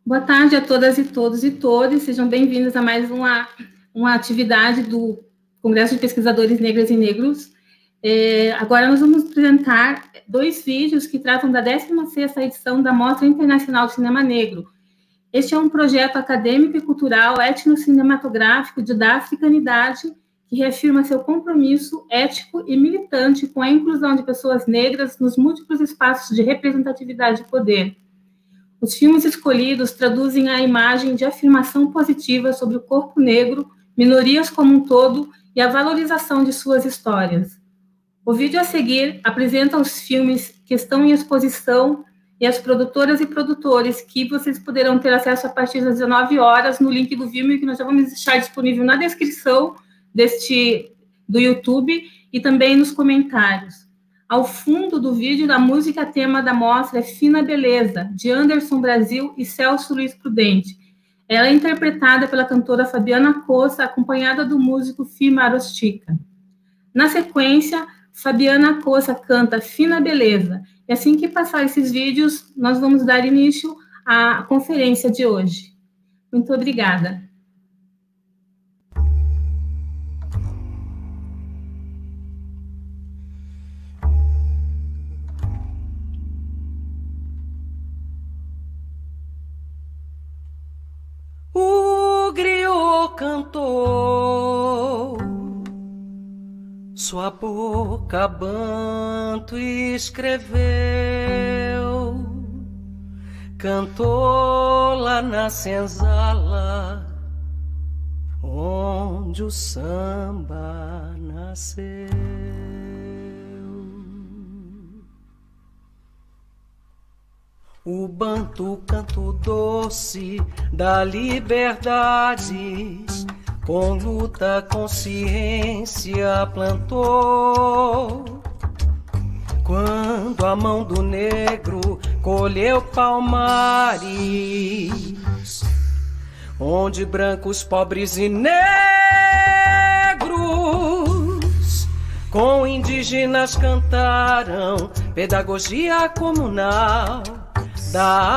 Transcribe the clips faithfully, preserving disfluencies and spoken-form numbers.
Boa tarde a todas e todos e todas, sejam bem-vindos a mais uma, uma atividade do Congresso de Pesquisadores Negras e Negros. É, agora nós vamos apresentar dois vídeos que tratam da décima sexta edição da Mostra Internacional de Cinema Negro. Este é um projeto acadêmico e cultural etnocinematográfico de da africanidade que reafirma seu compromisso ético e militante com a inclusão de pessoas negras nos múltiplos espaços de representatividade e poder. Os filmes escolhidos traduzem a imagem de afirmação positiva sobre o corpo negro, minorias como um todo e a valorização de suas histórias. O vídeo a seguir apresenta os filmes que estão em exposição e as produtoras e produtores que vocês poderão ter acesso a partir das dezenove horas no link do filme que nós já vamos deixar disponível na descrição deste, do YouTube e também nos comentários. Ao fundo do vídeo, a música tema da mostra é Fina Beleza, de Anderson Brasil e Celso Luiz Prudente. Ela é interpretada pela cantora Fabiana Cossa, acompanhada do músico Fima Arostica. Na sequência, Fabiana Cossa canta Fina Beleza. E assim que passar esses vídeos, nós vamos dar início à conferência de hoje. Muito obrigada. O griot cantou, sua boca banto escreveu, cantou lá na senzala, onde o samba nasceu. O banto, canto doce da liberdade, com luta, consciência plantou. Quando a mão do negro colheu palmares, onde brancos, pobres e negros com indígenas cantaram pedagogia comunal da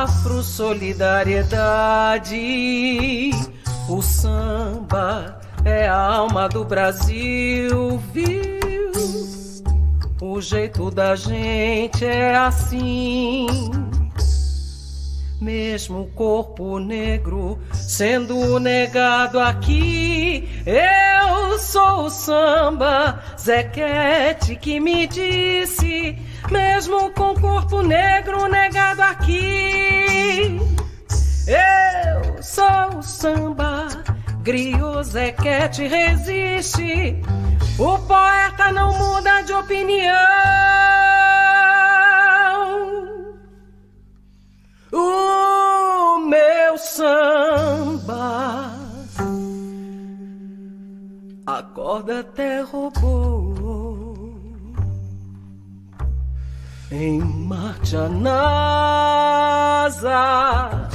afro-solidariedade. O samba é a alma do Brasil, viu? O jeito da gente é assim. Mesmo o corpo negro sendo negado aqui, eu sou o samba, Zequete que me disse. Mesmo com o corpo negro negado aqui, eu sou o samba, griot, Zequete resiste. O poeta não muda de opinião. O meu samba a corda até roubou. Em Marte a NASA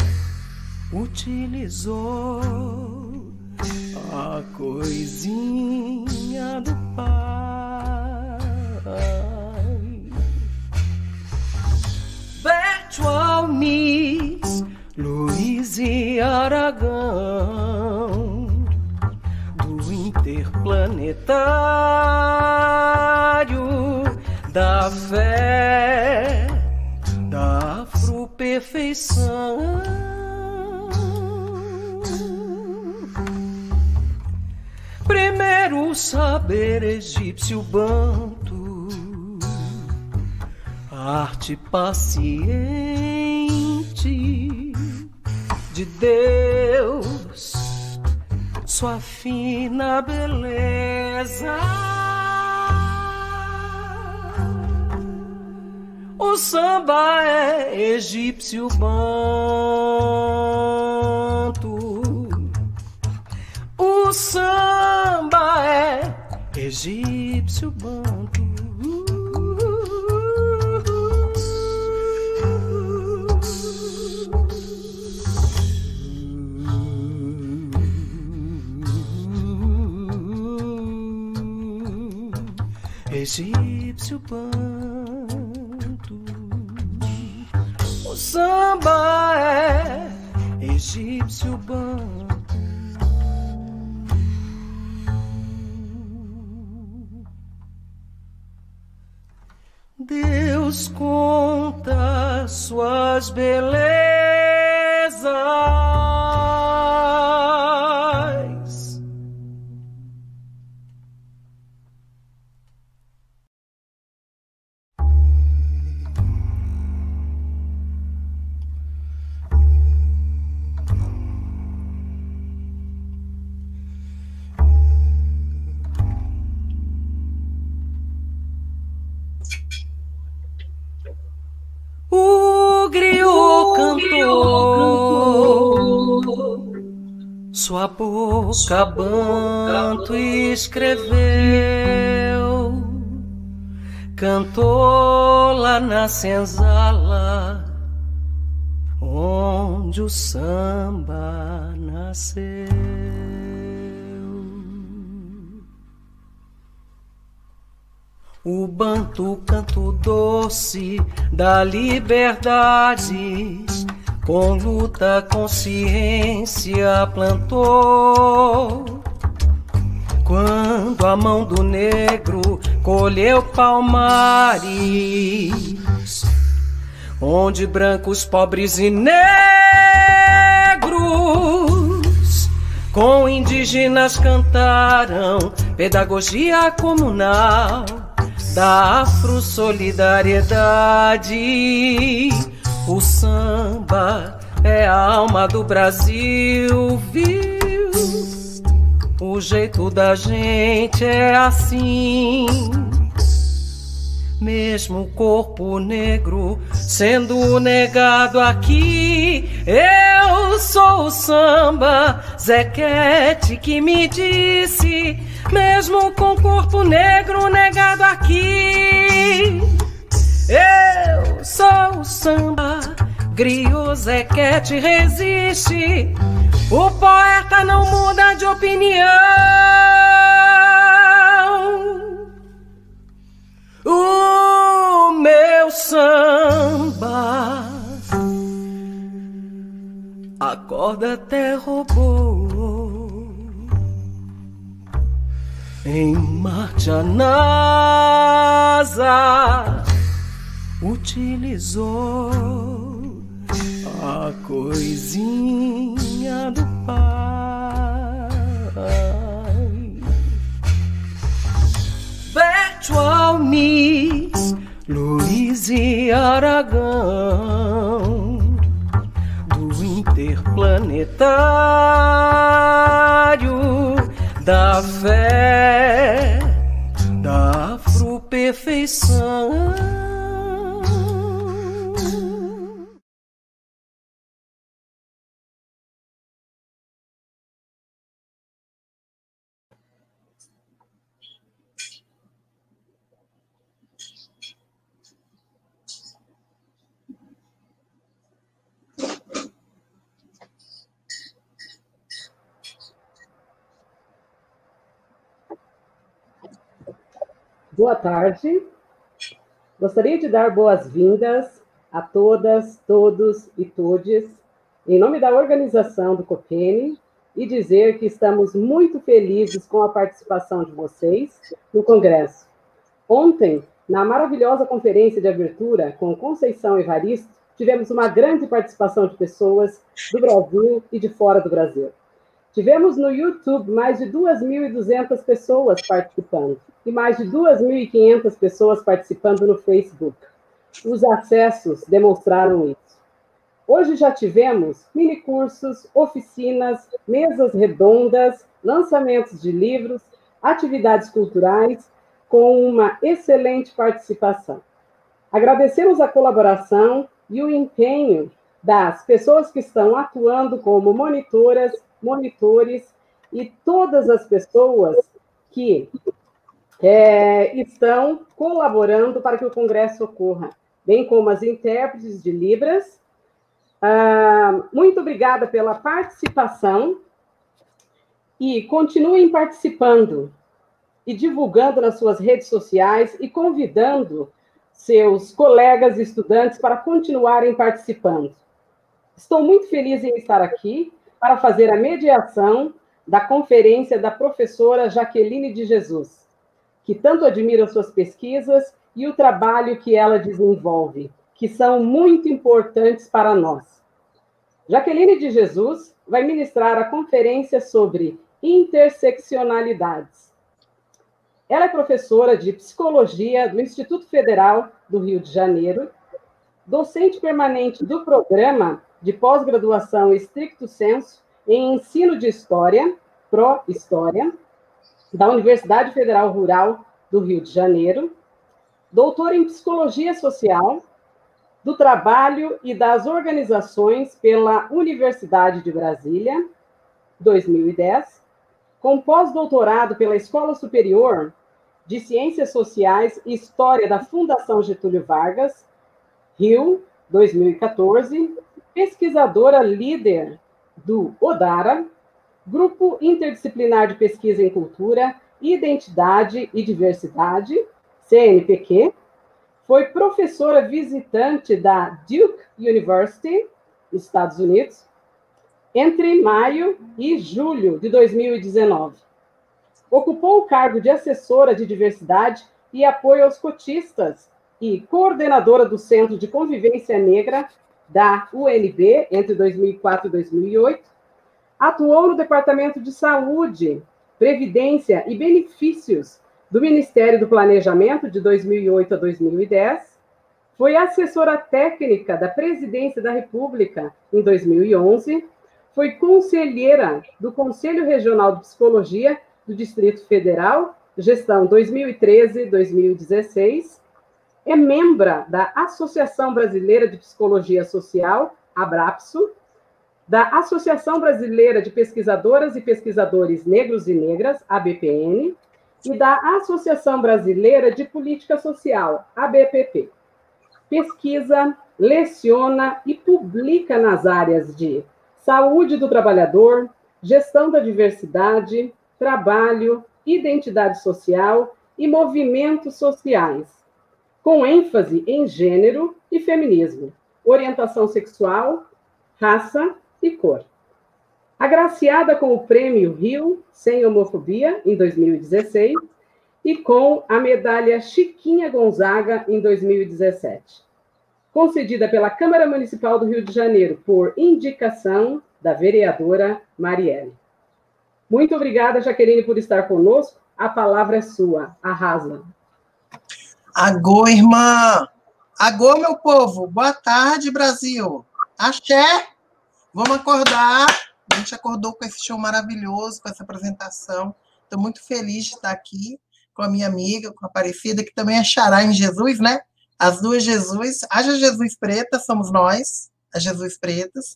utilizou a coisinha do pai. Beto Almis, Luiz e Aragão, do interplanetário da fé, da afro-perfeição. Primeiro saber egípcio banto, arte paciente de Deus, sua fina beleza. O samba é egípcio banto. O samba é egípcio banto. Egípcio banto. O samba é nos conta suas belezas. O griot cantou, sua boca banto escreveu, cantou lá na senzala, onde o samba nasceu. O banto, canto doce da liberdade, com luta, consciência plantou. Quando a mão do negro colheu palmares, onde brancos, pobres e negros com indígenas cantaram pedagogia comunal da afro-solidariedade. O samba é a alma do Brasil, viu? O jeito da gente é assim. Mesmo o corpo negro sendo negado aqui, eu sou o samba, Zequete que me disse. Mesmo com o corpo negro negado aqui, eu sou o samba, griot, Zequete resiste. O poeta não muda de opinião. O meu samba, a corda até roubou. Em Marte a NASA utilizou a coisinha do pai. Beto Almis, Luiz e Aragão, do interplanetário da fé, da afro-perfeição. Boa tarde. Gostaria de dar boas-vindas a todas, todos e todes, em nome da organização do COPENE, e dizer que estamos muito felizes com a participação de vocês no Congresso. Ontem, na maravilhosa conferência de abertura com Conceição Evaristo, tivemos uma grande participação de pessoas do Brasil e de fora do Brasil. Tivemos no YouTube mais de duas mil e duzentas pessoas participando e mais de duas mil e quinhentas pessoas participando no Facebook. Os acessos demonstraram isso. Hoje já tivemos minicursos, oficinas, mesas redondas, lançamentos de livros, atividades culturais, com uma excelente participação. Agradecemos a colaboração e o empenho das pessoas que estão atuando como monitoras, monitores e todas as pessoas que é, estão colaborando para que o Congresso ocorra, bem como as intérpretes de Libras. Ah, muito obrigada pela participação e continuem participando e divulgando nas suas redes sociais e convidando seus colegas e estudantes para continuarem participando. Estou muito feliz em estar aqui para fazer a mediação da conferência da professora Jaqueline de Jesus, que tanto admira suas pesquisas e o trabalho que ela desenvolve, que são muito importantes para nós. Jaqueline de Jesus vai ministrar a conferência sobre interseccionalidades. Ela é professora de psicologia do Instituto Federal do Rio de Janeiro, docente permanente do programa de pós-graduação Stricto Sensu em ensino de história, pró-história, da Universidade Federal Rural do Rio de Janeiro, doutora em psicologia social, do trabalho e das organizações pela Universidade de Brasília, dois mil e dez, com pós-doutorado pela Escola Superior de Ciências Sociais e História da Fundação Getúlio Vargas, Rio, dois mil e quatorze, pesquisadora líder do ODARA, Grupo Interdisciplinar de Pesquisa em Cultura, Identidade e Diversidade, C N P Q, foi professora visitante da Duke University, nos Estados Unidos, entre maio e julho de dois mil e dezenove. Ocupou o cargo de assessora de diversidade e apoio aos cotistas e coordenadora do Centro de Convivência Negra da U N B entre dois mil e quatro e dois mil e oito. Atuou no Departamento de Saúde, Previdência e Benefícios do Ministério do Planejamento de dois mil e oito a dois mil e dez. Foi assessora técnica da Presidência da República em dois mil e onze. Foi conselheira do Conselho Regional de Psicologia do Distrito Federal, gestão dois mil e treze a dois mil e dezesseis. É membra da Associação Brasileira de Psicologia Social, ABRAPSO, da Associação Brasileira de Pesquisadoras e Pesquisadores Negros e Negras, A B P N, e da Associação Brasileira de Política Social, A B P P. Pesquisa, leciona e publica nas áreas de saúde do trabalhador, gestão da diversidade, trabalho, identidade social e movimentos sociais, com ênfase em gênero e feminismo, orientação sexual, raça e cor. Agraciada com o Prêmio Rio Sem Homofobia, em dois mil e dezesseis, e com a medalha Chiquinha Gonzaga, em dois mil e dezessete. Concedida pela Câmara Municipal do Rio de Janeiro, por indicação da vereadora Marielle. Muito obrigada, Jaqueline, por estar conosco. A palavra é sua. Arrasa. Agô, irmã. Agô, meu povo. Boa tarde, Brasil. Axé. Vamos acordar. A gente acordou com esse show maravilhoso, com essa apresentação. Estou muito feliz de estar aqui com a minha amiga, com a Aparecida, que também é xará em Jesus, né? As duas Jesus. Haja Jesus Preta, somos nós, as Jesus Pretas.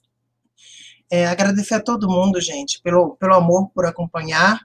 É, agradecer a todo mundo, gente, pelo, pelo amor, por acompanhar.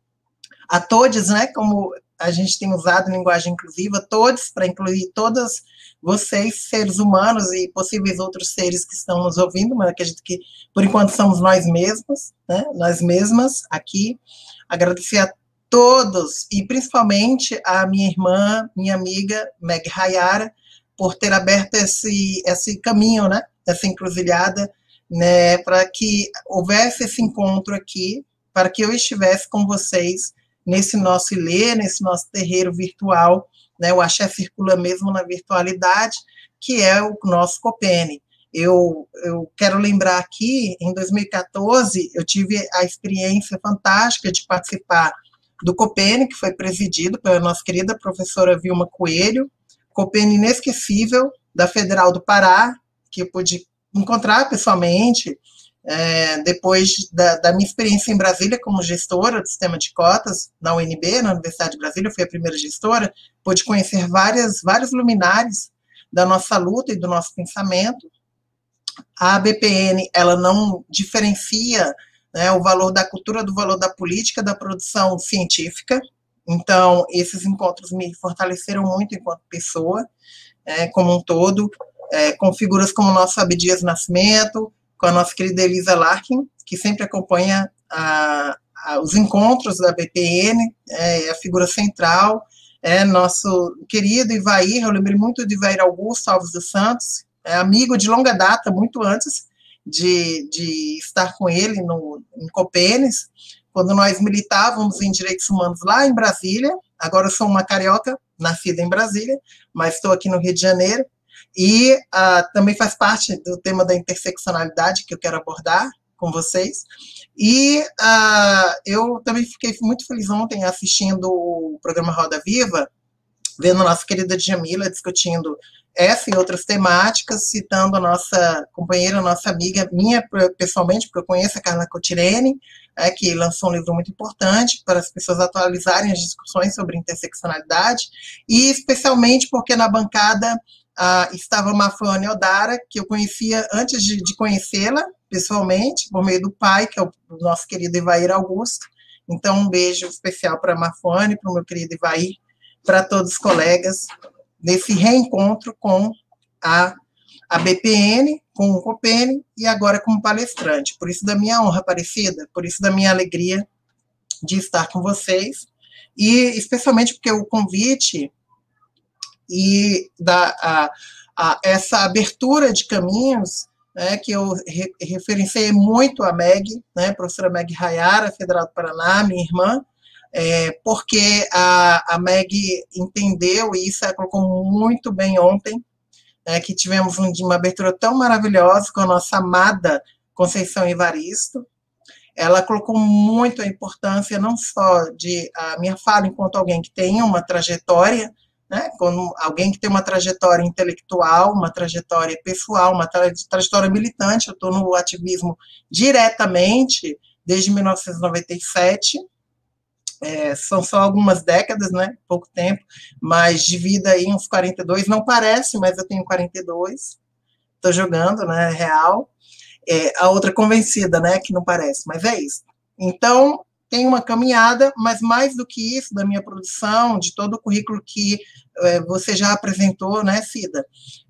A todos, né? Como a gente tem usado linguagem inclusiva, todos, para incluir todas vocês, seres humanos e possíveis outros seres que estão nos ouvindo, mas acredito que, por enquanto, somos nós mesmos, né? Nós mesmas aqui. Agradecer a todos, e principalmente a minha irmã, minha amiga, Meg Hayara, por ter aberto esse, esse caminho, né? Essa encruzilhada, né? Para que houvesse esse encontro aqui, para que eu estivesse com vocês nesse nosso ilê, nesse nosso terreiro virtual, né? O axé circula mesmo na virtualidade, que é o nosso Copene. Eu, eu quero lembrar aqui, em dois mil e quatorze, eu tive a experiência fantástica de participar do Copene, que foi presidido pela nossa querida professora Vilma Coelho, Copene inesquecível, da Federal do Pará, que eu pude encontrar pessoalmente, é, depois da, da minha experiência em Brasília como gestora do sistema de cotas, na U N B, na Universidade de Brasília, eu fui a primeira gestora, pude conhecer várias, vários luminares da nossa luta e do nosso pensamento. A A B P N, ela não diferencia, né, o valor da cultura do valor da política, da produção científica. Então, esses encontros me fortaleceram muito enquanto pessoa, é, como um todo, é, com figuras como o nosso Abdias Nascimento, com a nossa querida Elisa Larkin, que sempre acompanha a, a, os encontros da A B P N, é a figura central, é nosso querido Ivair, eu lembrei muito de Ivair Augusto Alves dos Santos, é amigo de longa data, muito antes de, de estar com ele no, em Copenes, quando nós militávamos em direitos humanos lá em Brasília. Agora eu sou uma carioca nascida em Brasília, mas estou aqui no Rio de Janeiro, e uh, também faz parte do tema da interseccionalidade que eu quero abordar com vocês. E uh, eu também fiquei muito feliz ontem assistindo o programa Roda Viva, vendo a nossa querida Djamila discutindo essa e outras temáticas, citando a nossa companheira, a nossa amiga, minha pessoalmente, porque eu conheço a Carla Cotirene, é, que lançou um livro muito importante para as pessoas atualizarem as discussões sobre interseccionalidade, e especialmente porque na bancada ah, estava a Mafone Odara, que eu conhecia antes de, de conhecê-la pessoalmente, por meio do pai, que é o, o nosso querido Ivair Augusto. Então, um beijo especial para a Mafone, para o meu querido Ivair, para todos os colegas, nesse reencontro com a, a B P N, com o Copene, e agora como palestrante. Por isso da minha honra, Aparecida, por isso da minha alegria de estar com vocês, e especialmente porque o convite e da, a, a, essa abertura de caminhos, né, que eu re, referenciei muito a Meg, né, professora Meg Rayara, Federal do Paraná, minha irmã, É, porque a, a Meg entendeu, e isso ela colocou muito bem ontem, né, que tivemos um, uma abertura tão maravilhosa com a nossa amada Conceição Evaristo. Ela colocou muito a importância, não só de a minha fala enquanto alguém que tem uma trajetória, né, como alguém que tem uma trajetória intelectual, uma trajetória pessoal, uma tra trajetória militante. Eu estou no ativismo diretamente desde mil novecentos e noventa e sete, É, são só algumas décadas, né, pouco tempo, mas de vida aí uns quarenta e dois, não parece, mas eu tenho quarenta e dois, estou jogando, né, real, é, a outra convencida, né, que não parece, mas é isso. Então, tem uma caminhada, mas mais do que isso, da minha produção, de todo o currículo que é, você já apresentou, né, Cida,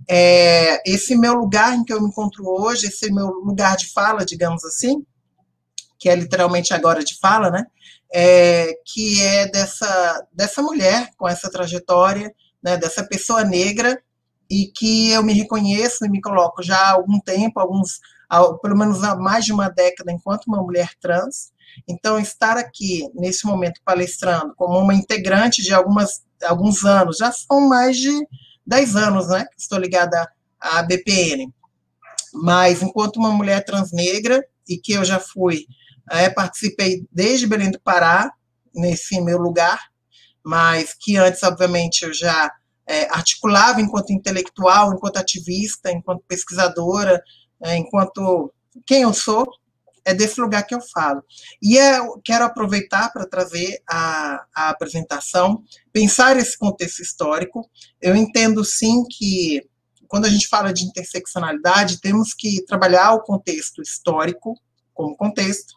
é, esse meu lugar em que eu me encontro hoje, esse meu lugar de fala, digamos assim, que é literalmente agora de fala, né, É, que é dessa, dessa mulher com essa trajetória, né, dessa pessoa negra, e que eu me reconheço e me coloco já há algum tempo, alguns, há, pelo menos há mais de uma década, enquanto uma mulher trans. Então, estar aqui, nesse momento, palestrando, como uma integrante de algumas, alguns anos, já são mais de dez anos, né, que estou ligada à B P N, mas enquanto uma mulher trans negra, e que eu já fui É, participei desde Belém do Pará, nesse meu lugar, mas que antes, obviamente, eu já é, articulava enquanto intelectual, enquanto ativista, enquanto pesquisadora, é, enquanto quem eu sou, é desse lugar que eu falo. E eu quero aproveitar para trazer a, a apresentação, pensar esse contexto histórico. Eu entendo, sim, que quando a gente fala de interseccionalidade, temos que trabalhar o contexto histórico como contexto,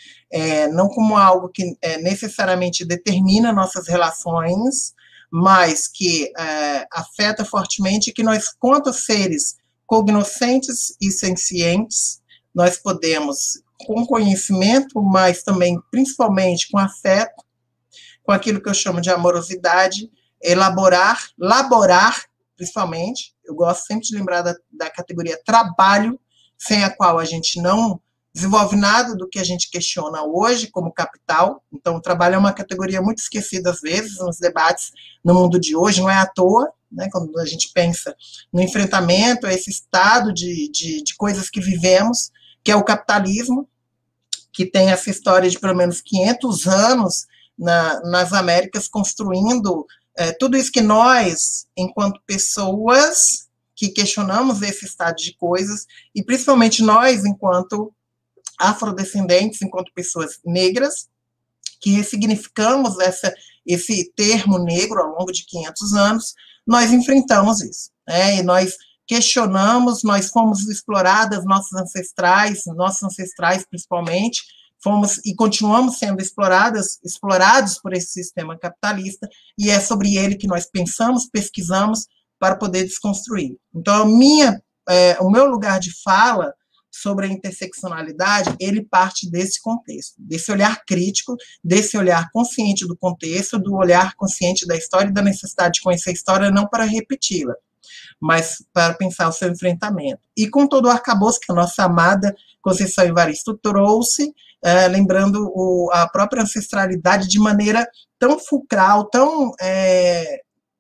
É, não como algo que é, necessariamente determina nossas relações, mas que é, afeta fortemente, que nós, quanto seres cognoscentes e sencientes, nós podemos, com conhecimento, mas também, principalmente, com afeto, com aquilo que eu chamo de amorosidade, elaborar, laborar, principalmente, eu gosto sempre de lembrar da, da categoria trabalho, sem a qual a gente não desenvolve nada do que a gente questiona hoje como capital. Então, o trabalho é uma categoria muito esquecida, às vezes, nos debates no mundo de hoje, não é à toa, né, quando a gente pensa no enfrentamento a esse estado de, de, de coisas que vivemos, que é o capitalismo, que tem essa história de pelo menos quinhentos anos na, nas Américas, construindo é, tudo isso que nós, enquanto pessoas que questionamos esse estado de coisas, e principalmente nós, enquanto afrodescendentes, enquanto pessoas negras, que ressignificamos essa, esse termo negro ao longo de quinhentos anos, nós enfrentamos isso, né? E nós questionamos, nós fomos exploradas, nossos ancestrais, nossos ancestrais principalmente, fomos e continuamos sendo exploradas, explorados por esse sistema capitalista, e é sobre ele que nós pensamos, pesquisamos, para poder desconstruir. Então, a minha, é, o meu lugar de fala sobre a interseccionalidade, ele parte desse contexto, desse olhar crítico, desse olhar consciente do contexto, do olhar consciente da história e da necessidade de conhecer a história, não para repeti-la, mas para pensar o seu enfrentamento. E com todo o arcabouço que a nossa amada Conceição Evaristo trouxe, é, lembrando o, a própria ancestralidade de maneira tão fulcral, tão, é,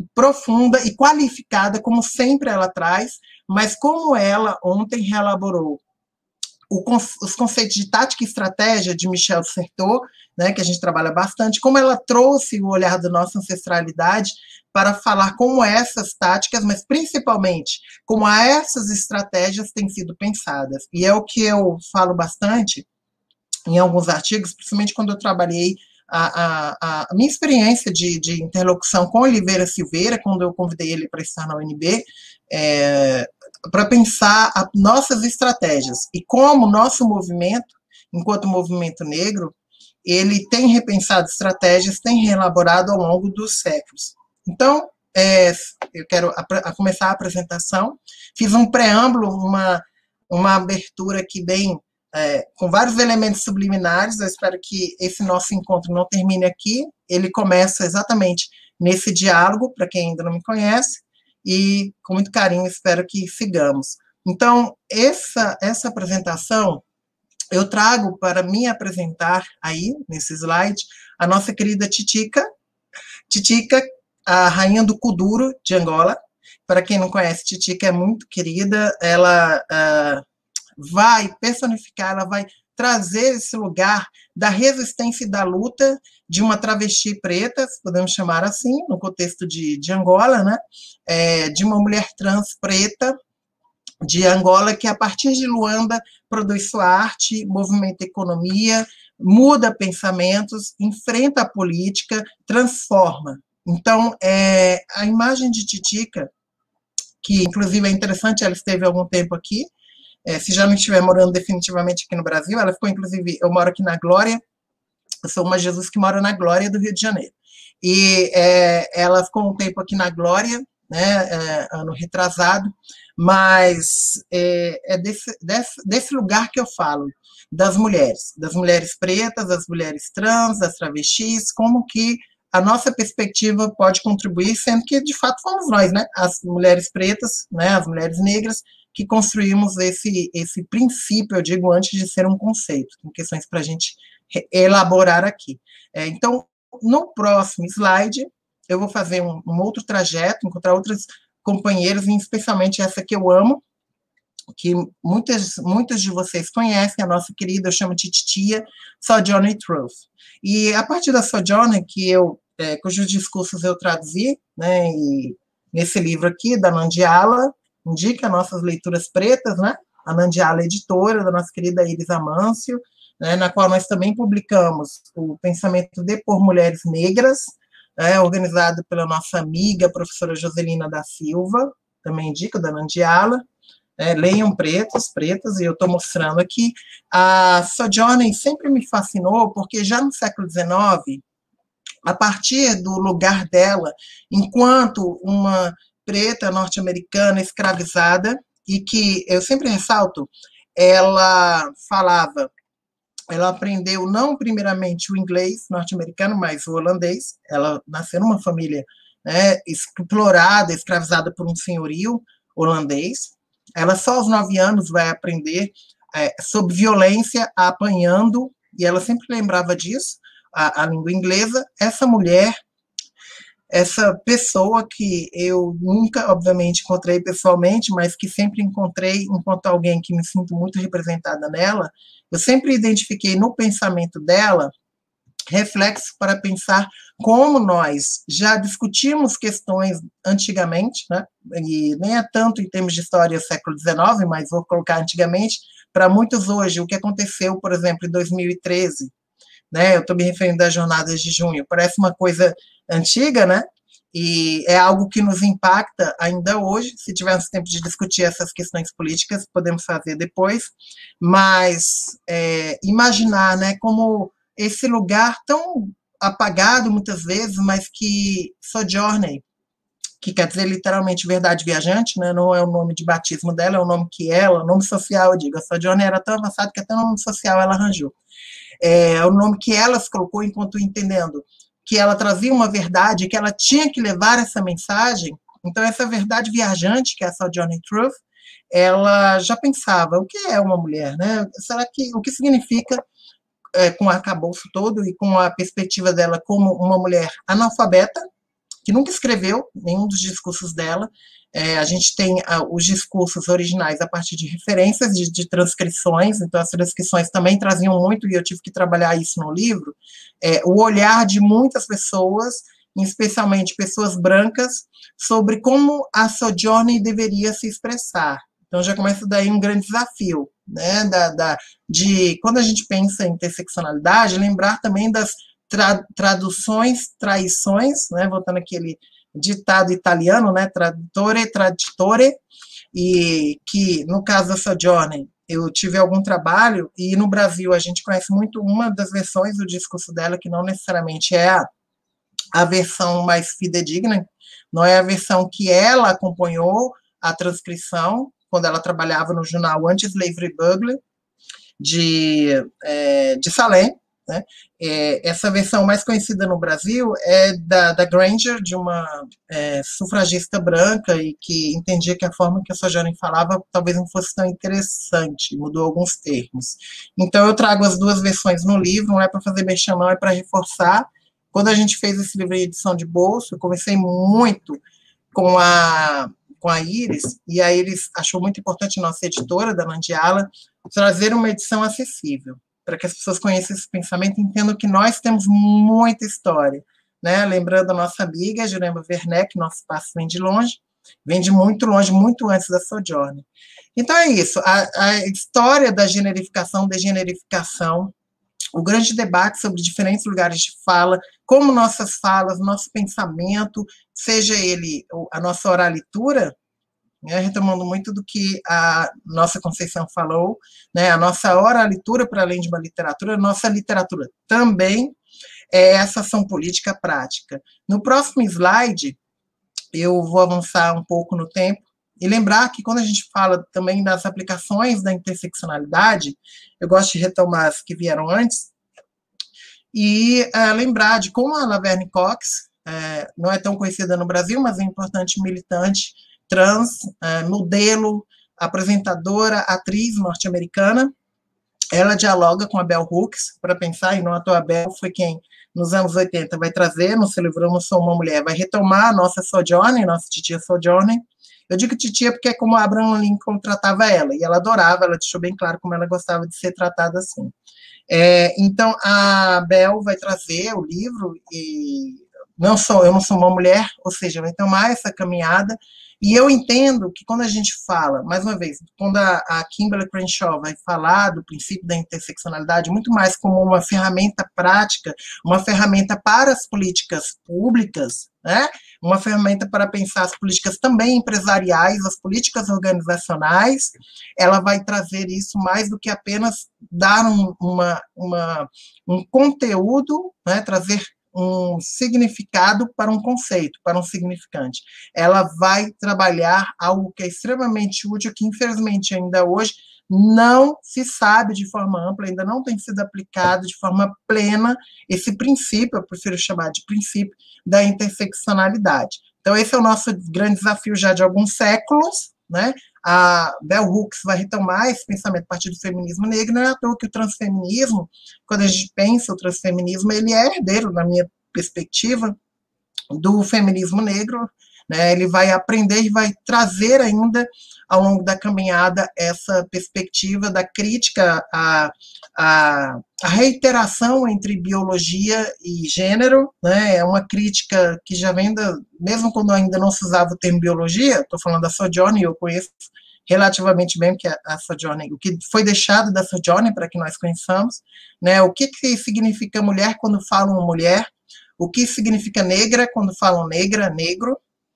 profunda e qualificada, como sempre ela traz, mas como ela ontem reelaborou o, os conceitos de tática e estratégia de Michel Certeau, né, que a gente trabalha bastante, como ela trouxe o olhar da nossa ancestralidade para falar como essas táticas, mas principalmente como essas estratégias têm sido pensadas. E é o que eu falo bastante em alguns artigos, principalmente quando eu trabalhei a, a, a minha experiência de, de interlocução com Oliveira Silveira, quando eu convidei ele para estar na U N B, é, para pensar as nossas estratégias e como o nosso movimento, enquanto movimento negro, ele tem repensado estratégias, tem reelaborado ao longo dos séculos. Então, é, eu quero a, a começar a apresentação, fiz um preâmbulo, uma, uma abertura aqui bem, é, com vários elementos subliminares, eu espero que esse nosso encontro não termine aqui, ele começa exatamente nesse diálogo, para quem ainda não me conhece, e com muito carinho espero que sigamos. Então, essa, essa apresentação, eu trago para me apresentar aí, nesse slide, a nossa querida Titica, Titica, a rainha do Kuduro, de Angola. Para quem não conhece, Titica é muito querida, ela uh, vai personificar, ela vai trazer esse lugar da resistência e da luta de uma travesti preta, podemos chamar assim, no contexto de, de Angola, né? É, de uma mulher trans preta, de Angola, que a partir de Luanda produz sua arte, movimenta a economia, muda pensamentos, enfrenta a política, transforma. Então, é, a imagem de Titica, que inclusive é interessante, ela esteve há algum tempo aqui, é, se já não estiver morando definitivamente aqui no Brasil, ela ficou inclusive, eu moro aqui na Glória, eu sou uma Jesus que mora na Glória do Rio de Janeiro, e é, ela ficou um tempo aqui na Glória, né, é, ano retrasado, mas é, é desse, desse, desse lugar que eu falo, das mulheres, das mulheres pretas, das mulheres trans, das travestis, como que a nossa perspectiva pode contribuir, sendo que, de fato, fomos nós, né, as mulheres pretas, né, as mulheres negras, que construímos esse, esse princípio, eu digo, antes de ser um conceito, tem questões para a gente elaborar aqui. É, então, no próximo slide, eu vou fazer um, um outro trajeto, encontrar outras companheiras, e especialmente essa que eu amo, que muitas, muitas de vocês conhecem, a nossa querida, eu chamo de titia, Sojourner Truth. E a partir da Sojourner, que eu, é, cujos discursos eu traduzi, né, e nesse livro aqui, da Nandiala, indica nossas leituras pretas, né, a Nandiala editora, da nossa querida Iris Amâncio, né, na qual nós também publicamos o Pensamento de por Mulheres Negras, é, organizado pela nossa amiga, a professora Joselina da Silva, também indico, da Nandiala. É, leiam pretos, pretas, e eu estou mostrando aqui. A Sojourner sempre me fascinou, porque já no século dezenove, a partir do lugar dela, enquanto uma preta norte-americana escravizada, e que, eu sempre ressalto, ela falava, ela aprendeu não primeiramente o inglês norte-americano, mas o holandês. Ela nasceu numa família, né, explorada, escravizada por um senhorio holandês. Ela só aos nove anos vai aprender é, sobre violência apanhando, e ela sempre lembrava disso, a, a língua inglesa. Essa mulher, essa pessoa que eu nunca, obviamente, encontrei pessoalmente, mas que sempre encontrei enquanto alguém que me sinto muito representada nela, eu sempre identifiquei no pensamento dela reflexo para pensar como nós já discutimos questões antigamente, né, e nem é tanto em termos de história do século dezenove, mas vou colocar antigamente, para muitos hoje, o que aconteceu, por exemplo, em dois mil e treze, né, eu estou me referindo às jornadas de junho, parece uma coisa antiga, né, e é algo que nos impacta ainda hoje. Se tivermos tempo de discutir essas questões políticas, podemos fazer depois, mas é, imaginar, né, como esse lugar tão apagado muitas vezes, mas que Sojourner, que quer dizer literalmente verdade viajante, né, não é o nome de batismo dela, é o nome que ela, o nome social, eu digo, a Sojourner era tão avançado que até o nome social ela arranjou. É o nome que ela se colocou enquanto entendendo que ela trazia uma verdade, que ela tinha que levar essa mensagem. Então, essa verdade viajante, que é a Sojourner Truth, ela já pensava, o que é uma mulher, né? Será que, o que significa, é, com o arcabouço todo e com a perspectiva dela como uma mulher analfabeta, que nunca escreveu nenhum dos discursos dela. É, a gente tem uh, os discursos originais a partir de referências, de, de transcrições, então as transcrições também traziam muito, e eu tive que trabalhar isso no livro, é, o olhar de muitas pessoas, especialmente pessoas brancas, sobre como a Sojourner deveria se expressar. Então já começa daí um grande desafio, né, da, da, de, quando a gente pensa em interseccionalidade, lembrar também das tra, traduções, traições, né, voltando àquele ditado italiano, né, tradutore, traditore, e que, no caso da Sojourner, eu tive algum trabalho, e no Brasil a gente conhece muito uma das versões do discurso dela, que não necessariamente é a, a versão mais fidedigna, não é a versão que ela acompanhou a transcrição, quando ela trabalhava no jornal Anti-Slavery Bugler, de, é, de Salem, né? É, essa versão mais conhecida no Brasil é da, da Granger, de uma é, sufragista branca, e que entendia que a forma que a Sojourner falava talvez não fosse tão interessante, mudou alguns termos. Então eu trago as duas versões no livro, não é para fazer mexer, não, é para reforçar. Quando a gente fez esse livro em edição de bolso, eu conversei muito com a, com a Iris, e a Iris achou muito importante, nossa editora, da Nandiala, trazer uma edição acessível, para que as pessoas conheçam esse pensamento e entendam que nós temos muita história, né? Lembrando a nossa amiga, Jurema Werneck, nosso passo vem de longe, vem de muito longe, muito antes da Sojourner. Então é isso, a, a história da generificação, degenerificação, o grande debate sobre diferentes lugares de fala, como nossas falas, nosso pensamento, seja ele a nossa oralitura, né, retomando muito do que a nossa Conceição falou, né, a nossa oralitura, para além de uma literatura, a nossa literatura também é essa ação política prática. No próximo slide, eu vou avançar um pouco no tempo, e lembrar que quando a gente fala também das aplicações da interseccionalidade, eu gosto de retomar as que vieram antes, e uh, lembrar de como a Laverne Cox, uh, não é tão conhecida no Brasil, mas é importante militante trans, uh, modelo, apresentadora, atriz norte-americana. Ela dialoga com a Bell Hooks para pensar, e não à toa a Bell foi quem, nos anos oitenta, vai trazer no seu livro Eu Não Sou Uma Mulher, vai retomar a nossa Sojourner, nossa titia Sojourner. Eu digo titia porque é como a Abraham Lincoln tratava ela, e ela adorava, ela deixou bem claro como ela gostava de ser tratada assim. É, então, a Bell vai trazer o livro, e não sou, eu não sou uma mulher, ou seja, vai tomar essa caminhada, e eu entendo que quando a gente fala, mais uma vez, quando a, a Kimberly Crenshaw vai falar do princípio da interseccionalidade, muito mais como uma ferramenta prática, uma ferramenta para as políticas públicas, né? Uma ferramenta para pensar as políticas também empresariais, as políticas organizacionais, ela vai trazer isso mais do que apenas dar um, uma, uma, um conteúdo, né? Trazer um significado para um conceito, para um significante. Ela vai trabalhar algo que é extremamente útil, que infelizmente ainda hoje não se sabe de forma ampla, ainda não tem sido aplicado de forma plena esse princípio, eu prefiro chamar de princípio, da interseccionalidade. Então esse é o nosso grande desafio já de alguns séculos, né? A Bell Hooks vai retomar esse pensamento a partir do feminismo negro, não é à toa que o transfeminismo, quando a gente pensa o transfeminismo, ele é herdeiro, na minha perspectiva, do feminismo negro, né? Ele vai aprender e vai trazer ainda, ao longo da caminhada, essa perspectiva da crítica à, à, à reiteração entre biologia e gênero, né? É uma crítica que já vem, da, mesmo quando ainda não se usava o termo biologia, estou falando da Sojourner, eu conheço relativamente bem que a, a Sojourner, o que foi deixado da Sojourner para que nós conheçamos, né? O que, que significa mulher quando falam mulher, o que significa negra quando falam negra, negro,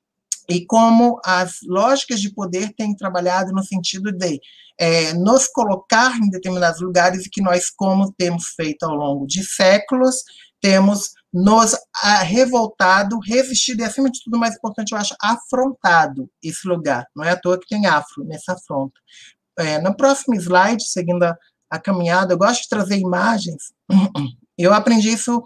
e como as lógicas de poder têm trabalhado no sentido de é, nos colocar em determinados lugares, e que nós, como temos feito ao longo de séculos, temos nos a, revoltado, resistido, e acima de tudo, mais importante, eu acho, afrontado esse lugar. Não é à toa que tem afro nessa afronta. É, no próximo slide, seguindo a, a caminhada, eu gosto de trazer imagens. Eu aprendi isso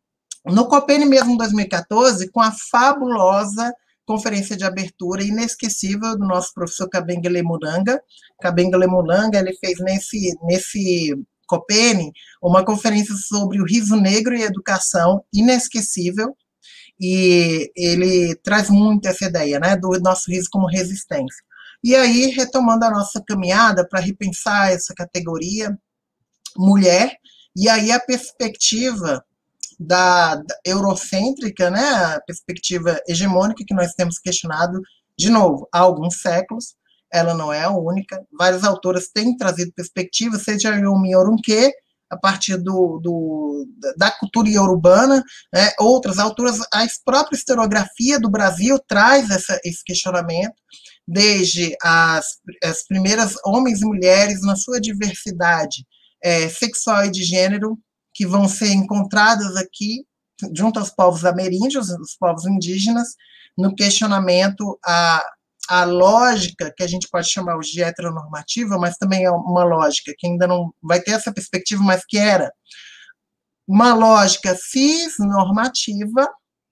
no Copene mesmo, em dois mil e quatorze, com a fabulosa conferência de abertura inesquecível do nosso professor Kabengele Muranga. Kabengele Muranga, ele fez nesse, nesse Copene uma conferência sobre o riso negro e educação inesquecível, e ele traz muito essa ideia, né, do nosso riso como resistência. E aí, retomando a nossa caminhada para repensar essa categoria mulher, e aí a perspectiva da, da eurocêntrica, né, a perspectiva hegemônica que nós temos questionado, de novo, há alguns séculos, ela não é a única, várias autoras têm trazido perspectivas, seja Yumi Orunke, a partir do, do, da cultura iorubana, né, outras autoras, a própria historiografia do Brasil traz essa, esse questionamento, desde as, as primeiras homens e mulheres na sua diversidade é, sexual e de gênero, que vão ser encontradas aqui, junto aos povos ameríndios, os povos indígenas, no questionamento a, a lógica, que a gente pode chamar hoje de heteronormativa, mas também é uma lógica que ainda não vai ter essa perspectiva, mas que era uma lógica cisnormativa,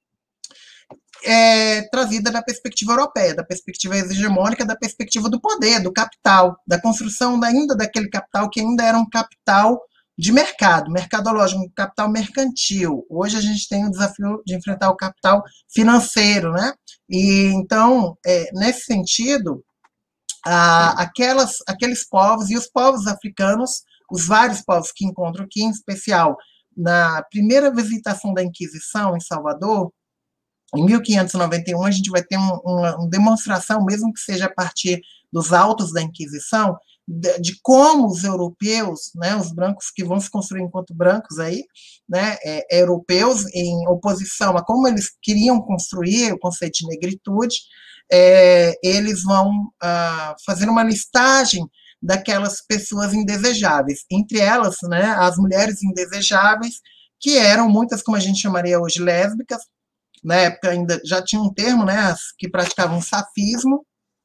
É, trazida da perspectiva europeia, da perspectiva hegemônica, da perspectiva do poder, do capital, da construção ainda daquele capital que ainda era um capital de mercado, mercadológico, um capital mercantil. Hoje a gente tem o desafio de enfrentar o capital financeiro, né? E então, é, nesse sentido, a, aquelas, aqueles povos, e os povos africanos, os vários povos que encontro aqui, em especial na primeira visitação da Inquisição em Salvador, em mil quinhentos e noventa e um, a gente vai ter um, uma, uma demonstração, mesmo que seja a partir dos autos da Inquisição, de, de como os europeus, né, os brancos que vão se construir enquanto brancos aí, né, é, europeus, em oposição a como eles queriam construir o conceito de negritude, é, eles vão ah, fazer uma listagem daquelas pessoas indesejáveis, entre elas, né, as mulheres indesejáveis, que eram muitas, como a gente chamaria hoje, lésbicas. Na época ainda já tinha um termo, né, as que praticavam safismo,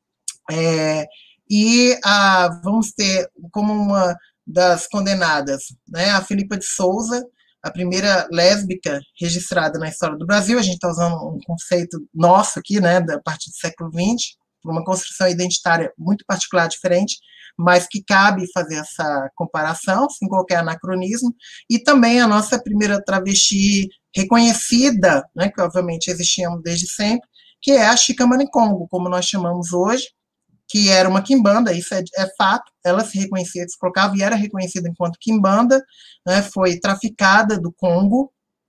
é, e a, vamos ter como uma das condenadas, né, a Filipa de Souza, a primeira lésbica registrada na história do Brasil. A gente está usando um conceito nosso aqui, né, a partir do século vinte, uma construção identitária muito particular, diferente, mas que cabe fazer essa comparação, sem qualquer anacronismo, e também a nossa primeira travesti reconhecida, né, que obviamente existíamos desde sempre, que é a Chika Manicongo, como nós chamamos hoje, que era uma quimbanda, isso é, é fato, ela se reconhecia, se colocava e era reconhecida enquanto quimbanda, né, foi traficada do Congo,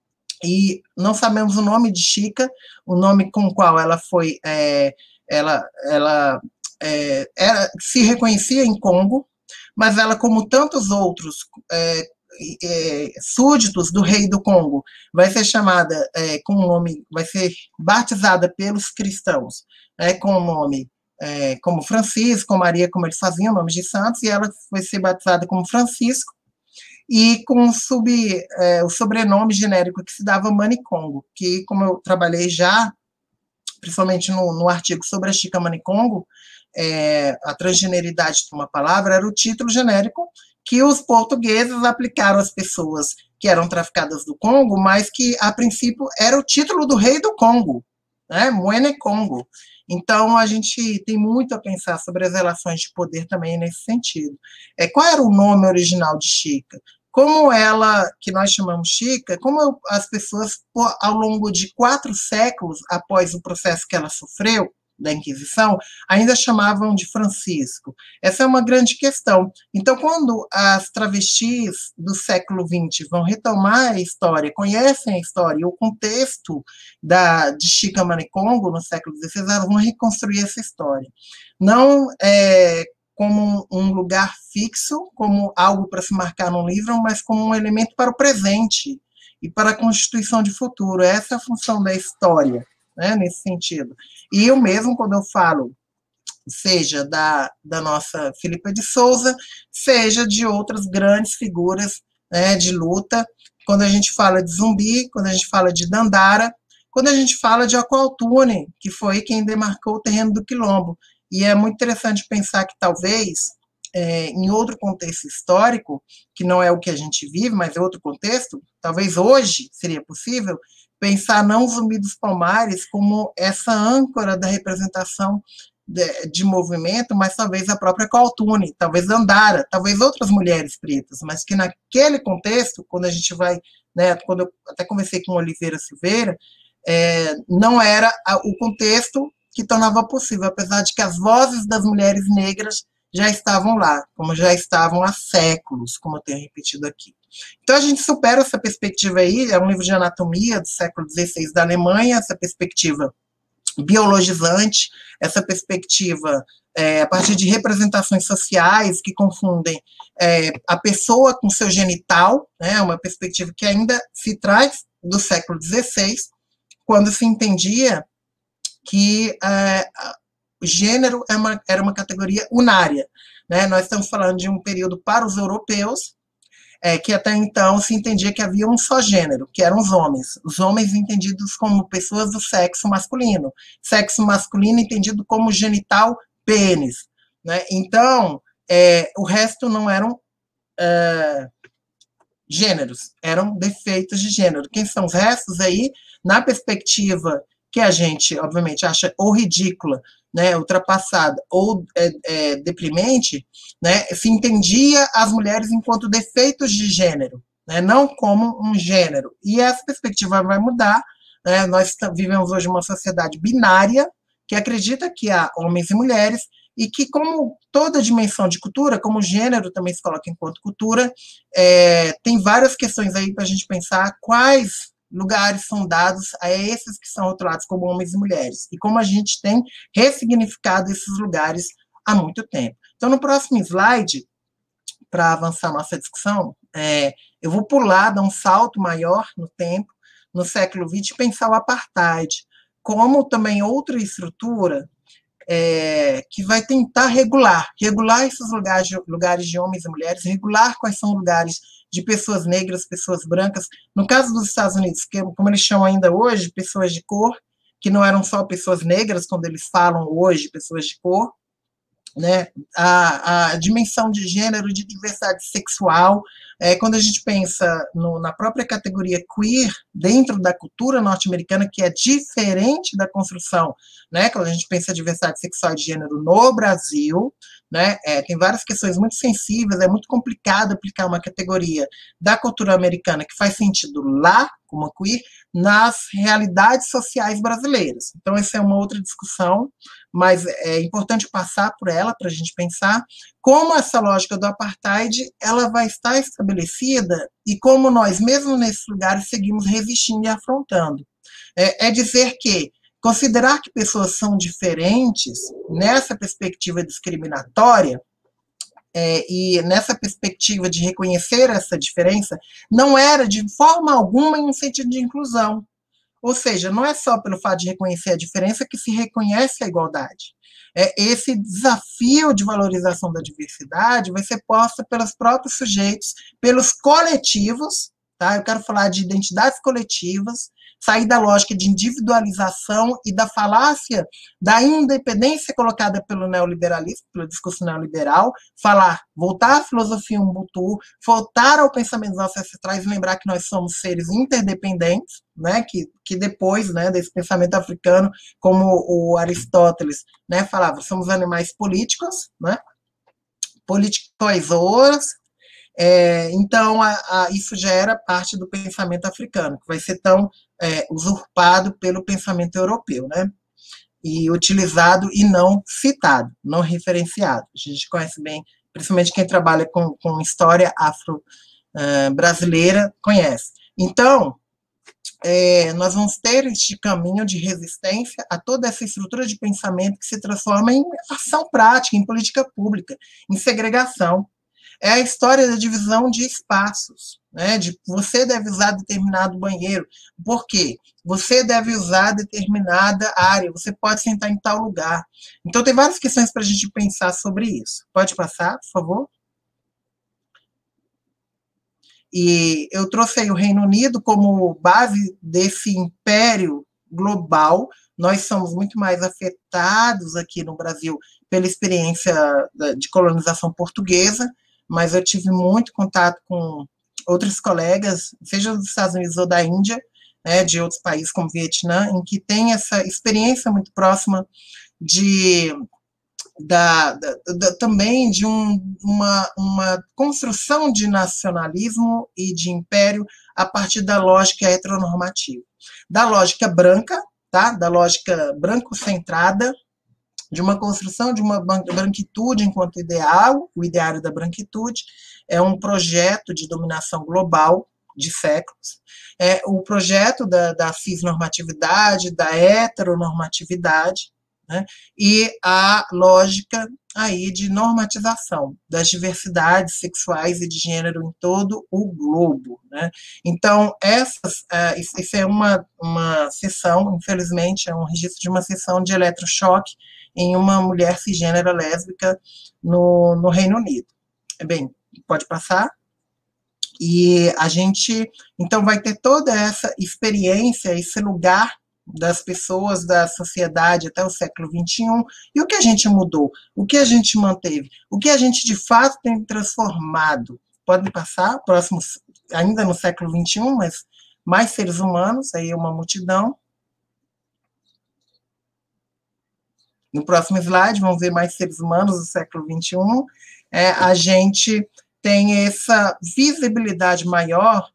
e não sabemos o nome de Chika, o nome com o qual ela foi, é, ela, ela é, era, se reconhecia em Congo, mas ela, como tantos outros é, é, súditos do rei do Congo, vai ser chamada é, com o nome, vai ser batizada pelos cristãos, é, com o nome é, como Francisco, Maria, como eles faziam, nomes de santos, e ela foi ser batizada como Francisco, e com o, sub, é, o sobrenome genérico que se dava Manicongo, que, como eu trabalhei já, principalmente no, no artigo sobre a Chika Manicongo, é, a transgeneridade de uma palavra era o título genérico que os portugueses aplicaram às pessoas que eram traficadas do Congo, mas que, a princípio, era o título do rei do Congo, né, Mwene Congo. Então, a gente tem muito a pensar sobre as relações de poder também nesse sentido. É, qual era o nome original de Chika? Como ela, que nós chamamos Chika, como as pessoas, ao longo de quatro séculos após o processo que ela sofreu, da Inquisição, ainda chamavam de Francisco. Essa é uma grande questão. Então, quando as travestis do século vinte vão retomar a história, conhecem a história e o contexto da, de Chika Manicongo no século dezesseis, elas vão reconstruir essa história. Não é, como um lugar fixo, como algo para se marcar num livro, mas como um elemento para o presente e para a constituição de futuro. Essa é a função da história, né, nesse sentido. E eu mesmo, quando eu falo, seja da, da nossa Filipa de Souza, seja de outras grandes figuras, né, de luta, quando a gente fala de Zumbi, quando a gente fala de Dandara, quando a gente fala de Aqualtune, que foi quem demarcou o terreno do Quilombo. E é muito interessante pensar que talvez, é, em outro contexto histórico, que não é o que a gente vive, mas é outro contexto, talvez hoje seria possível pensar não o Zumbi dos Palmares como essa âncora da representação de, de movimento, mas talvez a própria Aqualtune, talvez Dandara, talvez outras mulheres pretas, mas que naquele contexto, quando a gente vai, né, quando eu até conversei com Oliveira Silveira, é, não era o contexto que tornava possível, apesar de que as vozes das mulheres negras já estavam lá, como já estavam há séculos, como eu tenho repetido aqui. Então, a gente supera essa perspectiva aí, é um livro de anatomia do século dezesseis da Alemanha, essa perspectiva biologizante, essa perspectiva é, a partir de representações sociais que confundem é, a pessoa com seu genital, né, uma perspectiva que ainda se traz do século dezesseis, quando se entendia que é, o gênero é uma, era uma categoria unária. Né? Nós estamos falando de um período para os europeus, é, que até então se entendia que havia um só gênero, que eram os homens. Os homens entendidos como pessoas do sexo masculino. Sexo masculino entendido como genital pênis. Né? Então, é, o resto não eram é, gêneros, eram defeitos de gênero. Quem são os restos aí, na perspectiva que a gente, obviamente, acha ou ridícula, né, ultrapassada, ou é, é, deprimente, né, se entendia as mulheres enquanto defeitos de gênero, né, não como um gênero. E essa perspectiva vai mudar. Né, nós vivemos hoje uma sociedade binária, que acredita que há homens e mulheres, e que, como toda dimensão de cultura, como gênero também se coloca enquanto cultura, é, tem várias questões aí para a gente pensar quais lugares são dados a esses que são rotulados como homens e mulheres, e como a gente tem ressignificado esses lugares há muito tempo. Então, no próximo slide, para avançar nossa discussão, é, eu vou pular, dar um salto maior no tempo, no século vinte, e pensar o apartheid, como também outra estrutura é, que vai tentar regular, regular esses lugares, lugares de homens e mulheres, regular quais são os lugares de pessoas negras, pessoas brancas. No caso dos Estados Unidos, que, como eles chamam ainda hoje, pessoas de cor, que não eram só pessoas negras, quando eles falam hoje, pessoas de cor, né? a, a dimensão de gênero, de diversidade sexual, é, quando a gente pensa no, na própria categoria queer, dentro da cultura norte-americana, que é diferente da construção, né? Quando a gente pensa em diversidade sexual e de gênero no Brasil, né? É, tem várias questões muito sensíveis, é muito complicado aplicar uma categoria da cultura americana que faz sentido lá, como queer, nas realidades sociais brasileiras. Então, essa é uma outra discussão, mas é importante passar por ela para a gente pensar como essa lógica do apartheid ela vai estar estabelecida e como nós, mesmo nesses lugares, seguimos resistindo e afrontando. É, é dizer que considerar que pessoas são diferentes nessa perspectiva discriminatória é, e nessa perspectiva de reconhecer essa diferença não era de forma alguma em um sentido de inclusão. Ou seja, não é só pelo fato de reconhecer a diferença que se reconhece a igualdade. É, esse desafio de valorização da diversidade vai ser posto pelos próprios sujeitos, pelos coletivos, tá? Eu quero falar de identidades coletivas, sair da lógica de individualização e da falácia da independência colocada pelo neoliberalismo, pelo discurso neoliberal, falar, voltar à filosofia Ubuntu, voltar ao pensamento dos nossos ancestrais e lembrar que nós somos seres interdependentes, né, que, que depois, né, desse pensamento africano, como o Aristóteles, né, falava, somos animais políticos, né, politicoisores. É, então, a, a, isso já era parte do pensamento africano, que vai ser tão é, usurpado pelo pensamento europeu, né? E utilizado e não citado, não referenciado. A gente conhece bem, principalmente quem trabalha com, com história afro-brasileira, uh, conhece. Então, é, nós vamos ter este caminho de resistência a toda essa estrutura de pensamento que se transforma em ação prática, em política pública, em segregação. É a história da divisão de espaços, né? De você deve usar determinado banheiro, por quê? Você deve usar determinada área, você pode sentar em tal lugar. Então, tem várias questões para a gente pensar sobre isso. Pode passar, por favor? E eu trouxe aí o Reino Unido como base desse império global. Nós somos muito mais afetados aqui no Brasil pela experiência de colonização portuguesa, mas eu tive muito contato com outros colegas, seja dos Estados Unidos ou da Índia, né, de outros países como Vietnã, em que tem essa experiência muito próxima de da, da, da, também de um, uma, uma construção de nacionalismo e de império a partir da lógica heteronormativa, da lógica branca, tá? Da lógica branco-centrada, de uma construção de uma branquitude enquanto ideal, o ideário da branquitude, é um projeto de dominação global de séculos, é o projeto da, da cisnormatividade, da heteronormatividade, né, e a lógica aí de normatização das diversidades sexuais e de gênero em todo o globo, né? Então, essas, uh, isso, isso é uma, uma sessão, infelizmente, é um registro de uma sessão de eletrochoque em uma mulher cisgênera lésbica no, no Reino Unido. Bem, pode passar. E a gente, então, vai ter toda essa experiência, esse lugar das pessoas, da sociedade até o século vinte e um, e o que a gente mudou, o que a gente manteve, o que a gente de fato tem transformado. Podem passar, próximo, ainda no século vinte e um, mas mais seres humanos, aí uma multidão. No próximo slide, vamos ver mais seres humanos do século vinte e um. É, a gente tem essa visibilidade maior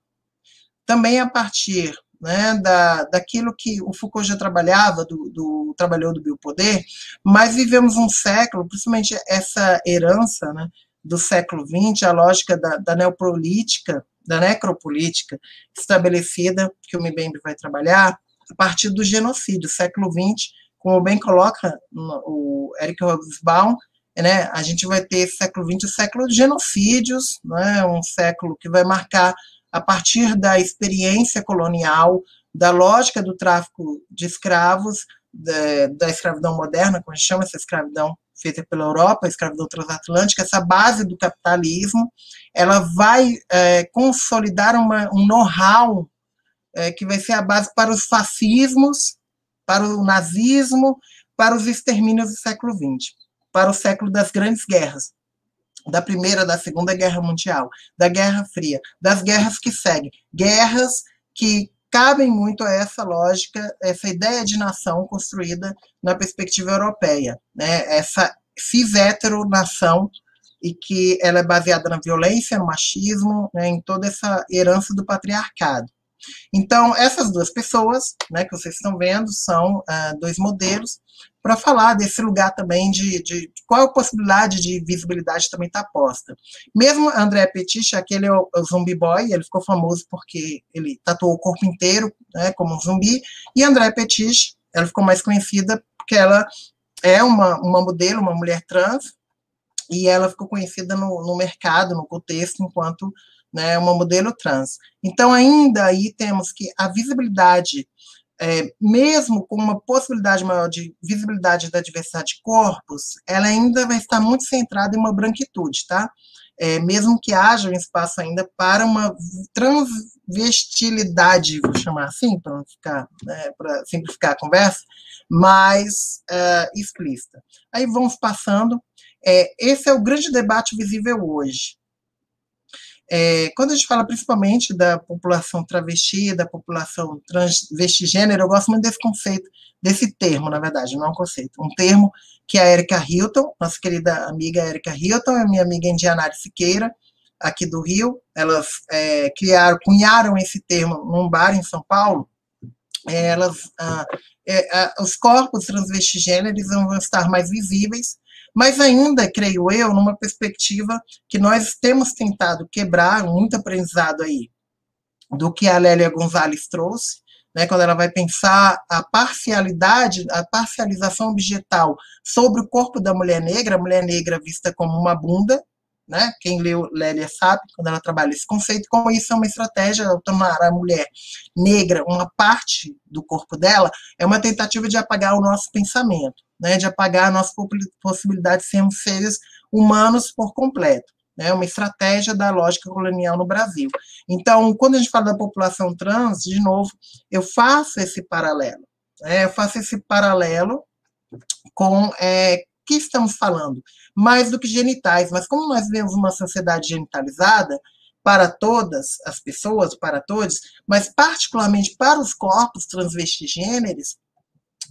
também a partir, né, da, daquilo que o Foucault já trabalhava, do, do, trabalhou do biopoder, mas vivemos um século, principalmente essa herança, né, do século vinte, a lógica da, da neopolítica, da necropolítica estabelecida, que o Mbembe vai trabalhar, a partir do genocídio, século vinte, como bem coloca o Eric Hobsbawm, né, a gente vai ter século vinte, o século de genocídios, né, um século que vai marcar a partir da experiência colonial, da lógica do tráfico de escravos, da, da escravidão moderna, como a gente chama essa escravidão feita pela Europa, a escravidão transatlântica, essa base do capitalismo, ela vai é, consolidar uma, um know-how é, que vai ser a base para os fascismos, para o nazismo, para os extermínios do século vinte, para o século das grandes guerras, da Primeira, da Segunda Guerra Mundial, da Guerra Fria, das guerras que seguem, guerras que cabem muito a essa lógica, essa ideia de nação construída na perspectiva europeia, né? Essa cis-hétero-nação, e que ela é baseada na violência, no machismo, né? Em toda essa herança do patriarcado. Então, essas duas pessoas, né, que vocês estão vendo, são uh, dois modelos, para falar desse lugar também de, de qual a possibilidade de visibilidade também está posta. Mesmo André Petit, aquele é o, o Zumbi Boy, ele ficou famoso porque ele tatuou o corpo inteiro, né, como um zumbi, e André Petit, ela ficou mais conhecida porque ela é uma, uma modelo, uma mulher trans, e ela ficou conhecida no, no mercado, no contexto, enquanto, né, uma modelo trans. Então, ainda aí temos que a visibilidade, é, mesmo com uma possibilidade maior de visibilidade da diversidade de corpos, ela ainda vai estar muito centrada em uma branquitude, tá? É, mesmo que haja um espaço ainda para uma transvestilidade, vou chamar assim, para ficar, né, para simplificar a conversa, mais uh, explícita. Aí vamos passando. É, esse é o grande debate visível hoje. É, quando a gente fala principalmente da população travesti, da população transvestigênero, eu gosto muito desse conceito, desse termo, na verdade, não é um conceito, um termo que a Érica Hilton, nossa querida amiga Érica Hilton, a minha amiga Indianara Siqueira, aqui do Rio, elas é, criaram, cunharam esse termo num bar em São Paulo. Elas, ah, é, ah, os corpos transvestigêneros vão estar mais visíveis, mas ainda, creio eu, numa perspectiva que nós temos tentado quebrar, muito aprendizado aí, do que a Lélia Gonzalez trouxe, né, quando ela vai pensar a parcialidade, a parcialização objetal sobre o corpo da mulher negra, a mulher negra vista como uma bunda, né, quem leu Lélia sabe, quando ela trabalha esse conceito, como isso é uma estratégia ao tornar a mulher negra uma parte do corpo dela, é uma tentativa de apagar o nosso pensamento, né, de apagar a nossa possibilidade de sermos seres humanos por completo. É uma estratégia da lógica colonial no Brasil. Então, quando a gente fala da população trans, de novo, eu faço esse paralelo. Né, eu faço esse paralelo com... É, que estamos falando? Mais do que genitais, mas como nós vivemos uma sociedade genitalizada, para todas as pessoas, para todos, mas particularmente para os corpos transvestigêneros,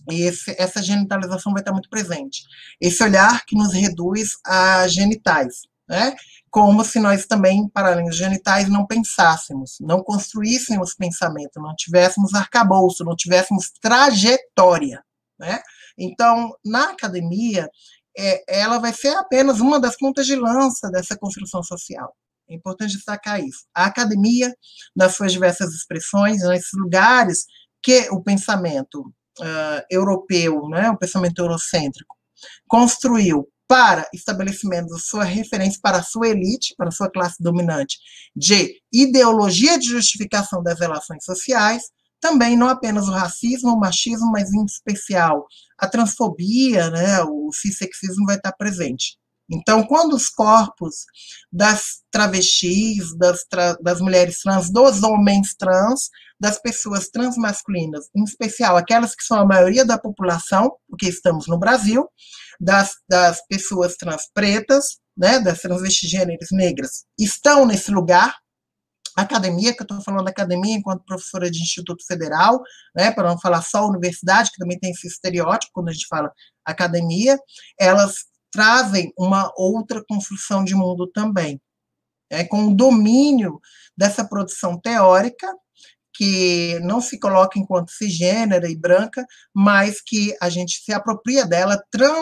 esse, essa genitalização vai estar muito presente. Esse olhar que nos reduz a genitais, né? Como se nós também, para além dos genitais, não pensássemos, não construíssemos pensamento, não tivéssemos arcabouço, não tivéssemos trajetória, né? Então, na academia, é, ela vai ser apenas uma das pontas de lança dessa construção social. É importante destacar isso. A academia, nas suas diversas expressões, nesses lugares que o pensamento uh, europeu, né, o pensamento eurocêntrico, construiu para estabelecimento da sua referência para a sua elite, para a sua classe dominante, de ideologia de justificação das relações sociais, também não apenas o racismo, o machismo, mas em especial a transfobia, né, o cissexismo vai estar presente. Então, quando os corpos das travestis, das, tra das mulheres trans, dos homens trans, das pessoas transmasculinas, em especial aquelas que são a maioria da população, porque estamos no Brasil, das, das pessoas trans pretas, né, das transvestigêneres negras, estão nesse lugar. A academia, que eu estou falando da academia enquanto professora de Instituto Federal, né, para não falar só universidade, que também tem esse estereótipo quando a gente fala academia, elas trazem uma outra construção de mundo também, é, com o domínio dessa produção teórica, que não se coloca enquanto cisgênera e branca, mas que a gente se apropria dela,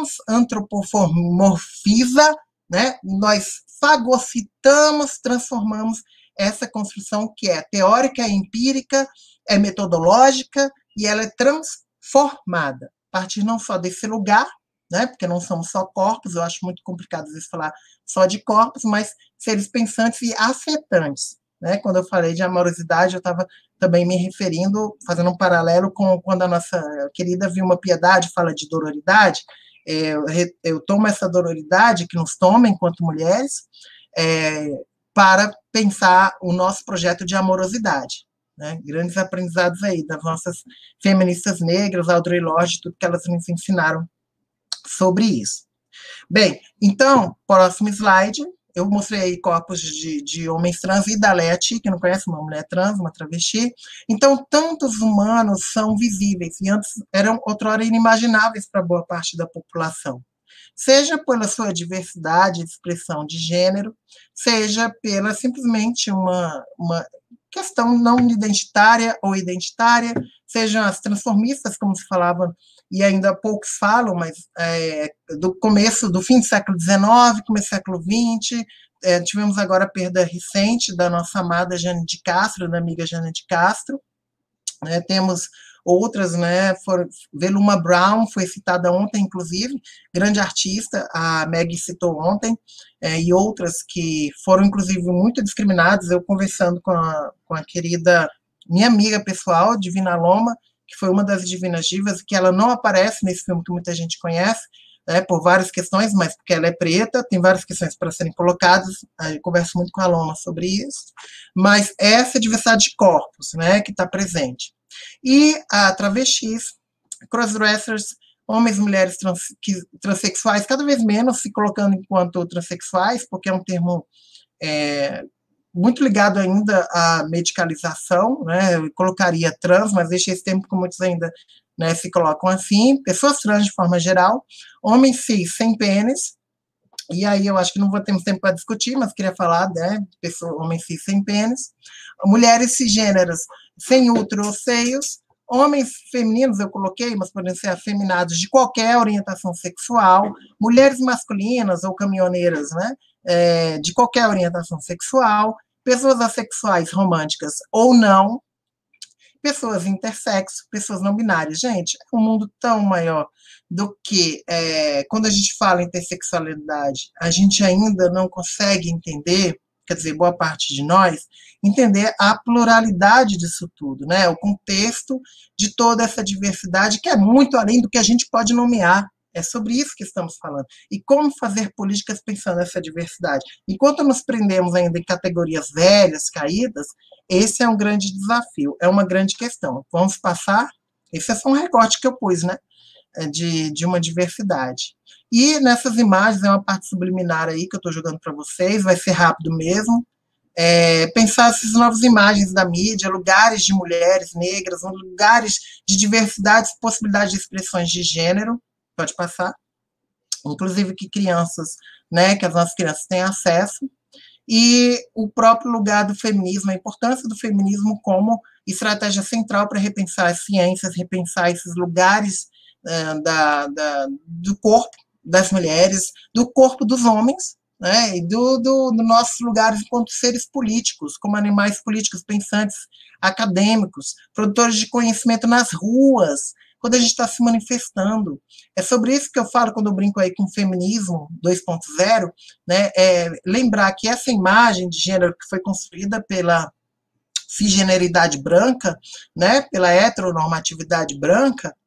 transantropomorfiza, né? Nós fagocitamos, transformamos essa construção que é teórica, é empírica, é metodológica, e ela é transformada, a partir não só desse lugar, né? Porque não somos só corpos, eu acho muito complicado às vezes falar só de corpos, mas seres pensantes e afetantes. Né? Quando eu falei de amorosidade, eu estava também me referindo, fazendo um paralelo com quando a nossa querida Vilma Piedade fala de dororidade. É, eu tomo essa dororidade que nos toma enquanto mulheres é, para pensar o nosso projeto de amorosidade. Né? Grandes aprendizados aí das nossas feministas negras, Audre Lorde, tudo que elas nos ensinaram sobre isso. Bem, então, próximo slide. Eu mostrei aí corpos de, de homens trans e da Leti, que não conhece uma mulher trans, uma travesti. Então, tantos humanos são visíveis, e antes eram outrora inimagináveis para boa parte da população. Seja pela sua diversidade de expressão de gênero, seja pela simplesmente uma, uma questão não identitária ou identitária, sejam as transformistas, como se falava, e ainda poucos falam, mas é, do começo, do fim do século dezenove, começo do século vinte, é, tivemos agora a perda recente da nossa amada Jane de Castro, da amiga Jane de Castro, né, temos outras, né, for, Veluma Brown foi citada ontem, inclusive, grande artista, a Meg citou ontem, é, e outras que foram, inclusive, muito discriminadas. Eu conversando com a, com a querida, minha amiga pessoal, Divina Loma, que foi uma das Divinas Divas, que ela não aparece nesse filme que muita gente conhece, né, por várias questões, mas porque ela é preta, tem várias questões para serem colocadas, eu converso muito com a Loma sobre isso, mas essa diversidade de corpos, né, que está presente. E a travestis, crossdressers, homens e mulheres trans, que, transexuais, cada vez menos se colocando enquanto transexuais, porque é um termo é, muito ligado ainda à medicalização, né? Eu colocaria trans, mas deixei esse termo porque muitos ainda, né, se colocam assim, pessoas trans de forma geral, homens cis sem pênis, e aí eu acho que não vou ter tempo para discutir, mas queria falar, né, pessoas, homens cis sem pênis, mulheres cisgêneras sem útero ou seios, homens femininos eu coloquei, mas podem ser afeminados de qualquer orientação sexual, mulheres masculinas ou caminhoneiras, né, é, de qualquer orientação sexual, pessoas assexuais românticas ou não, pessoas intersexo, pessoas não binárias. Gente, é um mundo tão maior do que, é, quando a gente fala em intersexualidade, a gente ainda não consegue entender, quer dizer, boa parte de nós, entender a pluralidade disso tudo, né? O contexto de toda essa diversidade, que é muito além do que a gente pode nomear. É sobre isso que estamos falando. E como fazer políticas pensando nessa diversidade. Enquanto nos prendemos ainda em categorias velhas, caídas, esse é um grande desafio, é uma grande questão. Vamos passar? Esse é só um recorte que eu pus, né? De, de uma diversidade. E nessas imagens, é uma parte subliminar aí que eu estou jogando para vocês, vai ser rápido mesmo. É, pensar essas novas imagens da mídia, lugares de mulheres negras, lugares de diversidade, possibilidade de expressões de gênero, pode passar, inclusive que crianças, né, que as nossas crianças têm acesso, e o próprio lugar do feminismo, a importância do feminismo como estratégia central para repensar as ciências, repensar esses lugares uh, da, da, do corpo das mulheres, do corpo dos homens, né, e do, do, do nossos lugares enquanto seres políticos, como animais políticos, pensantes, acadêmicos, produtores de conhecimento nas ruas, quando a gente está se manifestando. É sobre isso que eu falo quando eu brinco aí com o feminismo dois ponto zero, né, é lembrar que essa imagem de gênero que foi construída pela cisgeneridade branca, né, pela heteronormatividade branca,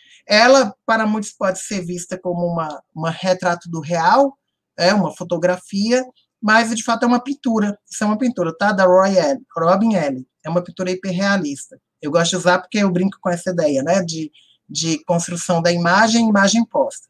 ela, para muitos, pode ser vista como uma, uma retrato do real, é uma fotografia, mas, de fato, é uma pintura. Isso é uma pintura, tá? Da Roy L, Robin L. É uma pintura hiperrealista. Eu gosto de usar porque eu brinco com essa ideia, né? De, de construção da imagem, imagem posta.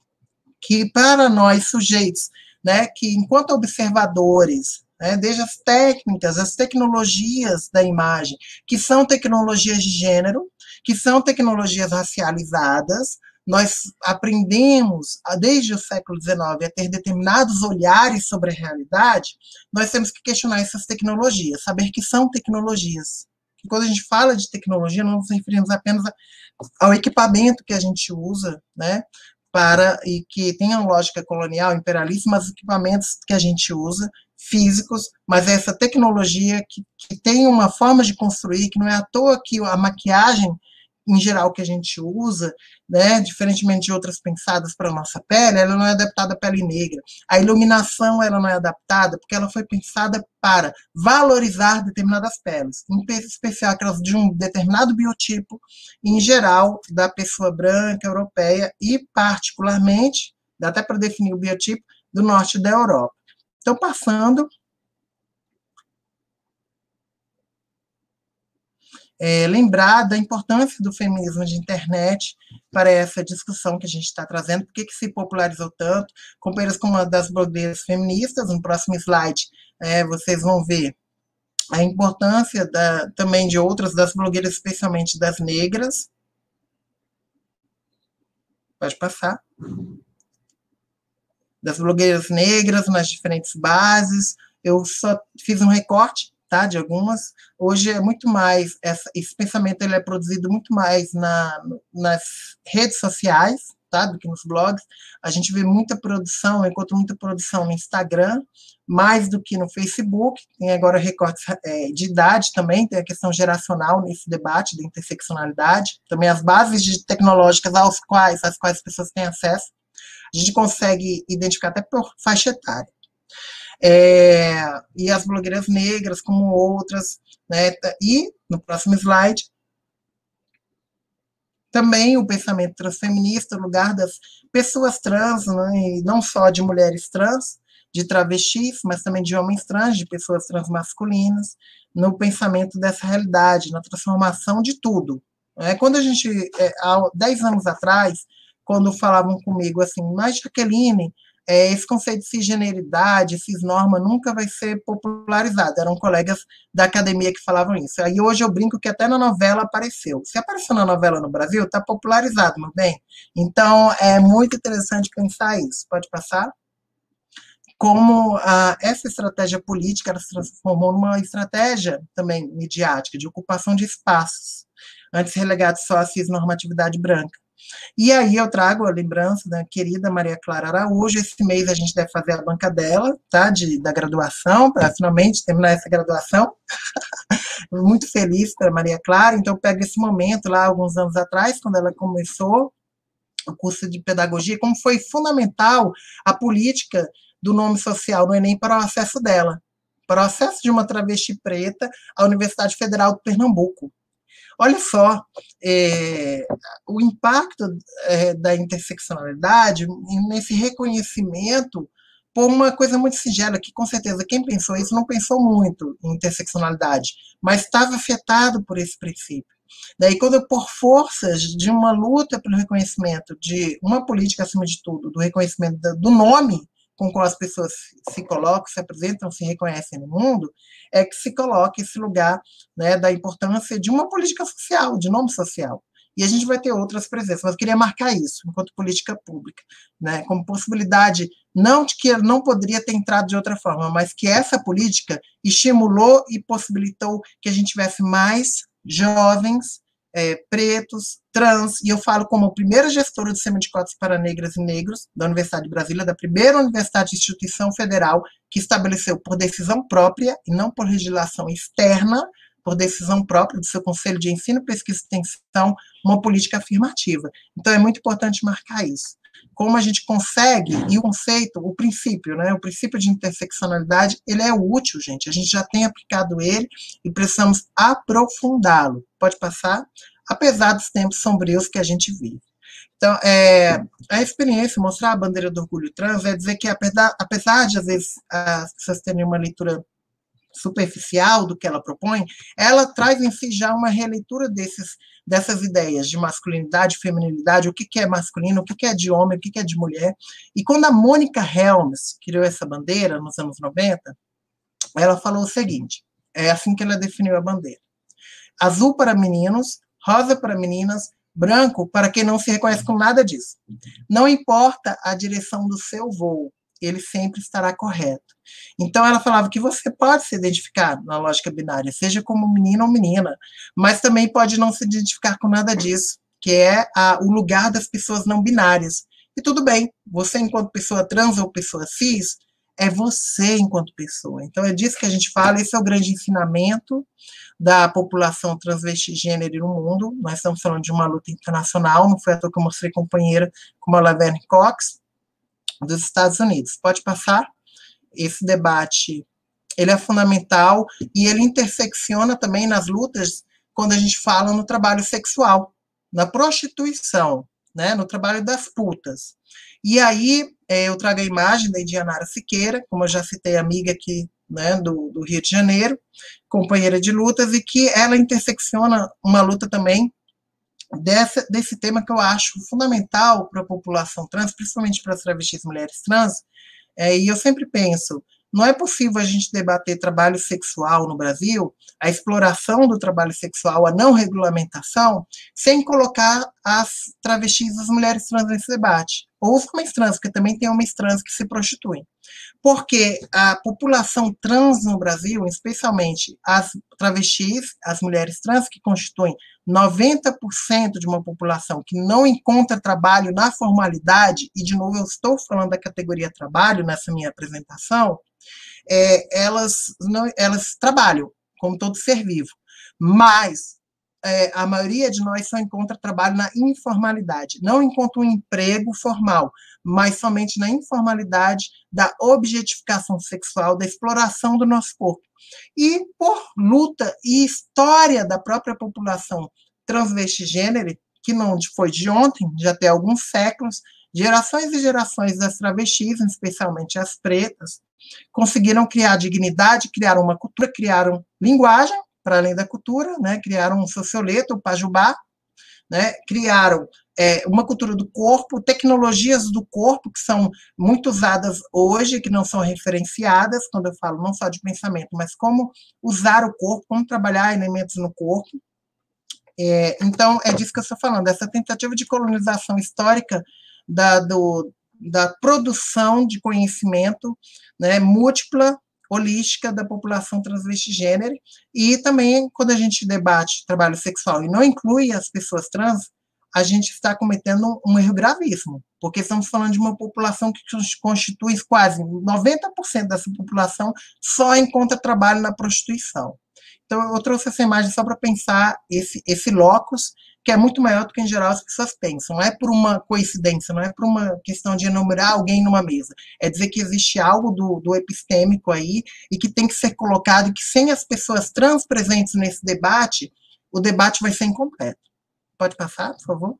Que, para nós, sujeitos, né? Que, enquanto observadores, né, desde as técnicas, as tecnologias da imagem, que são tecnologias de gênero, que são tecnologias racializadas, nós aprendemos, desde o século dezenove, a ter determinados olhares sobre a realidade, nós temos que questionar essas tecnologias, saber que são tecnologias. E quando a gente fala de tecnologia, não nos referimos apenas ao equipamento que a gente usa, né, para, e que tem uma lógica colonial, imperialista, mas os equipamentos que a gente usa, físicos, mas essa tecnologia que, que tem uma forma de construir, que não é à toa que a maquiagem, em geral, que a gente usa, né, diferentemente de outras pensadas para a nossa pele, ela não é adaptada à pele negra. A iluminação, ela não é adaptada porque ela foi pensada para valorizar determinadas peles, em especial aquelas de um determinado biotipo, em geral, da pessoa branca, europeia, e particularmente, dá até para definir o biotipo, do norte da Europa. Então, passando... É, lembrar da importância do feminismo de internet para essa discussão que a gente está trazendo, por que que se popularizou tanto, companheiras como uma das blogueiras feministas, no próximo slide é, vocês vão ver a importância da, também de outras, das blogueiras, especialmente das negras. Pode passar. Das blogueiras negras nas diferentes bases, eu só fiz um recorte, tá, de algumas. Hoje é muito mais, essa, esse pensamento ele é produzido muito mais na, nas redes sociais, tá, do que nos blogs. A gente vê muita produção, enquanto muita produção no Instagram, mais do que no Facebook. Tem agora recortes é, de idade também, tem a questão geracional nesse debate da interseccionalidade, também as bases de tecnológicas aos quais, às quais as pessoas têm acesso. A gente consegue identificar até por faixa etária. É, e as blogueiras negras, como outras, né, e, no próximo slide, também o pensamento transfeminista, o lugar das pessoas trans, né, e não só de mulheres trans, de travestis, mas também de homens trans, de pessoas transmasculinas, no pensamento dessa realidade, na transformação de tudo. É, quando a gente, é, há dez anos atrás, quando falavam comigo assim, mas Jaqueline, É, esse conceito de cisgeneridade, cisnorma, nunca vai ser popularizado. Eram colegas da academia que falavam isso. Aí hoje eu brinco que até na novela apareceu. Se apareceu na novela no Brasil, está popularizado, meu bem. Então, é muito interessante pensar isso. Pode passar? Como a, essa estratégia política ela se transformou numa estratégia também midiática, de ocupação de espaços, antes relegados só à cisnormatividade branca. E aí eu trago a lembrança da querida Maria Clara Araújo. Esse mês a gente deve fazer a banca dela, tá, de, da graduação, para finalmente terminar essa graduação. Muito feliz para Maria Clara. Então eu pego esse momento lá, alguns anos atrás, quando ela começou o curso de pedagogia, como foi fundamental a política do nome social no Enem para o acesso dela, para o acesso de uma travesti preta à Universidade Federal de Pernambuco. Olha só, é, o impacto é, da interseccionalidade nesse reconhecimento por uma coisa muito singela, que com certeza quem pensou isso não pensou muito em interseccionalidade, mas estava afetado por esse princípio. Daí, quando por forças de uma luta pelo reconhecimento de uma política, acima de tudo, do reconhecimento do nome, com o qual as pessoas se colocam, se apresentam, se reconhecem no mundo, é que se coloca esse lugar, né, da importância de uma política social, de nome social. E a gente vai ter outras presenças, mas eu queria marcar isso, enquanto política pública, né, como possibilidade, não de que não poderia ter entrado de outra forma, mas que essa política estimulou e possibilitou que a gente tivesse mais jovens, é, pretos, trans, e eu falo como primeira gestora do sistema de cotas para negras e negros da Universidade de Brasília, da primeira universidade de instituição federal que estabeleceu por decisão própria e não por legislação externa, por decisão própria do seu Conselho de Ensino, Pesquisa e Extensão, uma política afirmativa. Então, é muito importante marcar isso. Como a gente consegue, e o conceito, o princípio, né, o princípio de interseccionalidade, ele é útil, gente, a gente já tem aplicado ele e precisamos aprofundá-lo. Pode passar? Apesar dos tempos sombrios que a gente vive. Então, é, a experiência, mostrar a bandeira do orgulho trans, é dizer que, apesar, apesar de, às vezes, as pessoas terem uma leitura superficial do que ela propõe, ela traz em si já uma releitura desses, dessas ideias de masculinidade, feminilidade, o que, que é masculino, o que, que é de homem, o que, que é de mulher. E quando a Mônica Helms criou essa bandeira, nos anos noventa, ela falou o seguinte, é assim que ela definiu a bandeira: azul para meninos, rosa para meninas, branco para quem não se reconhece com nada disso. Não importa a direção do seu voo, ele sempre estará correto. Então, ela falava que você pode se identificar na lógica binária, seja como menino ou menina, mas também pode não se identificar com nada disso, que é a, o lugar das pessoas não binárias. E tudo bem, você enquanto pessoa trans ou pessoa cis, é você enquanto pessoa. Então, é disso que a gente fala, esse é o grande ensinamento da população transvestigênero no mundo. Nós estamos falando de uma luta internacional, não foi à toa que eu mostrei companheira como a Laverne Cox, dos Estados Unidos. Pode passar? Esse debate, ele é fundamental e ele intersecciona também nas lutas quando a gente fala no trabalho sexual, na prostituição, né, no trabalho das putas. E aí, é, eu trago a imagem da Indianara Siqueira, como eu já citei, amiga aqui, né, do, do Rio de Janeiro, companheira de lutas, e que ela intersecciona uma luta também Dessa, desse tema que eu acho fundamental para a população trans, principalmente para as travestis mulheres trans, é, e eu sempre penso, não é possível a gente debater trabalho sexual no Brasil, a exploração do trabalho sexual, a não regulamentação, sem colocar as travestis, as mulheres trans nesse debate, ou os homens trans, porque também tem homens trans que se prostituem. Porque a população trans no Brasil, especialmente as travestis, as mulheres trans, que constituem noventa por cento de uma população que não encontra trabalho na formalidade, e de novo eu estou falando da categoria trabalho nessa minha apresentação, é, elas, não, elas trabalham, como todo ser vivo, mas é, a maioria de nós só encontra trabalho na informalidade, não encontra um emprego formal, mas somente na informalidade da objetificação sexual, da exploração do nosso corpo. E por luta e história da própria população transvestigênero, que não foi de ontem, já tem alguns séculos, gerações e gerações das travestis, especialmente as pretas, conseguiram criar dignidade, criaram uma cultura, criaram linguagem, para além da cultura, né, criaram um socioleto, o pajubá, né, criaram é, uma cultura do corpo, tecnologias do corpo que são muito usadas hoje, que não são referenciadas, quando eu falo não só de pensamento, mas como usar o corpo, como trabalhar elementos no corpo. É, então, é disso que eu estou falando, essa tentativa de colonização histórica da, do, da produção de conhecimento, né, múltipla, holística da população transvestigênero, e também, quando a gente debate trabalho sexual e não inclui as pessoas trans, a gente está cometendo um erro gravíssimo, porque estamos falando de uma população que constitui quase noventa por cento dessa população só encontra trabalho na prostituição. Então, eu trouxe essa imagem só para pensar esse, esse locus, que é muito maior do que, em geral, as pessoas pensam. Não é por uma coincidência, não é por uma questão de enumerar alguém numa mesa. É dizer que existe algo do, do epistêmico aí e que tem que ser colocado, e que sem as pessoas trans presentes nesse debate, o debate vai ser incompleto. Pode passar, por favor?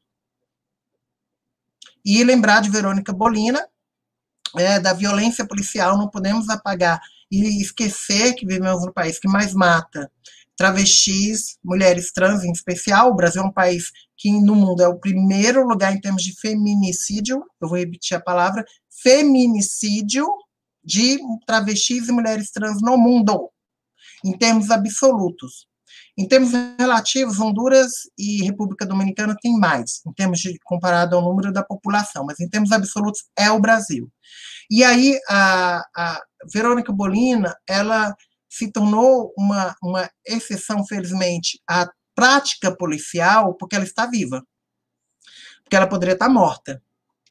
E lembrar de Verônica Bolina, é, da violência policial, não podemos apagar e esquecer que vivemos no país que mais mata travestis, mulheres trans em especial. O Brasil é um país que no mundo é o primeiro lugar em termos de feminicídio, eu vou repetir a palavra, feminicídio de travestis e mulheres trans no mundo, em termos absolutos. Em termos relativos, Honduras e República Dominicana têm mais, em termos de comparado ao número da população, mas em termos absolutos é o Brasil. E aí a, a Verônica Bolina, ela se tornou uma, uma exceção, felizmente, à prática policial, porque ela está viva, porque ela poderia estar morta.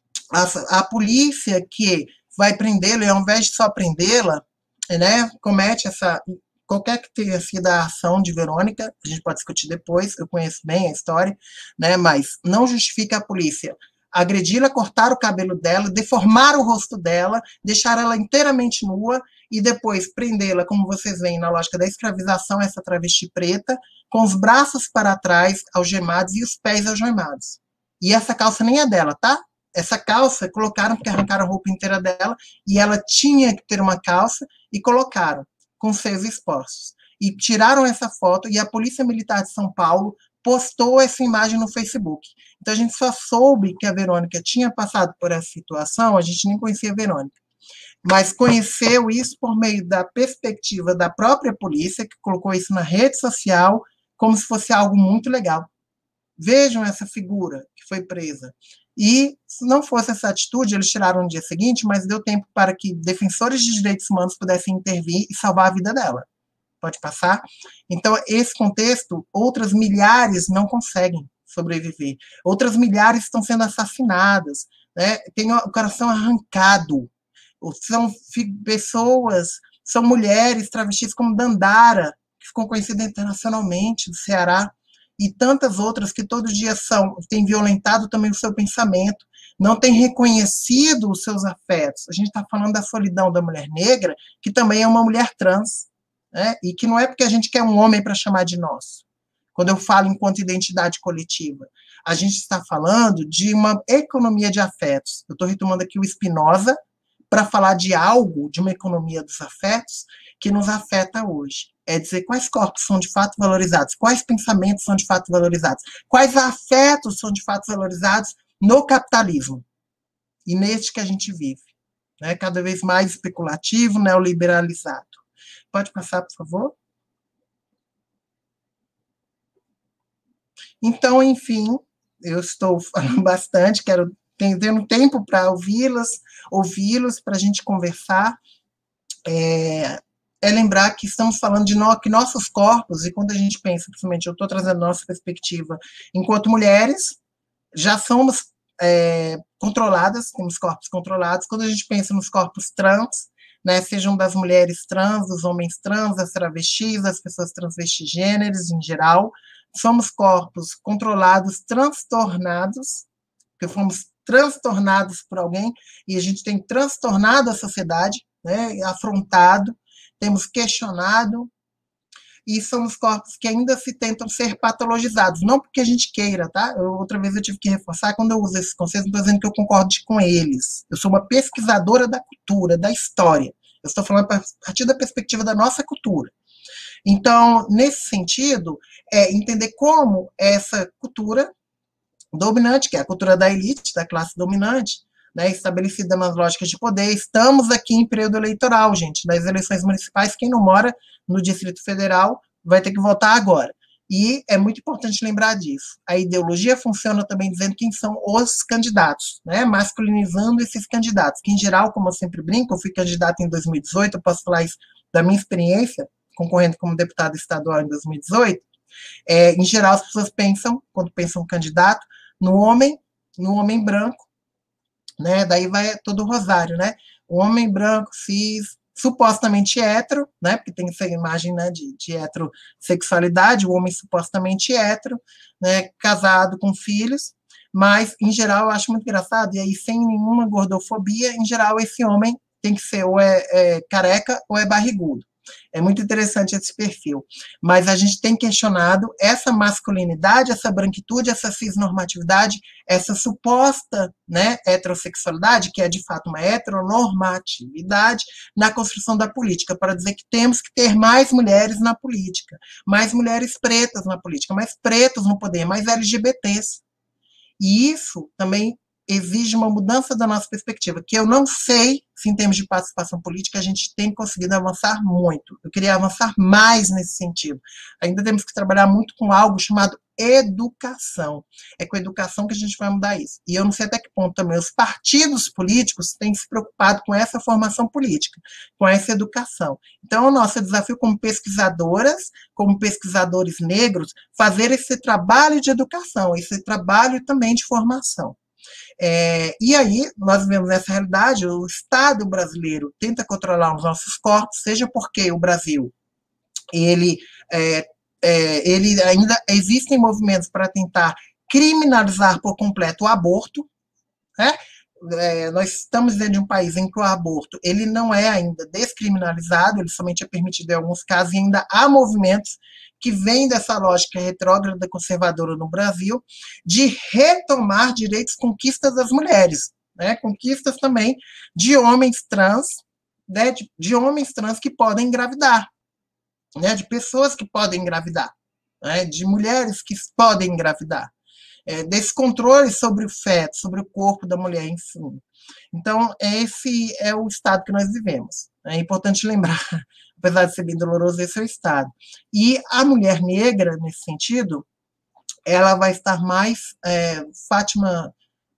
A, a polícia que vai prendê-la, e ao invés de só prendê-la, né, comete essa... Qualquer que tenha sido a ação de Verônica, a gente pode discutir depois, eu conheço bem a história, né, mas não justifica a polícia agredi-la, cortar o cabelo dela, deformar o rosto dela, deixar ela inteiramente nua e depois prendê-la, como vocês veem na lógica da escravização, essa travesti preta, com os braços para trás algemados e os pés algemados. E essa calça nem é dela, tá? Essa calça colocaram porque arrancaram a roupa inteira dela e ela tinha que ter uma calça e colocaram com seios expostos. E tiraram essa foto, e a Polícia Militar de São Paulo postou essa imagem no Facebook. Então, a gente só soube que a Verônica tinha passado por essa situação, a gente nem conhecia a Verônica, mas conheceu isso por meio da perspectiva da própria polícia, que colocou isso na rede social, como se fosse algo muito legal. Vejam essa figura que foi presa. E, se não fosse essa atitude, eles tiraram no dia seguinte, mas deu tempo para que defensores de direitos humanos pudessem intervir e salvar a vida dela. Pode passar? Então, esse contexto, outras milhares não conseguem sobreviver. Outras milhares estão sendo assassinadas, né? Tem o coração arrancado. São pessoas, são mulheres travestis como Dandara, que ficou conhecida internacionalmente, do Ceará, e tantas outras que todo dia são, têm violentado também o seu pensamento, não têm reconhecido os seus afetos. A gente está falando da solidão da mulher negra, que também é uma mulher trans, né? E que não é porque a gente quer um homem para chamar de nosso. Quando eu falo enquanto identidade coletiva, a gente está falando de uma economia de afetos. Eu estou retomando aqui o Spinoza para falar de algo, de uma economia dos afetos, que nos afeta hoje. É dizer, quais corpos são de fato valorizados, quais pensamentos são de fato valorizados, quais afetos são de fato valorizados no capitalismo. E neste que a gente vive, né? Cada vez mais especulativo, neoliberalizado. Pode passar, por favor? Então, enfim, eu estou falando bastante, quero tendo tempo para ouvi-las, ouvi-los, para a gente conversar. É, é lembrar que estamos falando de no, que nossos corpos, e quando a gente pensa, principalmente, eu estou trazendo nossa perspectiva, enquanto mulheres, já somos é, controladas, temos corpos controlados. Quando a gente pensa nos corpos trans, né, sejam das mulheres trans, dos homens trans, das travestis, das pessoas transvestigêneres em geral, somos corpos controlados, transtornados, porque fomos transtornados por alguém, e a gente tem transtornado a sociedade, né, afrontado, temos questionado, e somos corpos que ainda se tentam ser patologizados, não porque a gente queira, tá? Eu, outra vez eu tive que reforçar, quando eu uso esses conceitos, não estou dizendo que eu concordo com eles. Eu sou uma pesquisadora da cultura, da história. Eu estou falando a partir da perspectiva da nossa cultura. Então, nesse sentido, é entender como essa cultura dominante, que é a cultura da elite, da classe dominante, né, estabelecida nas lógicas de poder. Estamos aqui em período eleitoral, gente, das eleições municipais. Quem não mora no Distrito Federal vai ter que votar agora. E é muito importante lembrar disso. A ideologia funciona também dizendo quem são os candidatos, né, masculinizando esses candidatos, que em geral, como eu sempre brinco, eu fui candidata em dois mil e dezoito, eu posso falar isso da minha experiência, concorrendo como deputada estadual em dois mil e dezoito, é, em geral as pessoas pensam, quando pensam candidato, no homem, no homem branco, né, daí vai todo o rosário, né, o homem branco, cis, supostamente hétero, né, porque tem essa imagem, né, de, de heterossexualidade, o homem supostamente hétero, né, casado com filhos, mas, em geral, eu acho muito engraçado, e aí, sem nenhuma gordofobia, em geral, esse homem tem que ser ou é, é careca ou é barrigudo. É muito interessante esse perfil. Mas a gente tem questionado essa masculinidade, essa branquitude, essa cisnormatividade, essa suposta, né, heterossexualidade, que é de fato uma heteronormatividade, na construção da política, para dizer que temos que ter mais mulheres na política, mais mulheres pretas na política, mais pretos no poder, mais L G B Ts. E isso também exige uma mudança da nossa perspectiva, que eu não sei se em termos de participação política a gente tem conseguido avançar muito. Eu queria avançar mais nesse sentido. Ainda temos que trabalhar muito com algo chamado educação. É com a educação que a gente vai mudar isso. E eu não sei até que ponto também os partidos políticos têm se preocupado com essa formação política, com essa educação. Então, o nosso desafio como pesquisadoras, como pesquisadores negros, fazer esse trabalho de educação, esse trabalho também de formação. É, e aí, nós vemos essa realidade, o Estado brasileiro tenta controlar os nossos corpos, seja porque o Brasil, ele, é, é, ele ainda existem movimentos para tentar criminalizar por completo o aborto, né? É, nós estamos dentro de um país em que o aborto ele não é ainda descriminalizado, ele somente é permitido em alguns casos, e ainda há movimentos que vêm dessa lógica retrógrada conservadora no Brasil, de retomar direitos, conquistas das mulheres, né? Conquistas também de homens trans, né? de, de homens trans que podem engravidar, né? De pessoas que podem engravidar, né? De mulheres que podem engravidar. É, desse controle sobre o feto, sobre o corpo da mulher, enfim. Então, esse é o estado que nós vivemos. É importante lembrar, apesar de ser bem doloroso, esse é o estado. E a mulher negra, nesse sentido, ela vai estar mais... É, Fátima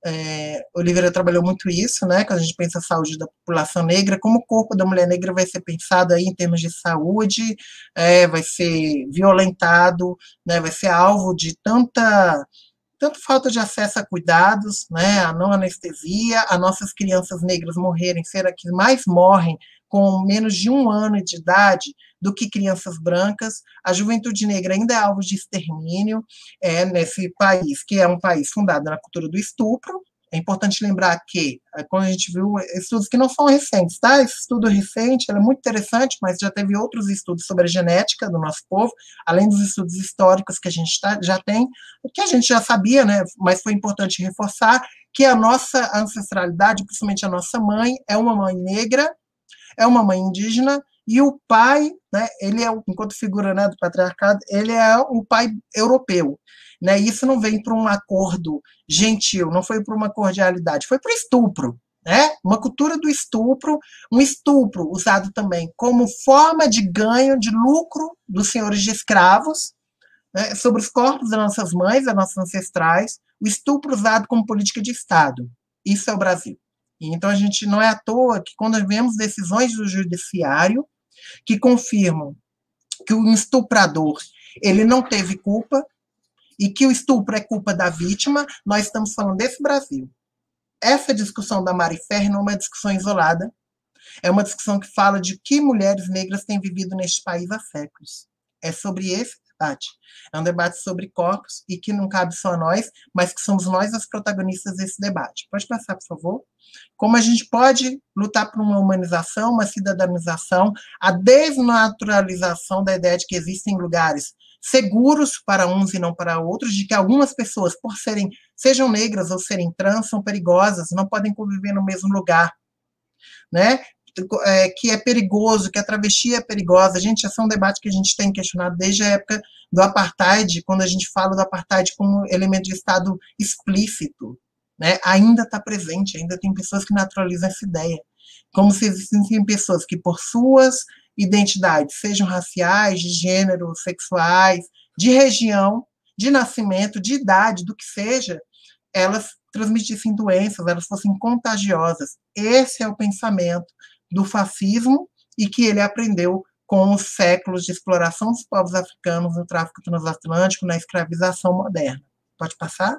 é, Oliveira trabalhou muito isso, né, quando a gente pensa a saúde da população negra, como o corpo da mulher negra vai ser pensado aí em termos de saúde, é, vai ser violentado, né, vai ser alvo de tanta... tanto falta de acesso a cuidados, né, a não anestesia, a nossas crianças negras morrerem, ser a que mais morrem com menos de um ano de idade do que crianças brancas. A juventude negra ainda é alvo de extermínio é, nesse país, que é um país fundado na cultura do estupro. É importante lembrar que, quando a gente viu estudos que não são recentes, tá? Esse estudo recente é muito interessante, mas já teve outros estudos sobre a genética do nosso povo, além dos estudos históricos que a gente tá, já tem, que a gente já sabia, né? Mas foi importante reforçar que a nossa ancestralidade, principalmente a nossa mãe, é uma mãe negra, é uma mãe indígena, e o pai, né, ele é, enquanto figura, né, do patriarcado, ele é o pai europeu. Né, isso não vem para um acordo gentil, não foi para uma cordialidade, foi para o estupro. Né, uma cultura do estupro, um estupro usado também como forma de ganho, de lucro dos senhores de escravos, né, sobre os corpos das nossas mães, das nossas ancestrais, o estupro usado como política de Estado. Isso é o Brasil. Então, a gente não é à toa que, quando vemos decisões do judiciário que confirmam que o estuprador ele não teve culpa e que o estupro é culpa da vítima, nós estamos falando desse Brasil. Essa discussão da Mari Ferrer não é uma discussão isolada, é uma discussão que fala de que mulheres negras têm vivido neste país há séculos. É sobre esse debate. É um debate sobre corpos e que não cabe só a nós, mas que somos nós as protagonistas desse debate. Pode passar, por favor? Como a gente pode lutar por uma humanização, uma cidadanização, a desnaturalização da ideia de que existem lugares seguros para uns e não para outros, de que algumas pessoas, por serem, sejam negras ou serem trans, são perigosas, não podem conviver no mesmo lugar, né? É, que é perigoso, que a travesti é perigosa. Gente, esse é um debate que a gente tem questionado desde a época do apartheid, quando a gente fala do apartheid como elemento de Estado explícito, né? Ainda está presente, ainda tem pessoas que naturalizam essa ideia, como se existissem pessoas que, por suas identidades, sejam raciais, de gênero, sexuais, de região, de nascimento, de idade, do que seja, elas transmitissem doenças, elas fossem contagiosas. Esse é o pensamento do fascismo e que ele aprendeu com os séculos de exploração dos povos africanos no tráfico transatlântico, na escravização moderna. Pode passar?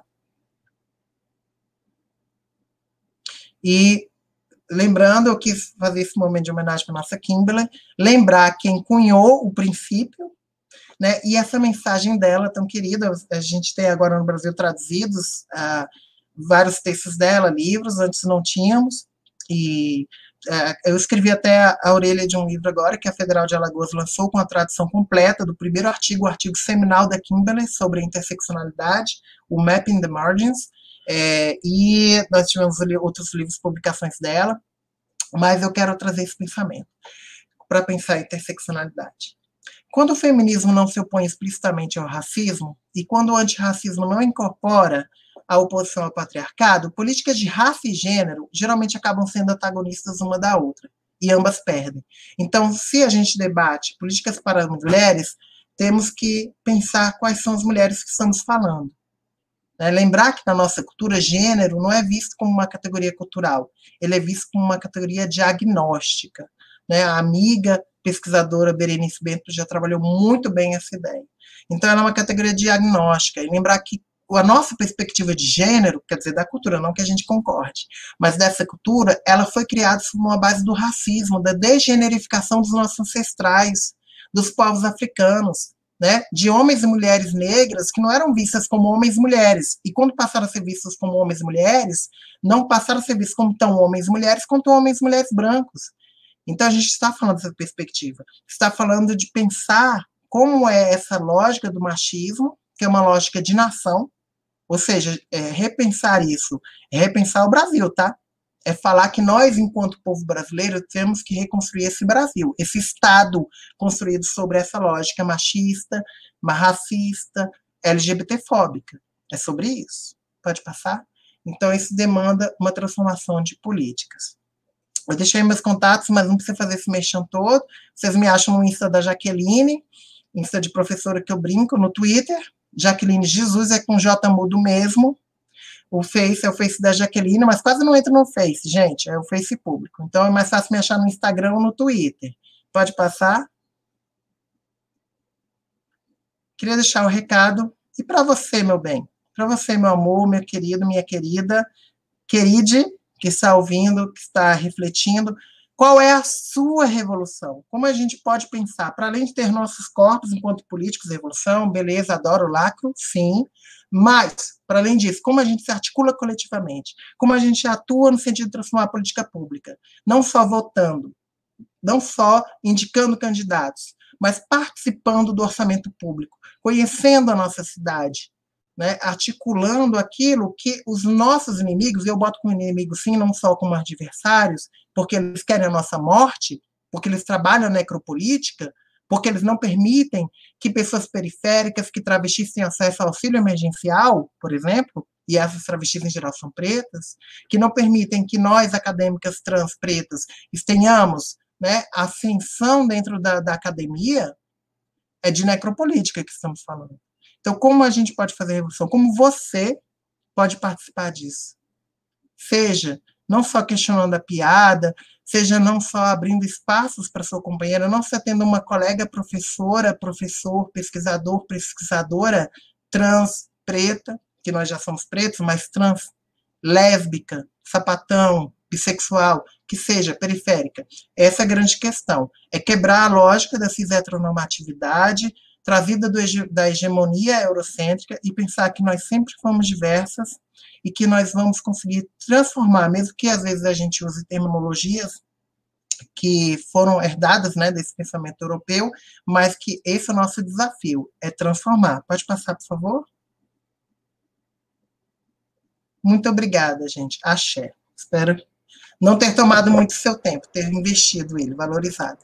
E, lembrando, eu quis fazer esse momento de homenagem para a nossa Kimberley, lembrar quem cunhou o princípio, né, e essa mensagem dela tão querida, a gente tem agora no Brasil traduzidos uh, vários textos dela, livros, antes não tínhamos, e eu escrevi até a, a orelha de um livro agora, que a Federal de Alagoas lançou com a tradução completa do primeiro artigo, o artigo seminal da Kimberley sobre a interseccionalidade, o Mapping the Margins, é, e nós tivemos outros livros, publicações dela, mas eu quero trazer esse pensamento para pensar a interseccionalidade. Quando o feminismo não se opõe explicitamente ao racismo, e quando o antirracismo não incorpora a oposição ao patriarcado, políticas de raça e gênero geralmente acabam sendo antagonistas uma da outra, e ambas perdem. Então, se a gente debate políticas para mulheres, temos que pensar quais são as mulheres que estamos falando. É, lembrar que na nossa cultura, gênero não é visto como uma categoria cultural, ele é visto como uma categoria diagnóstica. Né? A amiga pesquisadora Berenice Bento já trabalhou muito bem essa ideia. Então, ela é uma categoria diagnóstica, e lembrar que a nossa perspectiva de gênero, quer dizer, da cultura, não que a gente concorde, mas dessa cultura, ela foi criada sobre uma base do racismo, da degenerificação dos nossos ancestrais, dos povos africanos, né, de homens e mulheres negras que não eram vistas como homens e mulheres, e quando passaram a ser vistas como homens e mulheres, não passaram a ser vistas como tão homens e mulheres quanto homens e mulheres brancos. Então, a gente está falando dessa perspectiva, está falando de pensar como é essa lógica do machismo, que é uma lógica de nação, ou seja, é repensar isso, é repensar o Brasil, tá? É falar que nós, enquanto povo brasileiro, temos que reconstruir esse Brasil, esse Estado construído sobre essa lógica machista, racista, LGBTfóbica. É sobre isso. Pode passar? Então, isso demanda uma transformação de políticas. Eu deixei meus contatos, mas não precisa fazer esse mexão todo. Vocês me acham no Insta da Jaqueline, Insta de professora que eu brinco, no Twitter, Jaqueline Jesus, é com J mudo mesmo. O Face é o Face da Jaqueline, mas quase não entra no Face, gente, é o Face público. Então é mais fácil me achar no Instagram ou no Twitter. Pode passar? Queria deixar o recado, e para você, meu bem, para você, meu amor, meu querido, minha querida, queride, que está ouvindo, que está refletindo, qual é a sua revolução? Como a gente pode pensar, para além de ter nossos corpos enquanto políticos, revolução, beleza, adoro o lacro, sim, mas, para além disso, como a gente se articula coletivamente, como a gente atua no sentido de transformar a política pública, não só votando, não só indicando candidatos, mas participando do orçamento público, conhecendo a nossa cidade, né, articulando aquilo que os nossos inimigos, eu boto como inimigo sim, não só como adversários, porque eles querem a nossa morte, porque eles trabalham na necropolítica, porque eles não permitem que pessoas periféricas, que travestis tenham acesso ao auxílio emergencial, por exemplo, e essas travestis em geral são pretas, que não permitem que nós, acadêmicas trans pretas, tenhamos, né, ascensão dentro da, da academia, é de necropolítica que estamos falando. Então, como a gente pode fazer revolução? Como você pode participar disso? Seja não só questionando a piada, seja não só abrindo espaços para sua companheira, não só tendo uma colega professora, professor, pesquisador, pesquisadora trans, preta, que nós já somos pretos, mas trans, lésbica, sapatão, bissexual, que seja periférica. Essa é a grande questão. É quebrar a lógica da cis-heteronormatividade, trazida do, da hegemonia eurocêntrica, e pensar que nós sempre fomos diversas e que nós vamos conseguir transformar, mesmo que às vezes a gente use terminologias que foram herdadas, né, desse pensamento europeu, mas que esse é o nosso desafio, é transformar. Pode passar, por favor? Muito obrigada, gente. Axé. Espero não ter tomado muito seu tempo, ter investido ele, valorizado.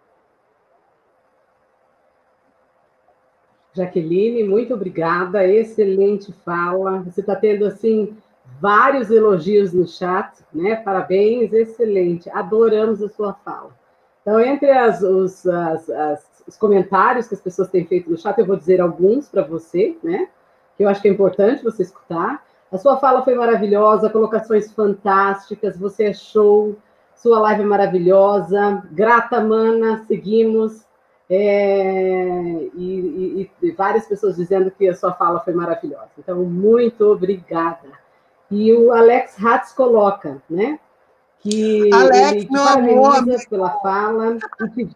Jaqueline, muito obrigada, excelente fala. Você está tendo, assim, vários elogios no chat, né? Parabéns, excelente, adoramos a sua fala. Então, entre as, os, as, as, os comentários que as pessoas têm feito no chat, eu vou dizer alguns para você, né? Que eu acho que é importante você escutar. A sua fala foi maravilhosa, colocações fantásticas, você é show, sua live é maravilhosa, grata, mana, seguimos. É, e, e, e várias pessoas dizendo que a sua fala foi maravilhosa. Então, muito obrigada. E o Alex Hatz coloca, né, que Alex, ele te meu parabeniza amor, pela fala e, te,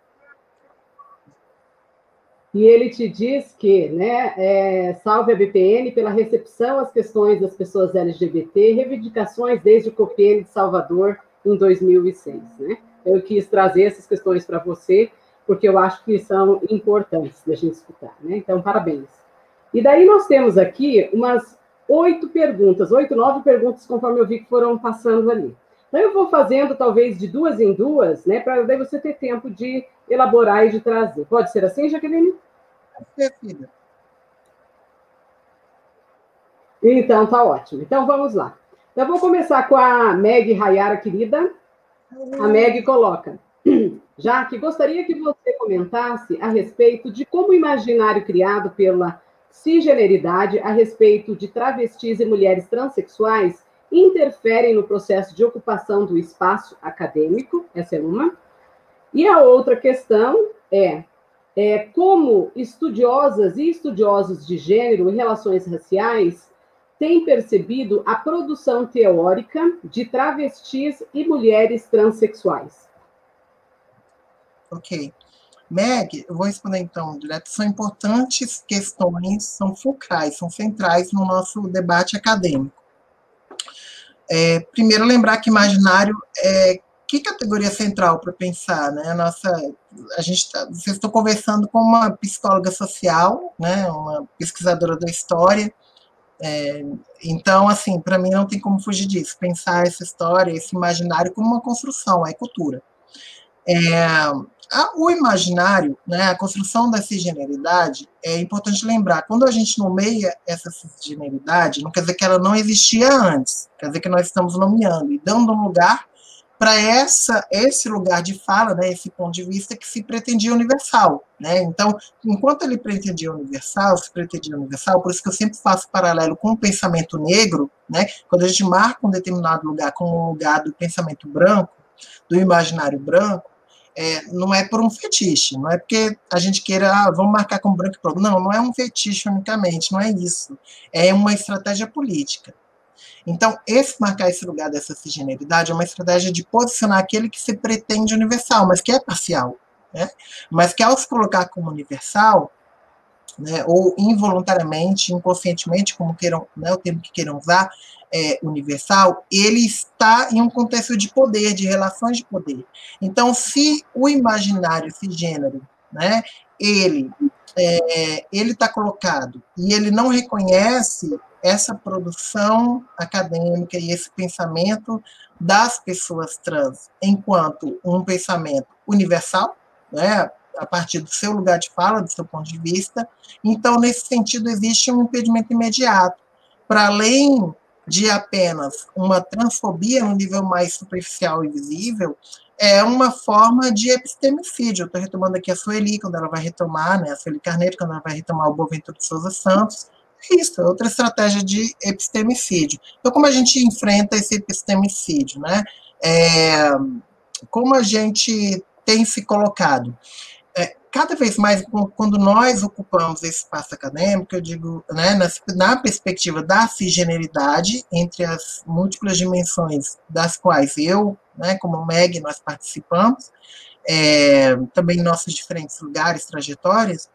e ele te diz que, né, é, salve a B P N pela recepção às questões das pessoas L G B T, reivindicações desde o COPN de Salvador em dois mil e seis, né? Eu quis trazer essas questões para você, porque eu acho que são importantes da gente escutar, né? Então, parabéns. E daí nós temos aqui umas oito perguntas, oito, nove perguntas, conforme eu vi que foram passando ali. Então, eu vou fazendo, talvez, de duas em duas, né? Para daí você ter tempo de elaborar e de trazer. Pode ser assim, Jaqueline? É, filha. Então, tá ótimo. Então, vamos lá. Então, eu vou começar com a Meg Rayara, querida. A Meg coloca: Jaque, gostaria que você comentasse a respeito de como o imaginário criado pela cisgeneridade a respeito de travestis e mulheres transexuais interferem no processo de ocupação do espaço acadêmico. Essa é uma. E a outra questão é, é como estudiosas e estudiosos de gênero e relações raciais têm percebido a produção teórica de travestis e mulheres transexuais. Ok. Meg, eu vou responder então direto. São importantes questões, são fulcrais, são centrais no nosso debate acadêmico. É, primeiro, lembrar que imaginário é que categoria central para pensar, né? Nossa, a gente tá, vocês estão conversando com uma psicóloga social, né? Uma pesquisadora da história. É, então, assim, para mim não tem como fugir disso. Pensar essa história, esse imaginário como uma construção, é cultura. É, a, o imaginário, né, a construção da cisgeneridade, é importante lembrar, quando a gente nomeia essa cisgeneridade, não quer dizer que ela não existia antes, quer dizer que nós estamos nomeando e dando um lugar para esse lugar de fala, né, esse ponto de vista que se pretendia universal. Né? Então, enquanto ele pretendia universal, se pretendia universal, por isso que eu sempre faço paralelo com o pensamento negro, né, quando a gente marca um determinado lugar como um lugar do pensamento branco, do imaginário branco, é, não é por um fetiche, não é porque a gente queira, ah, vamos marcar como branco e pronto. Não, não é um fetiche unicamente, não é isso. É uma estratégia política. Então, esse marcar esse lugar dessa cisgeneridade é uma estratégia de posicionar aquele que se pretende universal, mas que é parcial, né? Mas que ao se colocar como universal, né, ou involuntariamente, inconscientemente, como queiram, né, o termo que queiram usar, é, universal, ele está em um contexto de poder, de relações de poder. Então, se o imaginário cisgênero, né, ele é, ele está colocado e ele não reconhece essa produção acadêmica e esse pensamento das pessoas trans enquanto um pensamento universal, né, a partir do seu lugar de fala, do seu ponto de vista, então, nesse sentido, existe um impedimento imediato, para além de apenas uma transfobia no nível mais superficial e visível, é uma forma de epistemicídio. Eu estou retomando aqui a Sueli, quando ela vai retomar, né, a Sueli Carneiro, quando ela vai retomar o Boaventura de Souza Santos. Isso, é outra estratégia de epistemicídio. Então, como a gente enfrenta esse epistemicídio, né? É, como a gente tem se colocado? É, cada vez mais, quando nós ocupamos esse espaço acadêmico, eu digo, né, na, na perspectiva da cisgeneridade, entre as múltiplas dimensões das quais eu, né, como Meg, nós participamos, é, também em nossos diferentes lugares, trajetórias,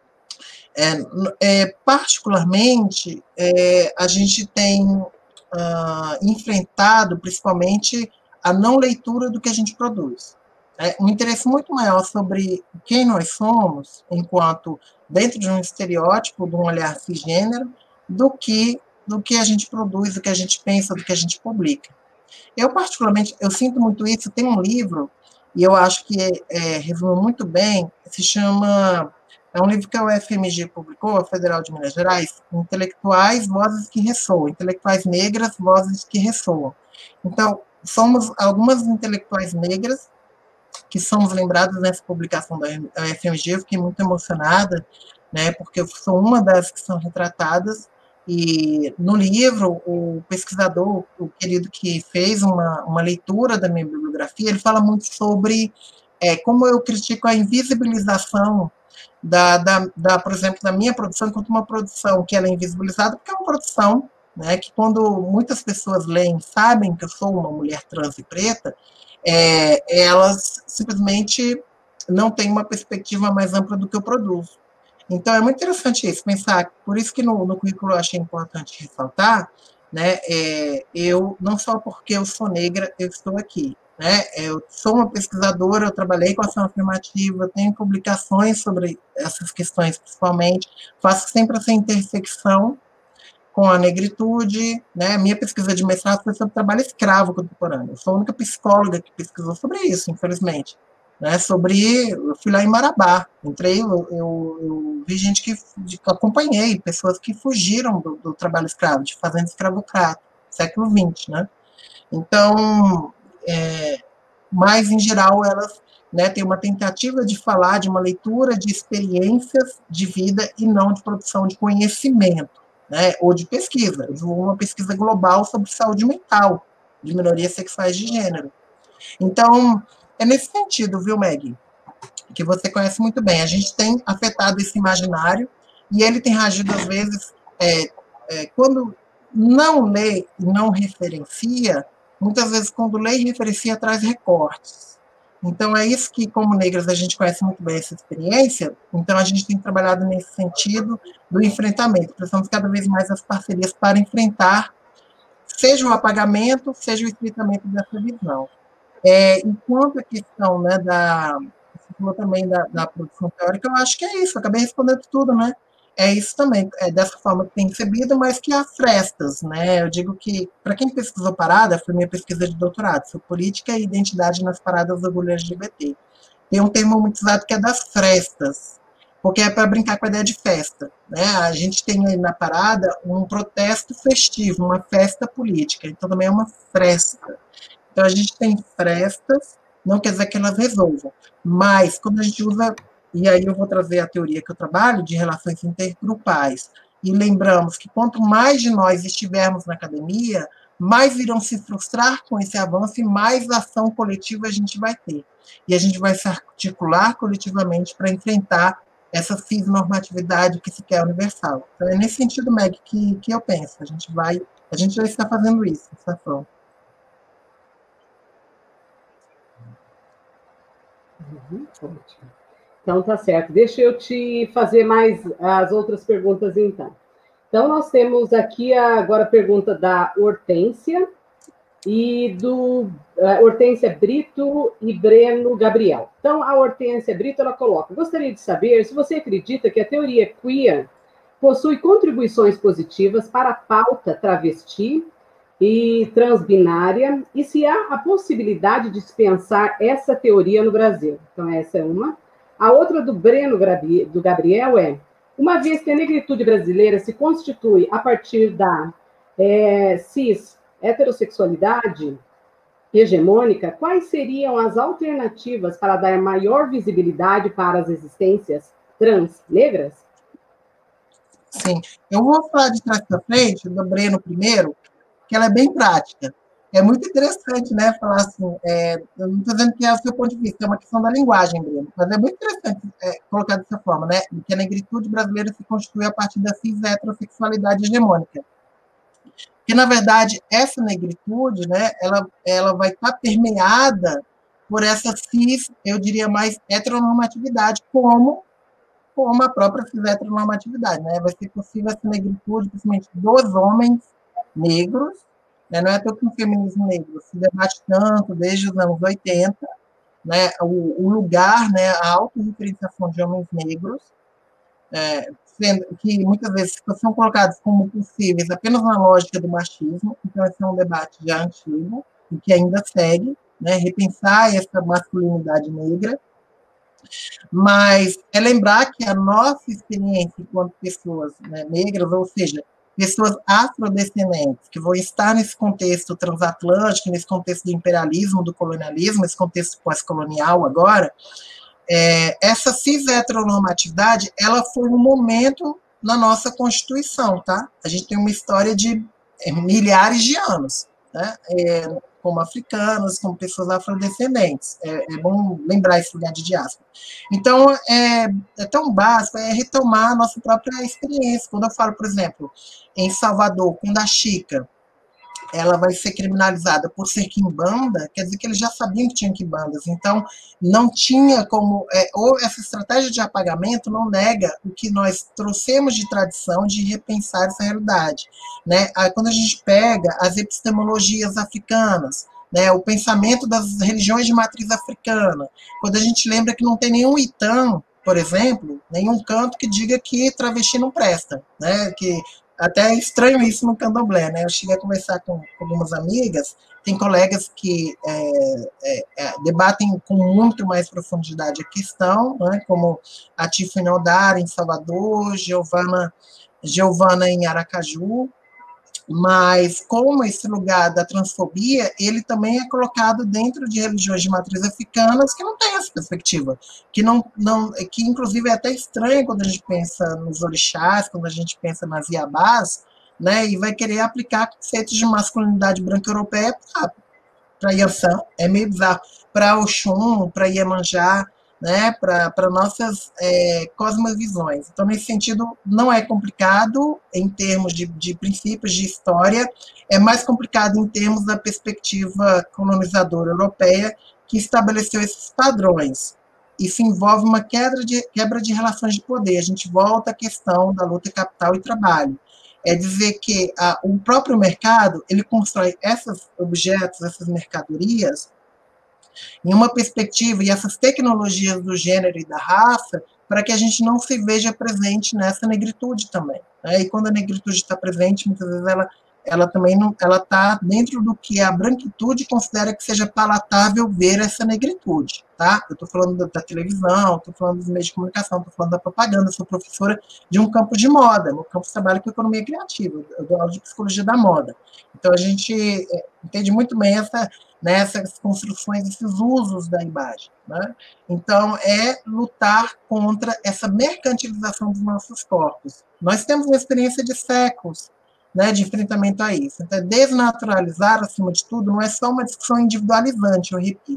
É, é, particularmente, é, a gente tem uh, enfrentado, principalmente, a não leitura do que a gente produz. É, um interesse muito maior sobre quem nós somos, enquanto dentro de um estereótipo, de um olhar cisgênero, do que, do que a gente produz, do que a gente pensa, do que a gente publica. Eu, particularmente, eu sinto muito isso. Tem um livro, e eu acho que é, resume muito bem, se chama... É um livro que a U F M G publicou, a Federal de Minas Gerais, Intelectuais, Vozes que Ressoam, Intelectuais Negras, Vozes que Ressoam. Então, somos algumas intelectuais negras que somos lembradas nessa publicação da U F M G, eu fiquei muito emocionada, né, porque eu sou uma das que são retratadas, e no livro, o pesquisador, o querido que fez uma, uma leitura da minha bibliografia, ele fala muito sobre é, como eu critico a invisibilização Da, da, da, por exemplo, da minha produção, enquanto uma produção que ela é invisibilizada, porque é uma produção, né, que quando muitas pessoas leem, sabem que eu sou uma mulher trans e preta, é, elas simplesmente não têm uma perspectiva mais ampla do que eu produzo. Então, é muito interessante isso, pensar, por isso que no, no currículo eu achei importante ressaltar, né, é, eu, não só porque eu sou negra, eu estou aqui, né? Eu sou uma pesquisadora, eu trabalhei com ação afirmativa, tenho publicações sobre essas questões, principalmente, faço sempre essa intersecção com a negritude, né? Minha pesquisa de mestrado foi sobre trabalho escravo contemporâneo. Eu sou a única psicóloga que pesquisou sobre isso, infelizmente. Né? Sobre, eu fui lá em Marabá, entrei, eu, eu, eu vi gente que, de, que acompanhei, pessoas que fugiram do, do trabalho escravo, de fazenda escravocrata, século vinte, né? Então, é, mas em geral elas, né, têm uma tentativa de falar de uma leitura de experiências de vida e não de produção de conhecimento, né, ou de pesquisa. Eu vou uma pesquisa global sobre saúde mental de minorias sexuais de gênero. Então, é nesse sentido, viu, Meg, que você conhece muito bem. A gente tem afetado esse imaginário e ele tem reagido, às vezes, é, é, quando não lê e não referencia, muitas vezes, quando lê e referencia, traz recortes. Então, é isso que, como negras, a gente conhece muito bem essa experiência, então a gente tem trabalhado nesse sentido do enfrentamento. Precisamos cada vez mais das parcerias para enfrentar, seja o apagamento, seja o estreitamento dessa visão. É, enquanto a questão, né, da, você falou também da, da produção teórica, eu acho que é isso, eu acabei respondendo tudo, né? É isso também, é dessa forma que tem recebido, mas que há frestas, né? Eu digo que, para quem pesquisou parada, foi minha pesquisa de doutorado, sobre política e identidade nas paradas do orgulho L G B T. Tem um termo muito usado que é das frestas, porque é para brincar com a ideia de festa, né? A gente tem aí na parada um protesto festivo, uma festa política, então também é uma fresta. Então, a gente tem frestas, não quer dizer que elas resolvam, mas quando a gente usa, e aí eu vou trazer a teoria que eu trabalho, de relações intergrupais, e lembramos que quanto mais de nós estivermos na academia, mais irão se frustrar com esse avanço e mais ação coletiva a gente vai ter. E a gente vai se articular coletivamente para enfrentar essa cisnormatividade que se quer universal. Então, é nesse sentido, Meg, que, que eu penso. A gente vai, a gente já está fazendo isso, essa ação. Uhum, ótimo. Então, tá certo. Deixa eu te fazer mais as outras perguntas, então. Então, nós temos aqui agora a pergunta da Hortência, e do uh, Hortência Brito e Breno Gabriel. Então, a Hortência Brito, ela coloca: gostaria de saber se você acredita que a teoria queer possui contribuições positivas para a pauta travesti e transbinária, e se há a possibilidade de se pensar essa teoria no Brasil. Então, essa é uma. A outra do Breno do Gabriel é: uma vez que a negritude brasileira se constitui a partir da é, cis heterossexualidade hegemônica, quais seriam as alternativas para dar maior visibilidade para as existências trans negras? Sim, eu vou falar de trás para frente, do Breno primeiro, que ela é bem prática. É muito interessante, né, falar assim, é, eu não estou dizendo que é o seu ponto de vista, é uma questão da linguagem, Breno, mas é muito interessante é, colocar dessa forma, né, que a negritude brasileira se constitui a partir da cis-heterossexualidade hegemônica. Porque, na verdade, essa negritude, né, ela, ela vai estar permeada por essa cis, eu diria mais, heteronormatividade, como, como a própria cis-heteronormatividade, né, vai ser possível essa negritude, principalmente dos homens negros, né, não é até que o feminismo negro se debate tanto desde os anos oitenta, né, o, o lugar, né, a autorreferenciação de homens negros, é, sendo que muitas vezes são colocados como possíveis apenas na lógica do machismo, então esse é um debate já antigo, e que ainda segue, né, repensar essa masculinidade negra, mas é lembrar que a nossa experiência enquanto pessoas, né, negras, ou seja, pessoas afrodescendentes, que vão estar nesse contexto transatlântico, nesse contexto do imperialismo, do colonialismo, nesse contexto pós-colonial agora, é, essa cis-heteronormatividade, ela foi um momento na nossa Constituição, tá? A gente tem uma história de é, milhares de anos, né? É, como africanos, como pessoas afrodescendentes. É, é bom lembrar esse lugar de diáspora. Então, é, é tão básico, é retomar a nossa própria experiência. Quando eu falo, por exemplo, em Salvador, quando a Chica ela vai ser criminalizada por ser quimbanda, quer dizer que eles já sabiam que tinha quimbandas, então não tinha como, é, ou essa estratégia de apagamento não nega o que nós trouxemos de tradição de repensar essa realidade, né? Aí, quando a gente pega as epistemologias africanas, né, o pensamento das religiões de matriz africana, quando a gente lembra que não tem nenhum Itam, por exemplo, nenhum canto que diga que travesti não presta, né, que até é estranho isso no candomblé, né, eu cheguei a conversar com, com algumas amigas, tem colegas que é, é, é, debatem com muito mais profundidade a questão, né, como a Tiffany Odara em Salvador, Giovana, Giovana em Aracaju, mas como esse lugar da transfobia, ele também é colocado dentro de religiões de matriz africanas que não tem essa perspectiva, que, não, não, que inclusive é até estranho quando a gente pensa nos orixás, quando a gente pensa nas iabás, né, e vai querer aplicar conceitos de masculinidade branca europeia para Yansan, é meio bizarro, para Oxum, para Iemanjá, né, para nossas é, cosmovisões. Então, nesse sentido, não é complicado em termos de, de princípios de história, é mais complicado em termos da perspectiva colonizadora europeia, que estabeleceu esses padrões. Isso envolve uma quebra de, quebra de relações de poder. A gente volta à questão da luta capital e trabalho. É dizer que a, o próprio mercado, ele constrói esses objetos, essas mercadorias, em uma perspectiva, e essas tecnologias do gênero e da raça, para que a gente não se veja presente nessa negritude também, né? E quando a negritude está presente, muitas vezes ela, ela também não, ela está dentro do que a branquitude considera que seja palatável ver essa negritude, tá? Eu estou falando da, da televisão, estou falando dos meios de comunicação, estou falando da propaganda, sou professora de um campo de moda, meu campo de trabalho com economia criativa, eu dou aula de psicologia da moda. Então, a gente é, entende muito bem essa, né, essas construções, esses usos da imagem, né? Então, é lutar contra essa mercantilização dos nossos corpos. Nós temos uma experiência de séculos, né, de enfrentamento a isso. Então, desnaturalizar, acima de tudo, não é só uma discussão individualizante, eu repito.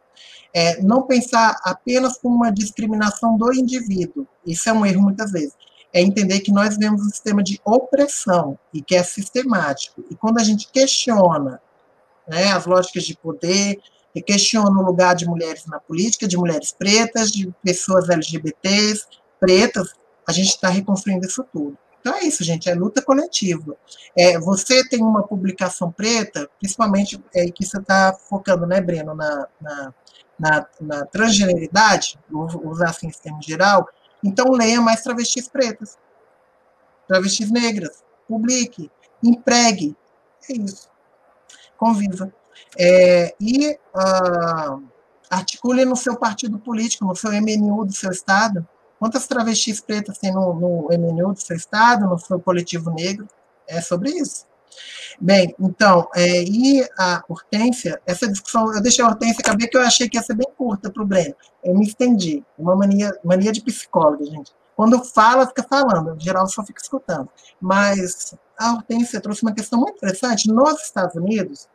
É não pensar apenas como uma discriminação do indivíduo. Isso é um erro muitas vezes. É entender que nós vivemos um sistema de opressão e que é sistemático. E quando a gente questiona, né, as lógicas de poder, e questiona o lugar de mulheres na política, de mulheres pretas, de pessoas L G B Ts, pretas, a gente está reconstruindo isso tudo. Então é isso, gente, é luta coletiva. É, você tem uma publicação preta, principalmente é que você está focando, né, Breno, na, na, na, na transgeneridade, vou usar assim em termos geral, então leia mais travestis pretas, travestis negras, publique, empregue, é isso. Conviva. É, e uh, articule no seu partido político, no seu M N U do seu estado. Quantas travestis pretas tem no, no M N U do seu estado, no seu coletivo negro? É sobre isso. Bem, então, é, e a Hortência, essa discussão, eu deixei a Hortência caber que eu achei que ia ser bem curta para o Breno. Eu me estendi. Uma mania, mania de psicóloga, gente. Quando fala, fica falando. Em geral, só fica escutando. Mas a Hortência trouxe uma questão muito interessante. Nos Estados Unidos,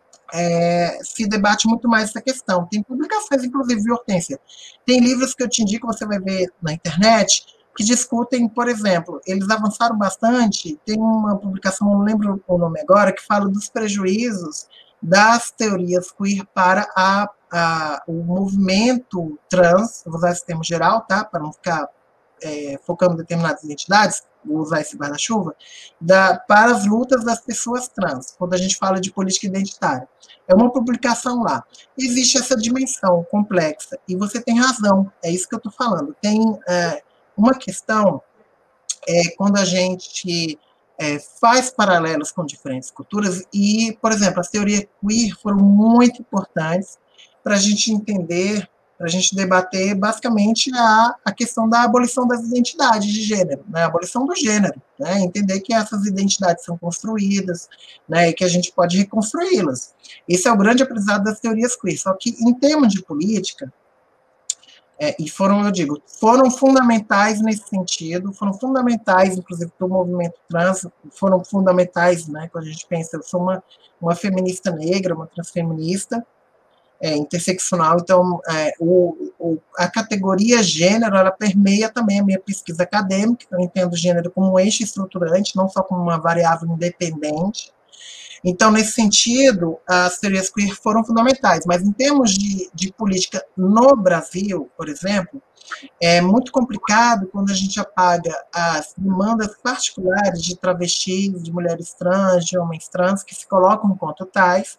é, se debate muito mais essa questão. Tem publicações, inclusive, de Hortência. Tem livros que eu te indico, você vai ver na internet, que discutem, por exemplo, eles avançaram bastante, tem uma publicação, não lembro o nome agora, que fala dos prejuízos das teorias queer para a, a, o movimento trans, vou usar esse termo geral, tá, para não ficar é, focando em determinadas identidades, vou usar esse guarda-chuva, para as lutas das pessoas trans, quando a gente fala de política identitária. É uma publicação lá. Existe essa dimensão complexa, e você tem razão, é isso que eu estou falando. Tem é, uma questão, é, quando a gente é, faz paralelos com diferentes culturas, e, por exemplo, as teorias queer foram muito importantes para a gente entender, para a gente debater basicamente a, a questão da abolição das identidades de gênero, né, a abolição do gênero, né, entender que essas identidades são construídas, né, e que a gente pode reconstruí-las. Esse é o grande aprendizado das teorias queer, só que em termos de política, é, e foram, eu digo, foram fundamentais nesse sentido, foram fundamentais, inclusive, para o movimento trans, foram fundamentais, né, quando a gente pensa, eu sou uma, uma feminista negra, uma transfeminista, É, interseccional, então é, o, o, a categoria gênero, ela permeia também a minha pesquisa acadêmica, eu entendo o gênero como um eixo estruturante, não só como uma variável independente. Então, nesse sentido, as teorias queer foram fundamentais, mas em termos de, de política no Brasil, por exemplo, é muito complicado quando a gente apaga as demandas particulares de travestis, de mulheres trans, de homens trans, que se colocam enquanto tais,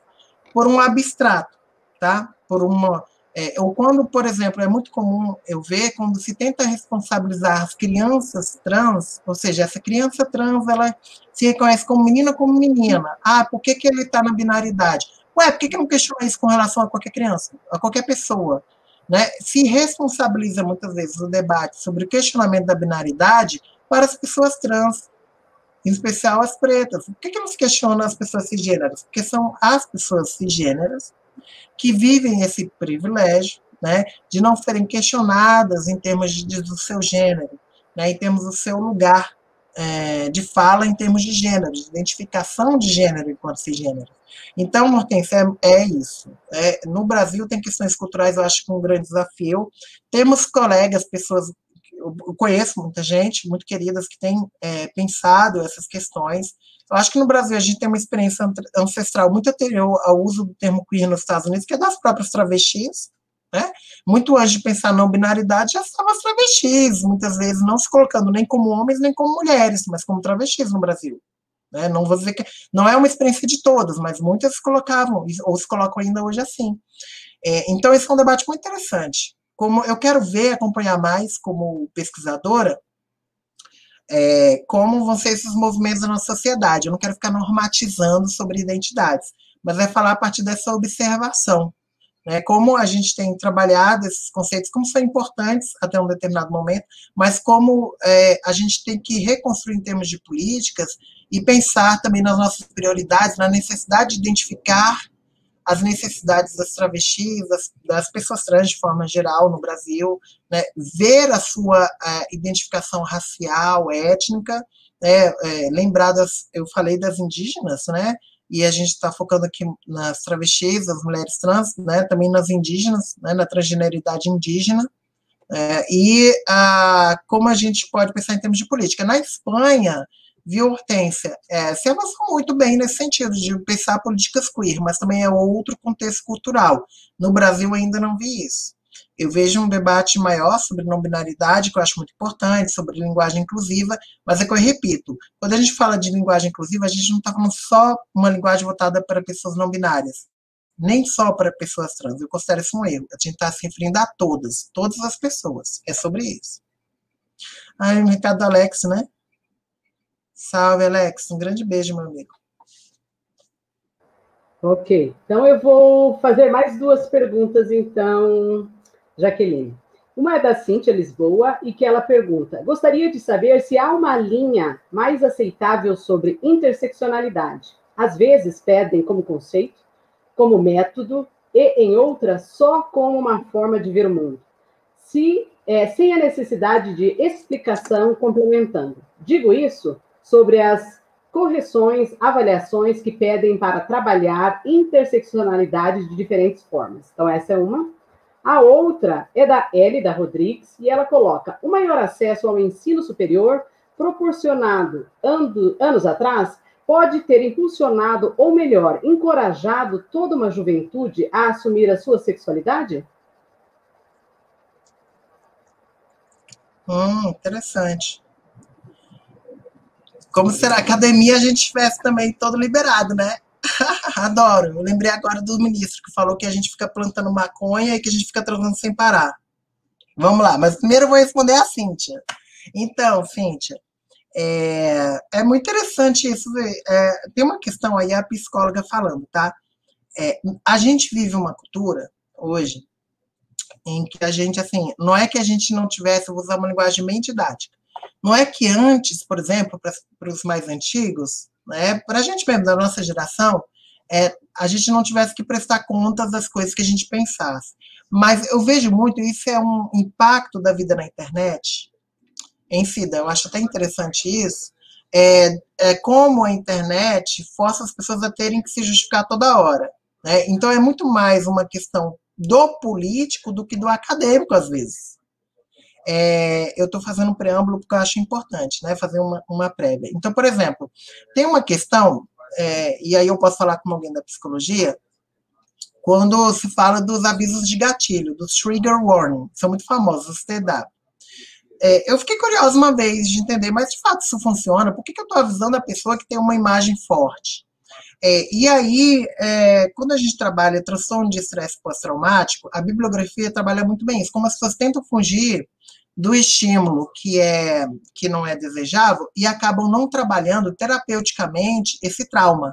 por um abstrato, tá? Por uma... É, ou quando, por exemplo, é muito comum eu ver quando se tenta responsabilizar as crianças trans, ou seja, essa criança trans, ela se reconhece como menina ou como menina. Ah, por que, que ele está na binaridade? Ué, por que, que não questiona isso com relação a qualquer criança, a qualquer pessoa? Né? Se responsabiliza muitas vezes o debate sobre o questionamento da binaridade para as pessoas trans, em especial as pretas. Por que, que não se questiona as pessoas cisgêneras? Porque são as pessoas cisgêneras que vivem esse privilégio, né, de não serem questionadas em termos de, de, do seu gênero, né, em termos do seu lugar é, de fala, em termos de gênero, de identificação de gênero enquanto cisgênero. Então, Hortência, é, é isso. É, no Brasil tem questões culturais, eu acho que um grande desafio. Temos colegas, pessoas, eu conheço muita gente, muito queridas, que têm é, pensado essas questões. Eu acho que no Brasil a gente tem uma experiência ancestral muito anterior ao uso do termo queer nos Estados Unidos, que é das próprias travestis, né? Muito antes de pensar na binaridade, já estavam as travestis, muitas vezes não se colocando nem como homens, nem como mulheres, mas como travestis no Brasil. Né? Não vou dizer que não é uma experiência de todas, mas muitas se colocavam, ou se colocam ainda hoje assim. É, então, esse é um debate muito interessante. Como eu quero ver, acompanhar mais como pesquisadora, É, como vão ser esses movimentos da nossa sociedade. Eu não quero ficar normatizando sobre identidades, mas é falar a partir dessa observação, né? Como a gente tem trabalhado esses conceitos, como são importantes até um determinado momento, mas como é, a gente tem que reconstruir em termos de políticas e pensar também nas nossas prioridades, na necessidade de identificar as necessidades das travestis, das, das pessoas trans de forma geral no Brasil, né, ver a sua a identificação racial, étnica, né, é, lembrar das, eu falei das indígenas, né, e a gente está focando aqui nas travestis, as mulheres trans, né, também nas indígenas, né, na transgeneridade indígena, é, e a, como a gente pode pensar em termos de política. Na Espanha, viu, Hortência, é, se avançou muito bem nesse sentido de pensar políticas queer, mas também é outro contexto cultural. No Brasil ainda não vi isso. Eu vejo um debate maior sobre não-binaridade, que eu acho muito importante, sobre linguagem inclusiva, mas é que eu repito, quando a gente fala de linguagem inclusiva, a gente não está falando só uma linguagem voltada para pessoas não binárias, nem só para pessoas trans. Eu considero isso um erro. A gente está se referindo a todas, todas as pessoas. É sobre isso. Ah, o recado do Alex, né? Salve, Alex. Um grande beijo, meu amigo. Ok. Então, eu vou fazer mais duas perguntas, então, Jaqueline. Uma é da Cíntia Lisboa, e que ela pergunta: gostaria de saber se há uma linha mais aceitável sobre interseccionalidade. Às vezes pedem como conceito, como método, e em outras só como uma forma de ver o mundo. Se, é, sem a necessidade de explicação complementando. Digo isso sobre as correções, avaliações que pedem para trabalhar interseccionalidade de diferentes formas. Então, essa é uma. A outra é da Elida Rodrigues, e ela coloca: o maior acesso ao ensino superior proporcionado ando, anos atrás pode ter impulsionado, ou melhor, encorajado toda uma juventude a assumir a sua sexualidade? Hum, interessante. Como se na academia a gente tivesse também todo liberado, né? Adoro. Eu lembrei agora do ministro que falou que a gente fica plantando maconha e que a gente fica transando sem parar. Vamos lá, mas primeiro eu vou responder a Cíntia. Então, Cíntia, é, é muito interessante isso. É, tem uma questão aí, a psicóloga falando, tá? É, a gente vive uma cultura hoje em que a gente, assim, não é que a gente não tivesse, vou usar uma linguagem bem didática, não é que antes, por exemplo, para os mais antigos, né, para a gente mesmo, da nossa geração, é, a gente não tivesse que prestar contas das coisas que a gente pensasse. Mas eu vejo muito, isso é um impacto da vida na internet, em Cida, eu acho até interessante isso, é, é como a internet força as pessoas a terem que se justificar toda hora. Né? Então é muito mais uma questão do político do que do acadêmico, às vezes. É, eu estou fazendo um preâmbulo porque eu acho importante, né, fazer uma, uma prévia. Então, por exemplo, tem uma questão, é, e aí eu posso falar com alguém da psicologia, quando se fala dos avisos de gatilho, dos trigger warning, são muito famosos, os T W. É, eu fiquei curiosa uma vez de entender, mas de fato isso funciona? Por que, que eu estou avisando a pessoa que tem uma imagem forte? É, e aí, é, quando a gente trabalha transtorno de estresse pós-traumático, a bibliografia trabalha muito bem isso, como as pessoas tentam fugir do estímulo que, é, que não é desejável e acabam não trabalhando terapeuticamente esse trauma.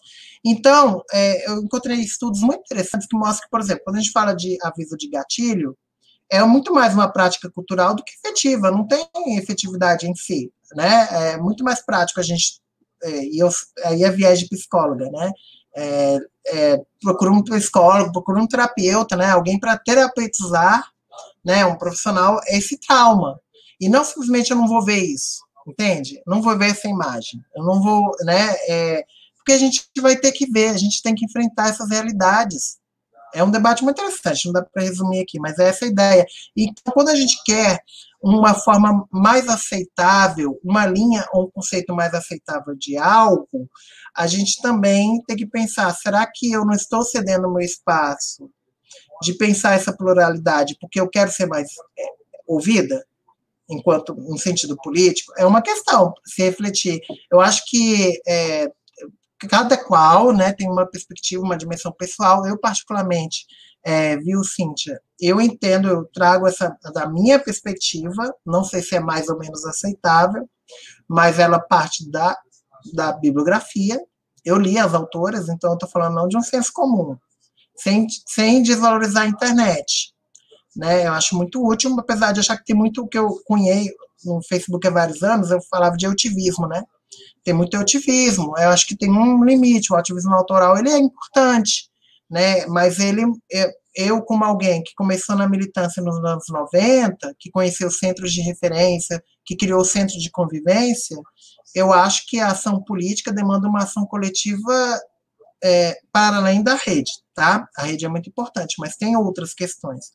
Então, é, eu encontrei estudos muito interessantes que mostram que, por exemplo, quando a gente fala de aviso de gatilho, é muito mais uma prática cultural do que efetiva, não tem efetividade em si, né? É muito mais prático a gente, é, e eu, aí é viés de psicóloga, né? É, é, procura um psicólogo, procura um terapeuta, né? Alguém para terapeutizar, né? Um profissional, esse trauma. E não simplesmente eu não vou ver isso, entende? Não vou ver essa imagem, eu não vou, né? É, porque a gente vai ter que ver, a gente tem que enfrentar essas realidades. É um debate muito interessante, não dá para resumir aqui, mas é essa a ideia. E quando a gente quer uma forma mais aceitável, uma linha ou um conceito mais aceitável de algo, a gente também tem que pensar, será que eu não estou cedendo o meu espaço de pensar essa pluralidade porque eu quero ser mais é, ouvida, enquanto no sentido político? É uma questão, se refletir. Eu acho que é, cada qual, né, tem uma perspectiva, uma dimensão pessoal. Eu, particularmente, é, viu, Cíntia, eu entendo, eu trago essa da minha perspectiva, não sei se é mais ou menos aceitável, mas ela parte da, da bibliografia. Eu li as autoras, então eu estou falando não de um senso comum, sem, sem desvalorizar a internet, né? Eu acho muito útil, apesar de achar que tem muito o que eu cunhei no Facebook há vários anos, eu falava de ativismo, né? Tem muito ativismo, eu acho que tem um limite, o ativismo autoral ele é importante, né? Mas ele, eu como alguém que começou na militância nos anos noventa, que conheceu centros de referência, que criou centros de convivência, eu acho que a ação política demanda uma ação coletiva é, para além da rede, tá? A rede é muito importante, mas tem outras questões.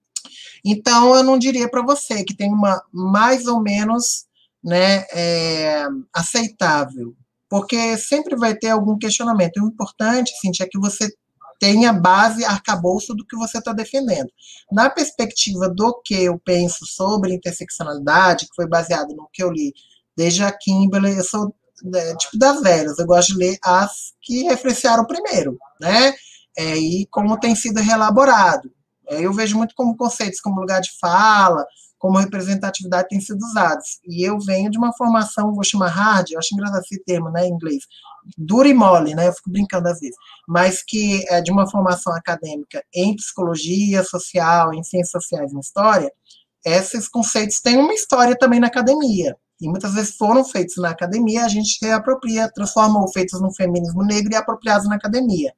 Então, eu não diria para você que tem uma mais ou menos, né, é, aceitável, porque sempre vai ter algum questionamento. O importante, Cíntia, é que você tenha base, arcabouço do que você está defendendo. Na perspectiva do que eu penso sobre interseccionalidade, que foi baseado no que eu li desde a Kimberley, eu sou é, tipo das velhas, eu gosto de ler as que referenciaram primeiro, né, é, e como tem sido reelaborado. É, eu vejo muito como conceitos como lugar de fala, como representatividade têm sido usados. E eu venho de uma formação, vou chamar hard, eu acho engraçado esse termo, né, em inglês, dura e mole, né, eu fico brincando às vezes, mas que é de uma formação acadêmica em psicologia social, em ciências sociais e em história. Esses conceitos têm uma história também na academia, e muitas vezes foram feitos na academia, a gente reapropria, transforma os feitos no feminismo negro e apropriados na academia.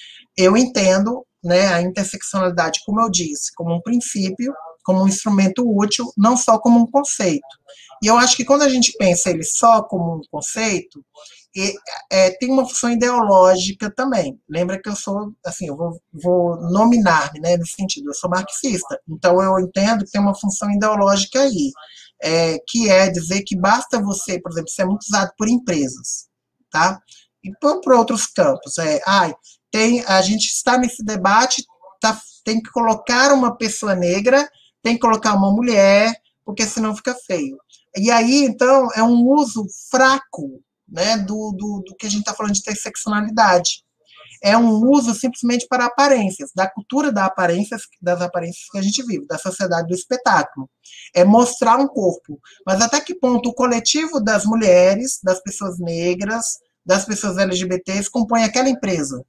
Eu entendo, né, a interseccionalidade, como eu disse, como um princípio, como um instrumento útil, não só como um conceito. E eu acho que quando a gente pensa ele só como um conceito, e, é, tem uma função ideológica também. Lembra que eu sou, assim, eu vou, vou nominar-me, né, nesse sentido, eu sou marxista, então eu entendo que tem uma função ideológica aí, é, que é dizer que basta você, por exemplo, ser muito usado por empresas, tá? E por, por outros campos, é, ai, tem, a gente está nesse debate, tá, tem que colocar uma pessoa negra, tem que colocar uma mulher, porque senão fica feio. E aí, então, é um uso fraco, né, do, do, do que a gente está falando de interseccionalidade. É um uso simplesmente para aparências, da cultura da aparência, das aparências que a gente vive, da sociedade do espetáculo. É mostrar um corpo. Mas até que ponto o coletivo das mulheres, das pessoas negras, das pessoas L G B Ts compõe aquela empresa?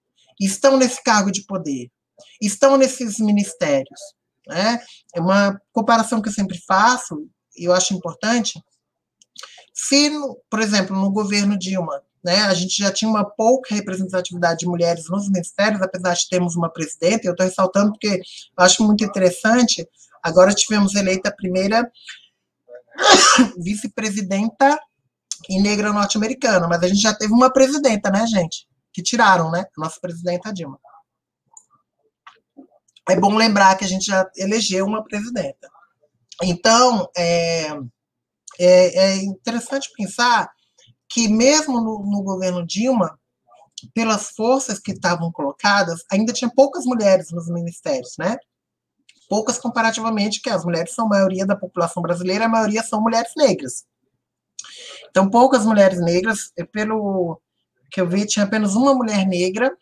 Estão nesse cargo de poder? Estão nesses ministérios? Né? É uma comparação que eu sempre faço, e eu acho importante. Se, por exemplo, no governo Dilma, né, a gente já tinha uma pouca representatividade de mulheres nos ministérios, apesar de termos uma presidenta, e eu estou ressaltando porque eu acho muito interessante, agora tivemos eleita a primeira vice-presidenta e negra norte-americana, mas a gente já teve uma presidenta, né, gente? Que tiraram, né, a nossa presidenta Dilma. É bom lembrar que a gente já elegeu uma presidenta. Então, é, é, é interessante pensar que mesmo no, no governo Dilma, pelas forças que estavam colocadas, ainda tinha poucas mulheres nos ministérios, né? Poucas comparativamente, que as mulheres são a maioria da população brasileira, a maioria são mulheres negras. Então, poucas mulheres negras, pelo, que eu vi, tinha apenas uma mulher negra,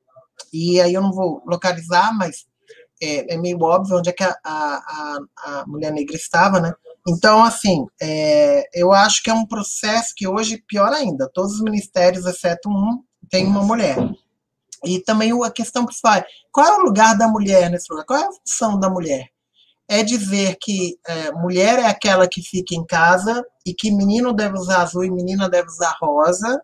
e aí eu não vou localizar, mas é, é meio óbvio onde é que a, a, a mulher negra estava, né? Então, assim, é, eu acho que é um processo que hoje, pior ainda, todos os ministérios, exceto um, tem uma mulher. E também a questão principal é, qual é o lugar da mulher nesse lugar? Qual é a função da mulher? É dizer que é, mulher é aquela que fica em casa e que menino deve usar azul e menina deve usar rosa,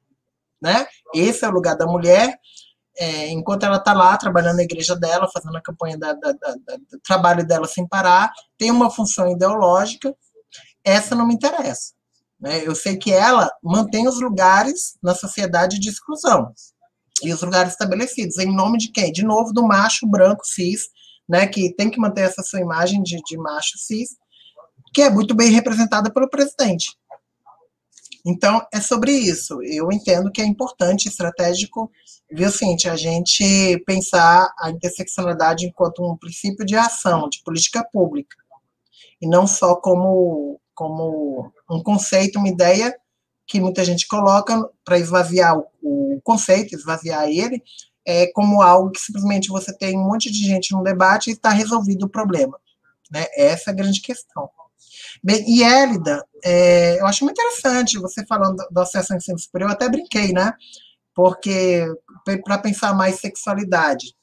né? Esse é o lugar da mulher. É, enquanto ela está lá trabalhando na igreja dela, fazendo a campanha da, da, da, da, do trabalho dela sem parar, tem uma função ideológica, essa não me interessa. Né? Eu sei que ela mantém os lugares na sociedade de exclusão, e os lugares estabelecidos, em nome de quem? De novo, do macho branco cis, né, que tem que manter essa sua imagem de, de macho cis, que é muito bem representada pelo presidente. Então, é sobre isso. Eu entendo que é importante, estratégico, viu, Cíntia, a gente pensar a interseccionalidade enquanto um princípio de ação, de política pública, e não só como, como um conceito, uma ideia que muita gente coloca para esvaziar o, o conceito, esvaziar ele, é como algo que simplesmente você tem um monte de gente no debate e está resolvido o problema. Né? Essa é a grande questão. Bem, e Hélida, é, eu acho muito interessante você falando do acesso ao ensino superior, eu até brinquei, né? Porque, para pensar mais sexualidade.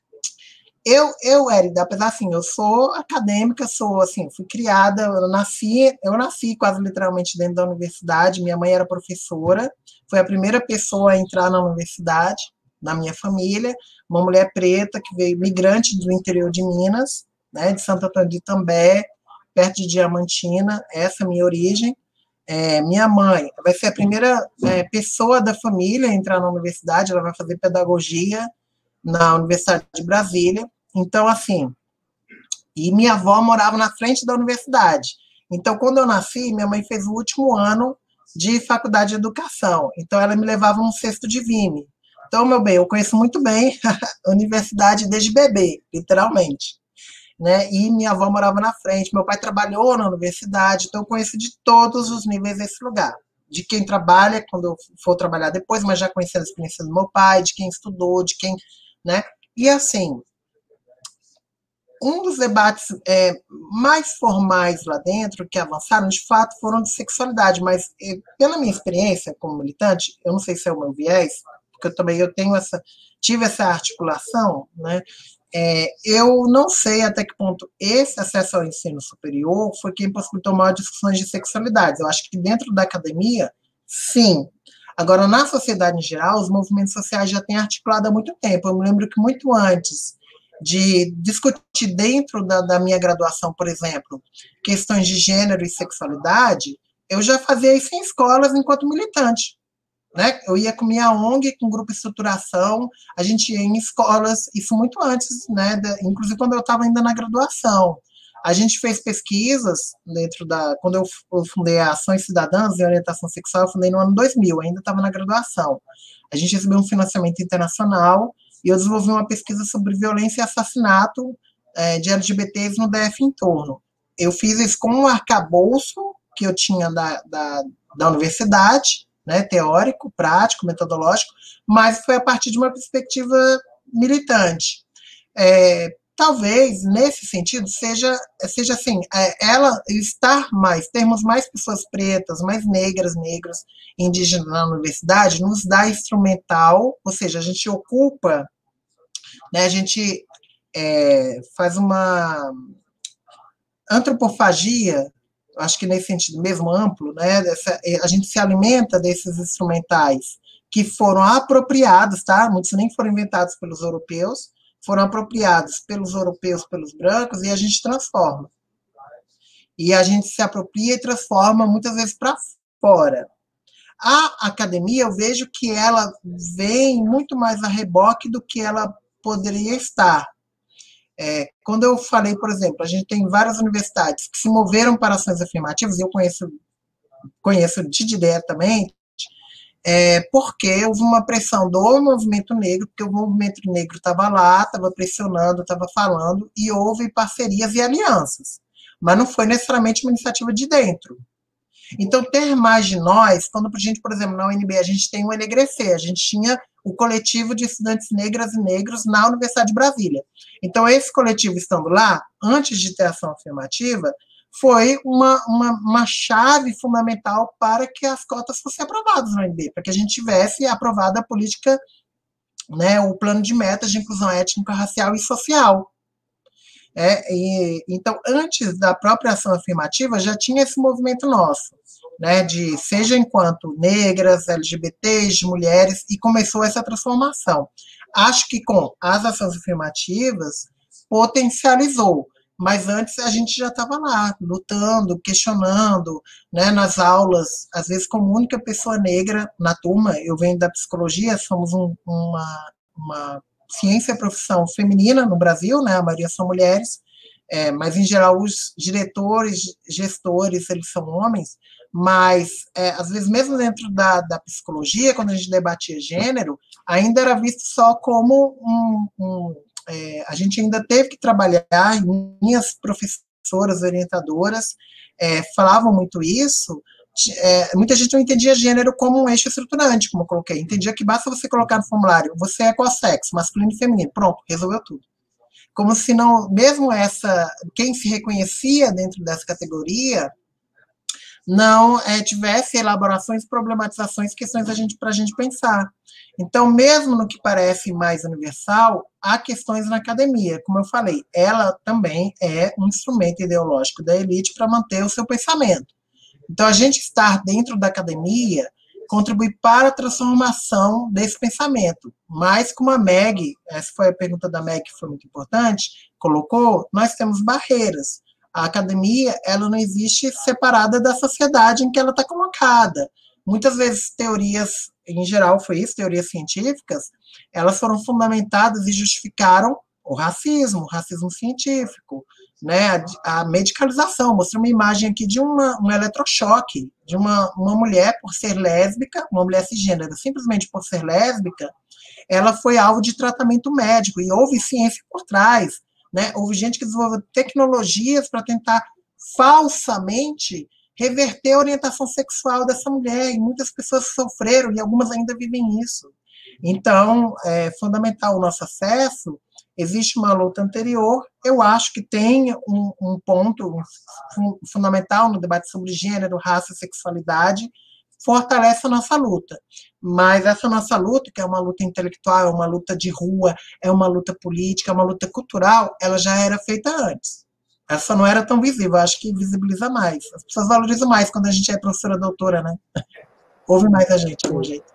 Eu, eu, Hélida, apesar assim, eu sou acadêmica, sou assim, fui criada, eu nasci, eu nasci quase literalmente dentro da universidade, minha mãe era professora, foi a primeira pessoa a entrar na universidade, na minha família, uma mulher preta que veio, migrante do interior de Minas, né, de Santo Antônio de Itambé, perto de Diamantina, essa é a minha origem. É, minha mãe vai ser a primeira é, pessoa da família a entrar na universidade, ela vai fazer pedagogia na Universidade de Brasília. Então, assim, e minha avó morava na frente da universidade. Então, quando eu nasci, minha mãe fez o último ano de faculdade de educação. Então, ela me levava um cesto de vime. Então, meu bem, eu conheço muito bem a universidade desde bebê, literalmente. Né? E minha avó morava na frente, meu pai trabalhou na universidade, então eu conheço de todos os níveis esse lugar. De quem trabalha, quando eu for trabalhar depois, mas já conheci a experiência do meu pai, de quem estudou, de quem, né? E assim, um dos debates é, mais formais lá dentro, que avançaram, de fato, foram de sexualidade, mas é, pela minha experiência como militante, eu não sei se é o meu viés, porque eu também eu tenho essa, tive essa articulação, né? É, eu não sei até que ponto esse acesso ao ensino superior foi quem possibilitou maiores discussões de sexualidade. Eu acho que dentro da academia, sim. Agora, na sociedade em geral, os movimentos sociais já têm articulado há muito tempo. Eu me lembro que muito antes de discutir dentro da, da minha graduação, por exemplo, questões de gênero e sexualidade, eu já fazia isso em escolas enquanto militante. Né? Eu ia com minha O N G, com grupo de estruturação, a gente ia em escolas, isso muito antes, né? De, inclusive quando eu estava ainda na graduação. A gente fez pesquisas dentro da... Quando eu, eu fundei a Ações Cidadãs em Orientação Sexual, eu fundei no ano dois mil, ainda estava na graduação. A gente recebeu um financiamento internacional e eu desenvolvi uma pesquisa sobre violência e assassinato é, de L G B Ts no D F entorno. Eu fiz isso com um arcabouço que eu tinha da, da, da universidade, né, teórico, prático, metodológico, mas foi a partir de uma perspectiva militante. É, talvez, nesse sentido, seja, seja assim, é, ela estar mais, termos mais pessoas pretas, mais negras, negros, indígenas na universidade, nos dá instrumental, ou seja, a gente ocupa, né, a gente é, faz uma antropofagia, acho que nesse sentido mesmo amplo, né, dessa, a gente se alimenta desses instrumentais que foram apropriados, tá? Muitos nem foram inventados pelos europeus, foram apropriados pelos europeus, pelos brancos, e a gente transforma. E a gente se apropria e transforma muitas vezes para fora. A academia, eu vejo que ela vem muito mais a reboque do que ela poderia estar. É, quando eu falei, por exemplo, a gente tem várias universidades que se moveram para ações afirmativas, eu conheço, conheço de diretamente, é, porque houve uma pressão do movimento negro, porque o movimento negro estava lá, estava pressionando, estava falando, e houve parcerias e alianças, mas não foi necessariamente uma iniciativa de dentro. Então, ter mais de nós, quando a gente, por exemplo, na U N B, a gente tem o Enegrecer, a gente tinha o coletivo de estudantes negras e negros na Universidade de Brasília. Então, esse coletivo estando lá, antes de ter ação afirmativa, foi uma, uma, uma chave fundamental para que as cotas fossem aprovadas na U N B, para que a gente tivesse aprovada a política, né, o plano de metas de inclusão étnica, racial e social. É, e, então, antes da própria ação afirmativa, já tinha esse movimento nosso, né, de, seja enquanto negras, L G B Ts, de mulheres, e começou essa transformação. Acho que com as ações afirmativas, potencializou, mas antes a gente já estava lá, lutando, questionando, né, nas aulas, às vezes como única pessoa negra na turma. Eu venho da psicologia, somos um, uma, uma ciência profissão feminina no Brasil, né, a maioria são mulheres, é, mas em geral os diretores, gestores, eles são homens, mas é, às vezes mesmo dentro da, da psicologia, quando a gente debatia gênero, ainda era visto só como um, um É, a gente ainda teve que trabalhar, minhas professoras orientadoras é, falavam muito isso, é, muita gente não entendia gênero como um eixo estruturante, como eu coloquei, entendia que basta você colocar no formulário, você é qual sexo, masculino e feminino, pronto, resolveu tudo. Como se não, mesmo essa, quem se reconhecia dentro dessa categoria, não é, tivesse elaborações, problematizações, questões para a gente pensar. Então, mesmo no que parece mais universal, há questões na academia. Como eu falei, ela também é um instrumento ideológico da elite para manter o seu pensamento. Então, a gente estar dentro da academia contribui para a transformação desse pensamento. Mas, como a Meg, essa foi a pergunta da Meg, que foi muito importante, colocou, nós temos barreiras. A academia, ela não existe separada da sociedade em que ela está colocada. Muitas vezes, teorias, em geral foi isso, teorias científicas, elas foram fundamentadas e justificaram o racismo, o racismo científico, né, a, a medicalização. Mostrei uma imagem aqui de uma, um eletrochoque, de uma, uma mulher, por ser lésbica, uma mulher cisgênera, simplesmente por ser lésbica, ela foi alvo de tratamento médico, e houve ciência por trás. Né? Houve gente que desenvolveu tecnologias para tentar falsamente reverter a orientação sexual dessa mulher, e muitas pessoas sofreram, e algumas ainda vivem isso. Então, é fundamental o nosso acesso, existe uma luta anterior, eu acho que tem um, um ponto fundamental no debate sobre gênero, raça e sexualidade, fortalece a nossa luta. Mas essa nossa luta, que é uma luta intelectual, é uma luta de rua, é uma luta política, é uma luta cultural, ela já era feita antes. Essa não era tão visível, acho que visibiliza mais. As pessoas valorizam mais quando a gente é professora doutora, né? Ouve mais a gente, de um jeito.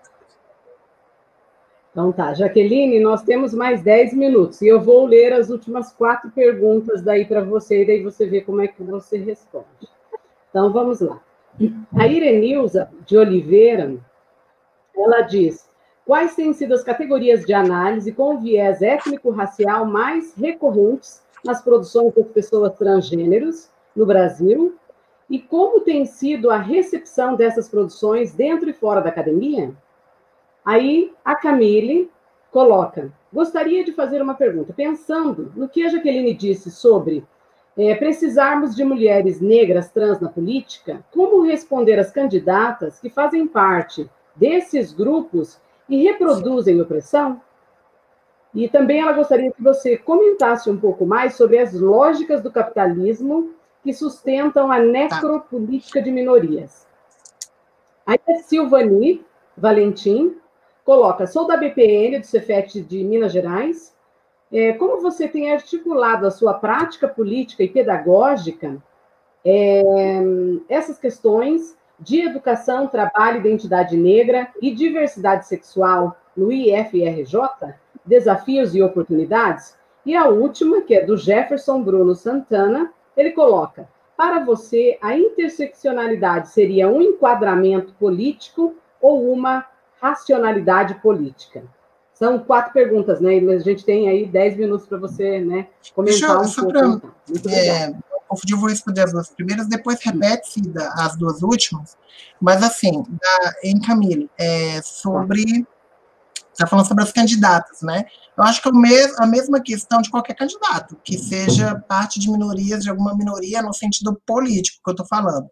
Então tá, Jaqueline, nós temos mais dez minutos, e eu vou ler as últimas quatro perguntas daí para você, e daí você vê como é que você responde. Então, vamos lá. A Irenilza de Oliveira, ela diz, quais têm sido as categorias de análise com viés étnico-racial mais recorrentes nas produções das pessoas transgêneros no Brasil, e como tem sido a recepção dessas produções dentro e fora da academia? Aí, a Camille coloca, gostaria de fazer uma pergunta, pensando no que a Jaqueline disse sobre é, precisarmos de mulheres negras trans na política, como responder às candidatas que fazem parte desses grupos e reproduzem opressão? E também ela gostaria que você comentasse um pouco mais sobre as lógicas do capitalismo que sustentam a necropolítica de minorias. Aí a Silvani Valentim coloca, sou da B P N, do Cefet de Minas Gerais, é, como você tem articulado a sua prática política e pedagógica, é, essas questões de educação, trabalho, identidade negra e diversidade sexual no I F R J, desafios e oportunidades? E a última, que é do Jefferson Bruno Santana, ele coloca, para você, a interseccionalidade seria um enquadramento político ou uma racionalidade política? São quatro perguntas, né? A gente tem aí dez minutos para você, né, comentar eu, um pouco. Pra, então. Muito é, eu vou responder as duas primeiras, depois repete-se as duas últimas, mas assim, da, em Camille, é, sobre... Está falando sobre as candidatas, né? Eu acho que é a mesma questão de qualquer candidato, que seja parte de minorias, de alguma minoria, no sentido político que eu estou falando.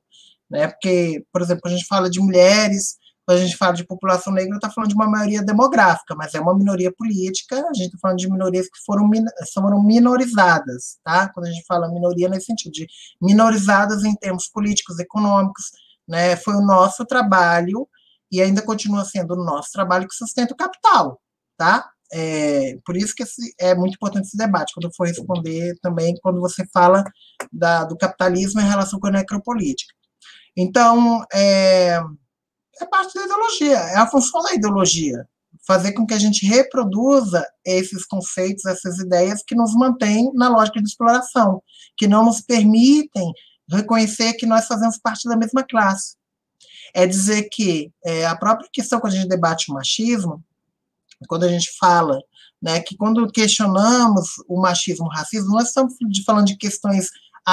né? Porque, por exemplo, quando a gente fala de mulheres, quando a gente fala de população negra, está falando de uma maioria demográfica, mas é uma minoria política, a gente está falando de minorias que foram, foram minorizadas, tá? Quando a gente fala minoria nesse sentido, de minorizadas em termos políticos, econômicos, né? Foi o nosso trabalho, e ainda continua sendo o nosso trabalho que sustenta o capital, tá? É, por isso que esse, é muito importante esse debate, quando eu for responder também, quando você fala da, do capitalismo em relação com a necropolítica. Então, é, é parte da ideologia, é a função da ideologia, fazer com que a gente reproduza esses conceitos, essas ideias que nos mantêm na lógica de exploração, que não nos permitem reconhecer que nós fazemos parte da mesma classe. É dizer que é, a própria questão, quando a gente debate o machismo, quando a gente fala, né, que quando questionamos o machismo, o racismo, nós estamos falando de questões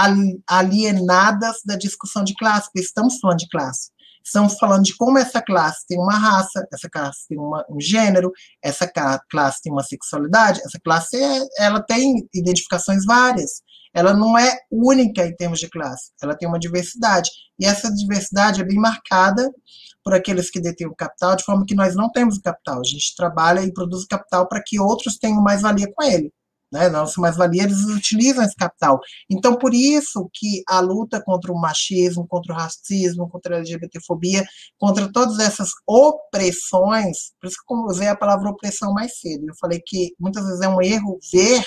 alienadas da discussão de classe, porque estamos falando de classe. Estamos falando de como essa classe tem uma raça, essa classe tem uma, um gênero, essa classe tem uma sexualidade, essa classe é, ela tem identificações várias. Ela não é única em termos de classe, ela tem uma diversidade. E essa diversidade é bem marcada por aqueles que detêm o capital, de forma que nós não temos o capital. A gente trabalha e produz o capital para que outros tenham mais-valia com ele. Né? Nossa mais-valia, eles utilizam esse capital. Então, por isso que a luta contra o machismo, contra o racismo, contra a LGBTfobia, contra todas essas opressões, por isso que eu usei a palavra opressão mais cedo. Eu falei que muitas vezes é um erro ver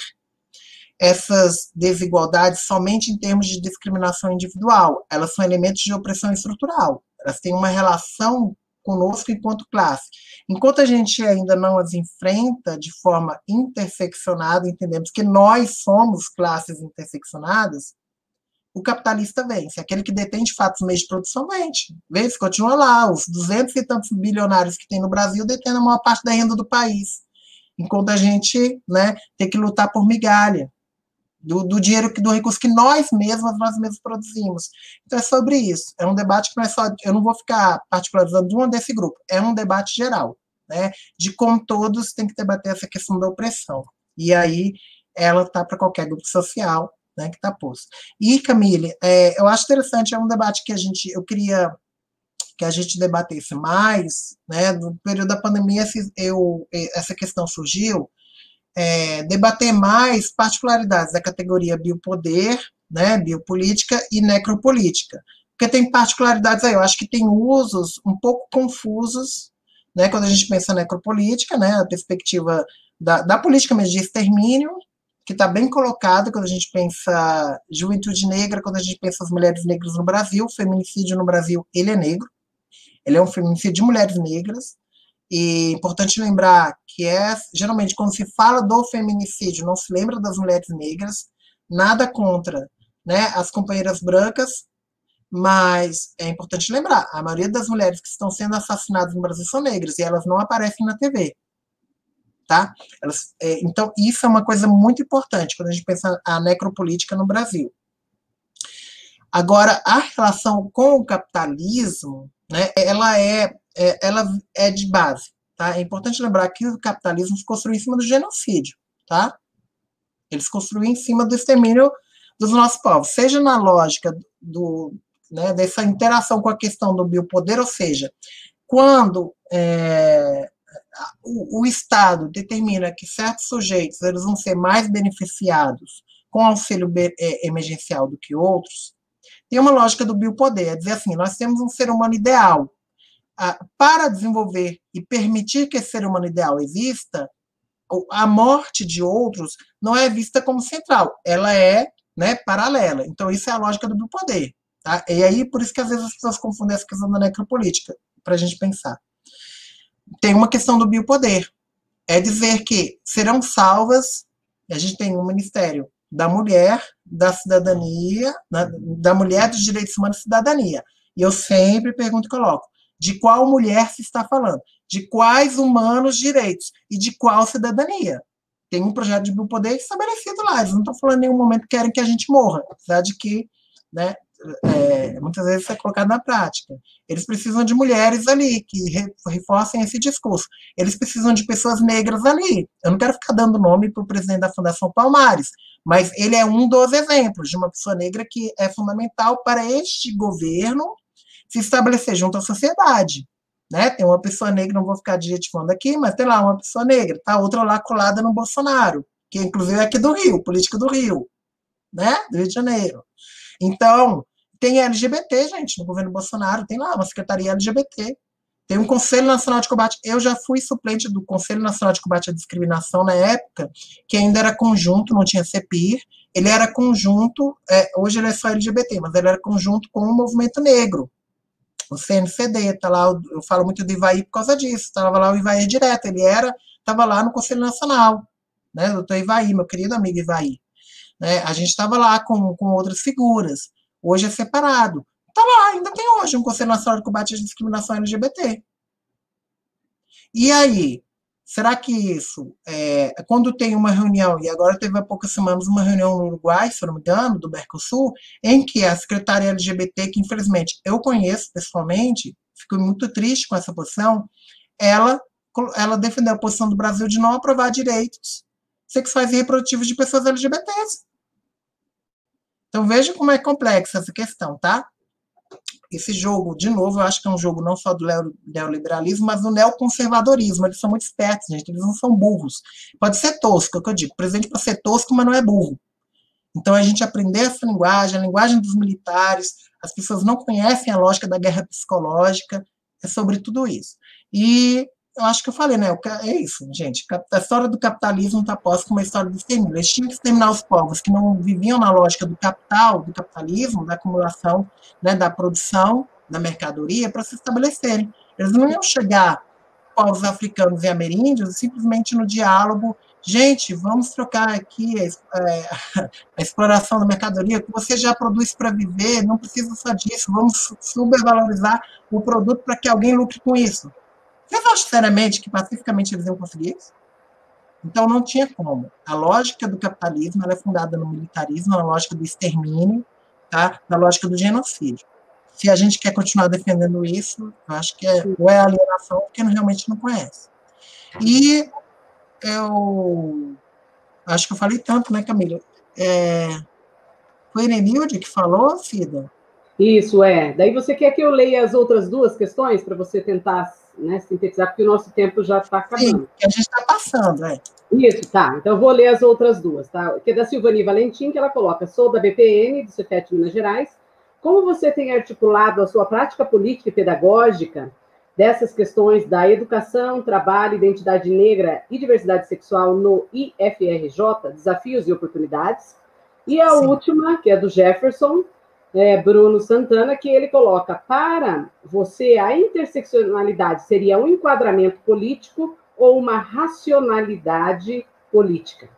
essas desigualdades somente em termos de discriminação individual. Elas são elementos de opressão estrutural. Elas têm uma relação conosco enquanto classe. Enquanto a gente ainda não as enfrenta de forma interseccionada, entendemos que nós somos classes interseccionadas, o capitalista vence. Aquele que detém, de fato, os meios de produção vence. Vence, continua lá. Os duzentos e tantos bilionários que tem no Brasil detêm a maior parte da renda do país. Enquanto a gente, né, tem que lutar por migalha. Do, do dinheiro, do recurso que nós mesmos, nós mesmos produzimos. Então é sobre isso. É um debate que não é só, eu não vou ficar particularizando de um desse grupo, é um debate geral, né, de como todos têm que debater essa questão da opressão. E aí ela está para qualquer grupo social, né, que está posto. E, Camille, é, eu acho interessante, é um debate que a gente, eu queria que a gente debatesse mais, né, no período da pandemia, eu, essa questão surgiu, É, debater mais particularidades da categoria biopoder, né, biopolítica e necropolítica. Porque tem particularidades aí, eu acho que tem usos um pouco confusos, né, quando a gente pensa na necropolítica, né, a perspectiva da, da política mesmo de extermínio, que está bem colocada quando a gente pensa juventude negra, quando a gente pensa as mulheres negras no Brasil. O feminicídio no Brasil, ele é negro, ele é um feminicídio de mulheres negras. E é importante lembrar que é, geralmente, quando se fala do feminicídio, não se lembra das mulheres negras, nada contra, né, as companheiras brancas, mas é importante lembrar, a maioria das mulheres que estão sendo assassinadas no Brasil são negras, e elas não aparecem na T V. Tá? Elas, é, então, isso é uma coisa muito importante, quando a gente pensa a necropolítica no Brasil. Agora, a relação com o capitalismo, né, ela é ela é de base, tá? É importante lembrar que o capitalismo se construiu em cima do genocídio, tá? Ele se construiu em cima do extermínio dos nossos povos, seja na lógica do, né, dessa interação com a questão do biopoder, ou seja, quando é, o, o Estado determina que certos sujeitos eles vão ser mais beneficiados com auxílio emergencial do que outros, tem uma lógica do biopoder, é dizer assim, nós temos um ser humano ideal. Para desenvolver e permitir que esse ser humano ideal exista, a morte de outros não é vista como central, ela é, né, paralela. Então, isso é a lógica do biopoder. Tá? E aí, por isso que às vezes as pessoas confundem essa questão da necropolítica, para a gente pensar. Tem uma questão do biopoder, é dizer que serão salvas, a gente tem um ministério da mulher, da cidadania, da, da mulher, dos direitos humanos e cidadania. E eu sempre pergunto e coloco, de qual mulher se está falando? De quais humanos direitos? E de qual cidadania? Tem um projeto de biopoder estabelecido lá. Eles não estão falando em nenhum momento que querem que a gente morra. Apesar de que, né, é, muitas vezes isso é colocado na prática. Eles precisam de mulheres ali, que reforcem esse discurso. Eles precisam de pessoas negras ali. Eu não quero ficar dando nome para o presidente da Fundação Palmares, mas ele é um dos exemplos de uma pessoa negra que é fundamental para este governo se estabelecer junto à sociedade. Né? Tem uma pessoa negra, não vou ficar adjetivando aqui, mas tem lá uma pessoa negra, tá? Outra lá colada no Bolsonaro, que inclusive é aqui do Rio, político do Rio, né? Do Rio de Janeiro. Então, tem L G B T, gente, no governo Bolsonaro, tem lá uma secretaria L G B T, tem um Conselho Nacional de Combate, eu já fui suplente do Conselho Nacional de Combate à Discriminação na época, que ainda era conjunto, não tinha CEPIR, ele era conjunto, é, hoje ele é só L G B T, mas ele era conjunto com o movimento negro, o C N C D, tá lá, eu falo muito do Ivaí por causa disso, estava lá o Ivaí direto, ele era, estava lá no Conselho Nacional, né, doutor Ivaí, meu querido amigo Ivaí, né, a gente estava lá com, com outras figuras, hoje é separado, tá lá, ainda tem hoje um Conselho Nacional de Combate à Discriminação L G B T. E aí, será que isso, é, quando tem uma reunião, e agora teve há poucas semanas uma reunião no Uruguai, se eu não me engano, do Mercosul, em que a secretária L G B T, que infelizmente eu conheço pessoalmente, fico muito triste com essa posição, ela, ela defendeu a posição do Brasil de não aprovar direitos sexuais e reprodutivos de pessoas L G B Ts. Então veja como é complexa essa questão, tá? Esse jogo, de novo, eu acho que é um jogo não só do neoliberalismo, mas do neoconservadorismo. Eles são muito espertos, gente, eles não são burros. Pode ser tosco, é o que eu digo. O presidente pode ser tosco, mas não é burro. Então, a gente aprender essa linguagem, a linguagem dos militares, as pessoas não conhecem a lógica da guerra psicológica, é sobre tudo isso. E eu acho que eu falei, né? É isso, gente. A história do capitalismo está posta como uma história do extermínio. Eles tinham que exterminar os povos que não viviam na lógica do capital, do capitalismo, da acumulação, né, da produção, da mercadoria, para se estabelecerem. Eles não iam chegar, povos africanos e ameríndios, simplesmente no diálogo. Gente, vamos trocar aqui a, a exploração da mercadoria, que você já produz para viver, não precisa só disso, vamos supervalorizar o produto para que alguém lucre com isso. Vocês acham seriamente que pacificamente eles iam conseguir isso? Então não tinha como. A lógica do capitalismo ela é fundada no militarismo, na lógica do extermínio, tá? Na lógica do genocídio. Se a gente quer continuar defendendo isso, eu acho que é, ou é alienação, porque realmente não conhece. E eu acho que eu falei tanto, né, Camila? É, foi a Nenilde que falou, Cida? Isso, é. Daí você quer que eu leia as outras duas questões para você tentar, né, sintetizar, porque o nosso tempo já está acabando. Sim, que a gente está passando, é. Isso, tá. Então eu vou ler as outras duas, tá? Que é da Silvani Valentim, que ela coloca: sou da B P N, do Cefet Minas Gerais. Como você tem articulado a sua prática política e pedagógica dessas questões da educação, trabalho, identidade negra e diversidade sexual no I F R J, desafios e oportunidades? E a Sim. última, que é do Jefferson, é, Bruno Santana, que ele coloca: para você, a interseccionalidade seria um enquadramento político ou uma racionalidade política?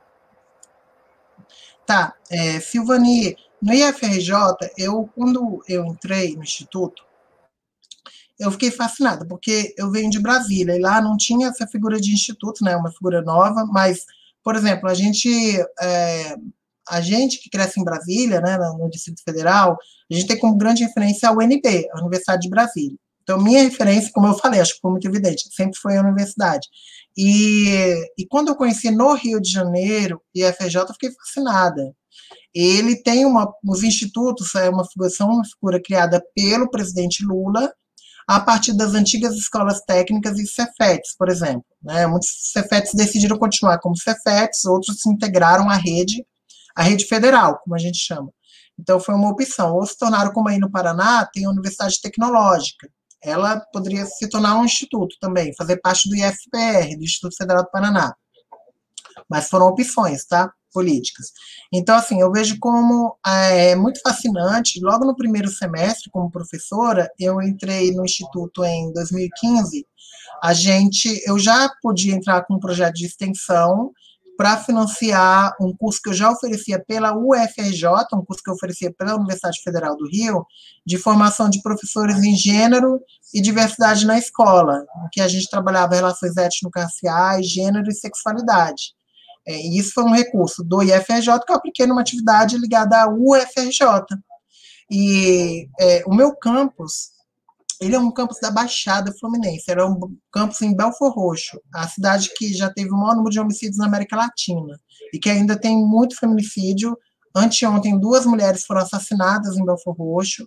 Tá, é, Silvani, no I F R J, eu, quando eu entrei no Instituto, eu fiquei fascinada, porque eu venho de Brasília, e lá não tinha essa figura de instituto, né, uma figura nova, mas, por exemplo, a gente, é, a gente que cresce em Brasília, né, no Distrito Federal, a gente tem como grande referência a U N B, a Universidade de Brasília. Então, minha referência, como eu falei, acho que foi muito evidente, sempre foi a universidade. E, e quando eu conheci no Rio de Janeiro, I F R J, eu fiquei fascinada. Ele tem uma, os institutos, é uma figura, são uma figura criada pelo presidente Lula, a partir das antigas escolas técnicas e Cefetes, por exemplo. Né? Muitos Cefetes decidiram continuar como Cefetes, outros se integraram à rede, à rede federal, como a gente chama. Então, foi uma opção. Ou se tornaram, como aí no Paraná, tem a Universidade Tecnológica. Ela poderia se tornar um instituto também, fazer parte do I F P R, do Instituto Federal do Paraná. Mas foram opções, tá? Políticas. Então, assim, eu vejo como é muito fascinante. Logo no primeiro semestre, como professora, eu entrei no Instituto em dois mil e quinze, a gente, eu já podia entrar com um projeto de extensão para financiar um curso que eu já oferecia pela U F R J, um curso que eu oferecia pela Universidade Federal do Rio, de formação de professores em gênero e diversidade na escola, em que a gente trabalhava relações étnico-raciais, gênero e sexualidade. É, e isso foi um recurso do I F R J que eu apliquei numa atividade ligada à U F R J. E é, o meu campus, ele é um campus da Baixada Fluminense, era um campus em Belford Roxo, a cidade que já teve o maior número de homicídios na América Latina, e que ainda tem muito feminicídio. Anteontem, duas mulheres foram assassinadas em Belford Roxo,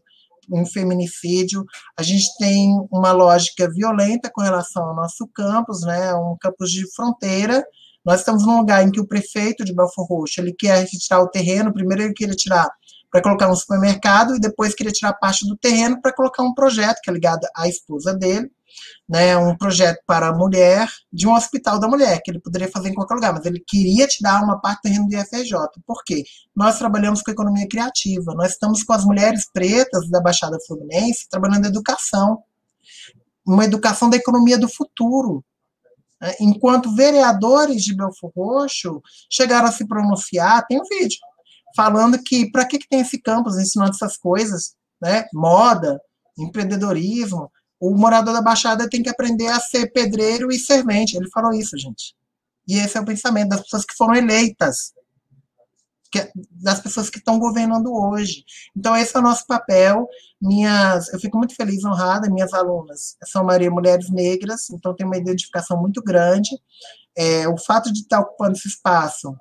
um feminicídio. A gente tem uma lógica violenta com relação ao nosso campus, né, um campus de fronteira. Nós estamos num lugar em que o prefeito de Belford Roxo, ele quer retirar o terreno, primeiro ele queria tirar para colocar um supermercado, e depois queria tirar parte do terreno para colocar um projeto, que é ligado à esposa dele, né, um projeto para a mulher, de um hospital da mulher, que ele poderia fazer em qualquer lugar, mas ele queria tirar uma parte do terreno do I F R J. Por quê? Nós trabalhamos com economia criativa, nós estamos com as mulheres pretas da Baixada Fluminense trabalhando em educação, uma educação da economia do futuro. Enquanto vereadores de Belford Roxo chegaram a se pronunciar, tem um vídeo, falando que para que, que tem esse campus ensinando essas coisas, né? Moda, empreendedorismo, o morador da Baixada tem que aprender a ser pedreiro e servente. Ele falou isso, gente. E esse é o pensamento das pessoas que foram eleitas, que, das pessoas que estão governando hoje. Então, esse é o nosso papel. Minhas, eu fico muito feliz, honrada, minhas alunas são maioria mulheres negras, então tem uma identificação muito grande. É, o fato de estar ocupando esse espaço,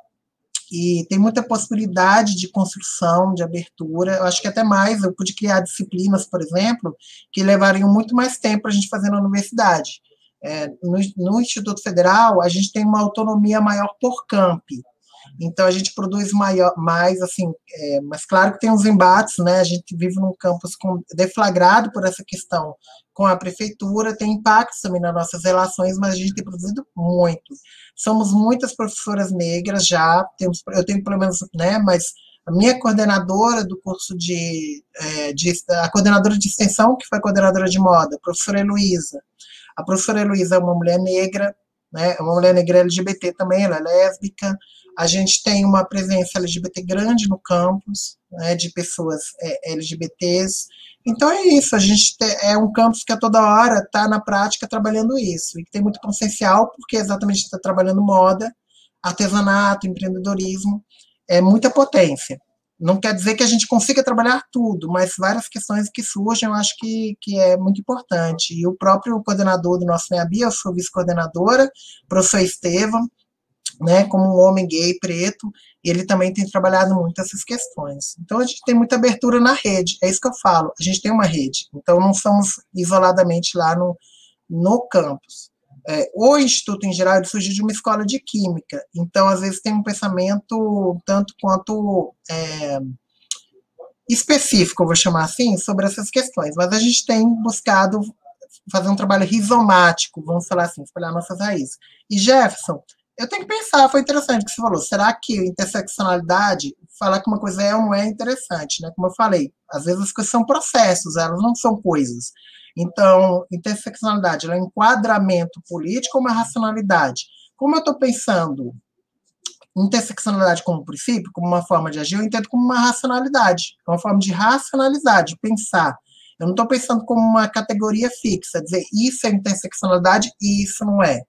e tem muita possibilidade de construção, de abertura, eu acho que até mais, eu pude criar disciplinas, por exemplo, que levariam muito mais tempo para a gente fazer na universidade. É, no, no Instituto Federal, a gente tem uma autonomia maior por camp, então a gente produz maior, mais, assim, é, mas claro que tem uns embates, né, a gente vive num campus com, deflagrado por essa questão com a prefeitura, tem impactos também nas nossas relações, mas a gente tem produzido muito. Somos muitas professoras negras já, temos, eu tenho pelo menos, né, mas a minha coordenadora do curso de, é, de, a coordenadora de extensão, que foi coordenadora de moda, a professora Heloísa. A professora Heloísa é uma mulher negra, né, é uma mulher negra L G B T também, ela é lésbica. A gente tem uma presença L G B T grande no campus, né, de pessoas é, L G B Ts. Então é isso, a gente te, é um campus que a toda hora está na prática trabalhando isso, e que tem muito potencial, porque exatamente está trabalhando moda, artesanato, empreendedorismo, é muita potência. Não quer dizer que a gente consiga trabalhar tudo, mas várias questões que surgem eu acho que, que é muito importante. E o próprio coordenador do nosso NEABI, eu sou vice-coordenadora, professor Estevam, né, como um homem gay, preto, ele também tem trabalhado muito essas questões. Então, a gente tem muita abertura na rede, é isso que eu falo, a gente tem uma rede, então não somos isoladamente lá no, no campus. É, o Instituto, em geral, ele surgiu de uma escola de química, então, às vezes, tem um pensamento tanto quanto é, específico, eu vou chamar assim, sobre essas questões, mas a gente tem buscado fazer um trabalho rizomático, vamos falar assim, espalhar nossas raízes. E, Jefferson, eu tenho que pensar, foi interessante o que você falou, será que interseccionalidade, falar que uma coisa é ou não é interessante, né? Como eu falei, às vezes as coisas são processos, elas não são coisas. Então, interseccionalidade, ela é um enquadramento político ou uma racionalidade? Como eu estou pensando interseccionalidade como princípio, como uma forma de agir, eu entendo como uma racionalidade, uma forma de racionalizar, de pensar. Eu não estou pensando como uma categoria fixa, dizer isso é interseccionalidade e isso não é.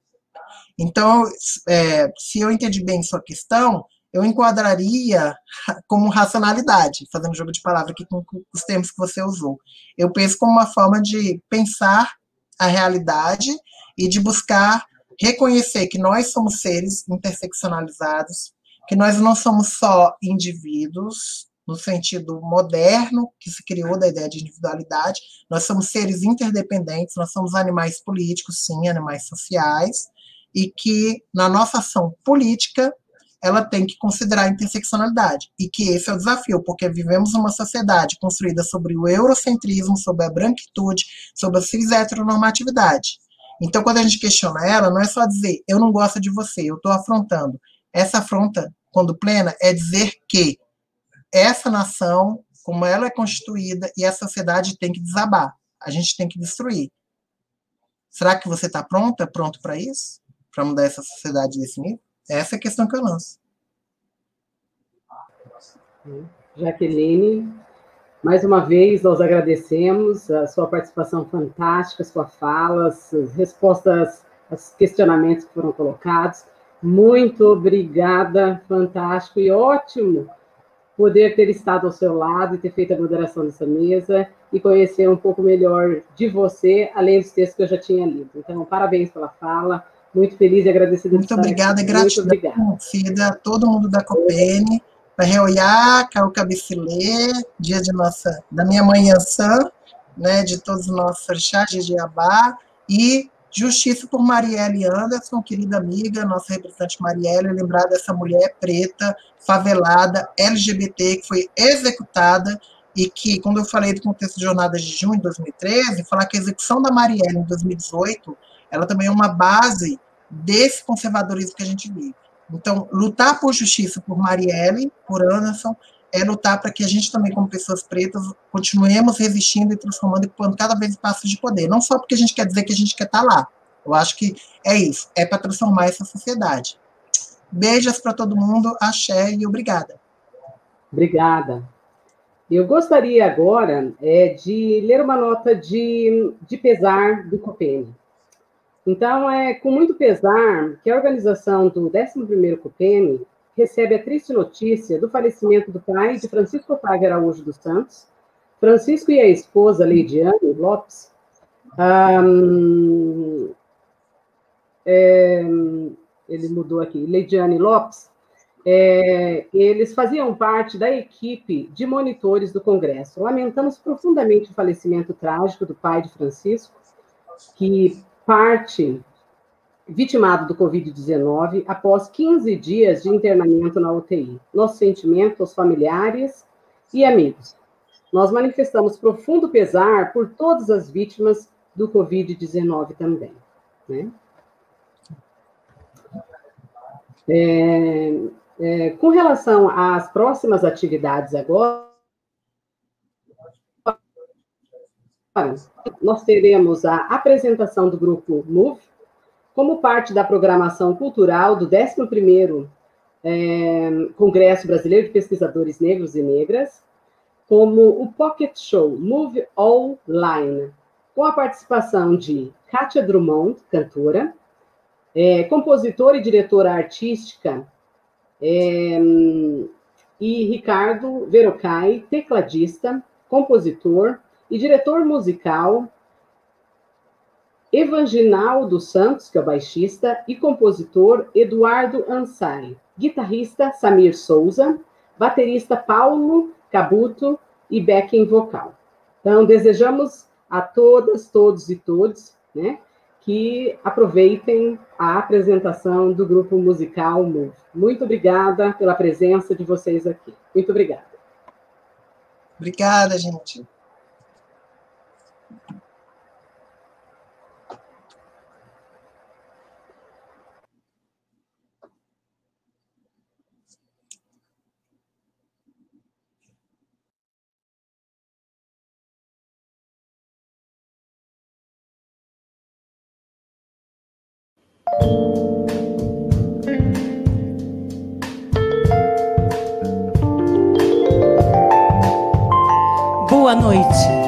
Então, é, se eu entendi bem sua questão, eu enquadraria como racionalidade, fazendo jogo de palavra aqui com os termos que você usou. Eu penso como uma forma de pensar a realidade e de buscar reconhecer que nós somos seres interseccionalizados, que nós não somos só indivíduos, no sentido moderno, que se criou da ideia de individualidade, nós somos seres interdependentes, nós somos animais políticos, sim, animais sociais, e que, na nossa ação política, ela tem que considerar a interseccionalidade, e que esse é o desafio, porque vivemos uma sociedade construída sobre o eurocentrismo, sobre a branquitude, sobre a cis-heteronormatividade. Então, quando a gente questiona ela, não é só dizer, eu não gosto de você, eu estou afrontando. Essa afronta, quando plena, é dizer que essa nação, como ela é constituída, e a sociedade tem que desabar, a gente tem que destruir. Será que você está pronta, pronto para isso? Para mudar essa sociedade desse nível? Essa é a questão que eu lanço. Jaqueline, mais uma vez nós agradecemos a sua participação fantástica, sua fala, as respostas aos questionamentos que foram colocados. Muito obrigada, fantástico e ótimo poder ter estado ao seu lado e ter feito a moderação dessa mesa e conhecer um pouco melhor de você, além dos textos que eu já tinha lido. Então, parabéns pela fala. Muito feliz e agradecida. Muito obrigada, gratidão, Cida, a todo mundo da Copene, Parreoiá, Caucabicilê, dia de nossa, da minha manhã sã, né, de todos os nossos orixás de Jeabá, e justiça por Marielle Anderson, querida amiga, nossa representante Marielle, lembrar dessa mulher preta, favelada, L G B T, que foi executada, e que, quando eu falei do contexto de jornadas de junho de dois mil e treze, falar que a execução da Marielle em dois mil e dezoito, ela também é uma base desse conservadorismo que a gente vive. Então, lutar por justiça por Marielle, por Anderson, é lutar para que a gente também, como pessoas pretas, continuemos resistindo e transformando e pondo cada vez passos de poder. Não só porque a gente quer dizer que a gente quer estar lá. Eu acho que é isso, é para transformar essa sociedade. Beijos para todo mundo, axé e obrigada. Obrigada. Eu gostaria agora é, de ler uma nota de, de pesar do Copene. Então, é com muito pesar que a organização do décimo primeiro Copene recebe a triste notícia do falecimento do pai de Francisco Otávio Araújo dos Santos, Francisco e a esposa Leidiane Lopes. Um, é, ele mudou aqui, Leidiane Lopes. É, eles faziam parte da equipe de monitores do Congresso. Lamentamos profundamente o falecimento trágico do pai de Francisco, que parte vitimado do covid dezenove após quinze dias de internamento na U T I. Nosso sentimento aos familiares e amigos. Nós manifestamos profundo pesar por todas as vítimas do covid dezenove também. Né? É, é, com relação às próximas atividades agora, nós teremos a apresentação do grupo Move, como parte da programação cultural do décimo primeiro é, Congresso Brasileiro de Pesquisadores Negros e Negras, como o Pocket Show Move Online, com a participação de Kátia Drummond, cantora, é, compositora e diretora artística, é, e Ricardo Verocai, tecladista, compositor e diretor musical, Evanginaldo Santos, que é o baixista, e compositor Eduardo Ansari, guitarrista Samir Souza, baterista Paulo Cabuto e backing vocal. Então, desejamos a todas, todos e todos, né, que aproveitem a apresentação do grupo musical Move. Muito obrigada pela presença de vocês aqui. Muito obrigada. Obrigada, gente. Boa noite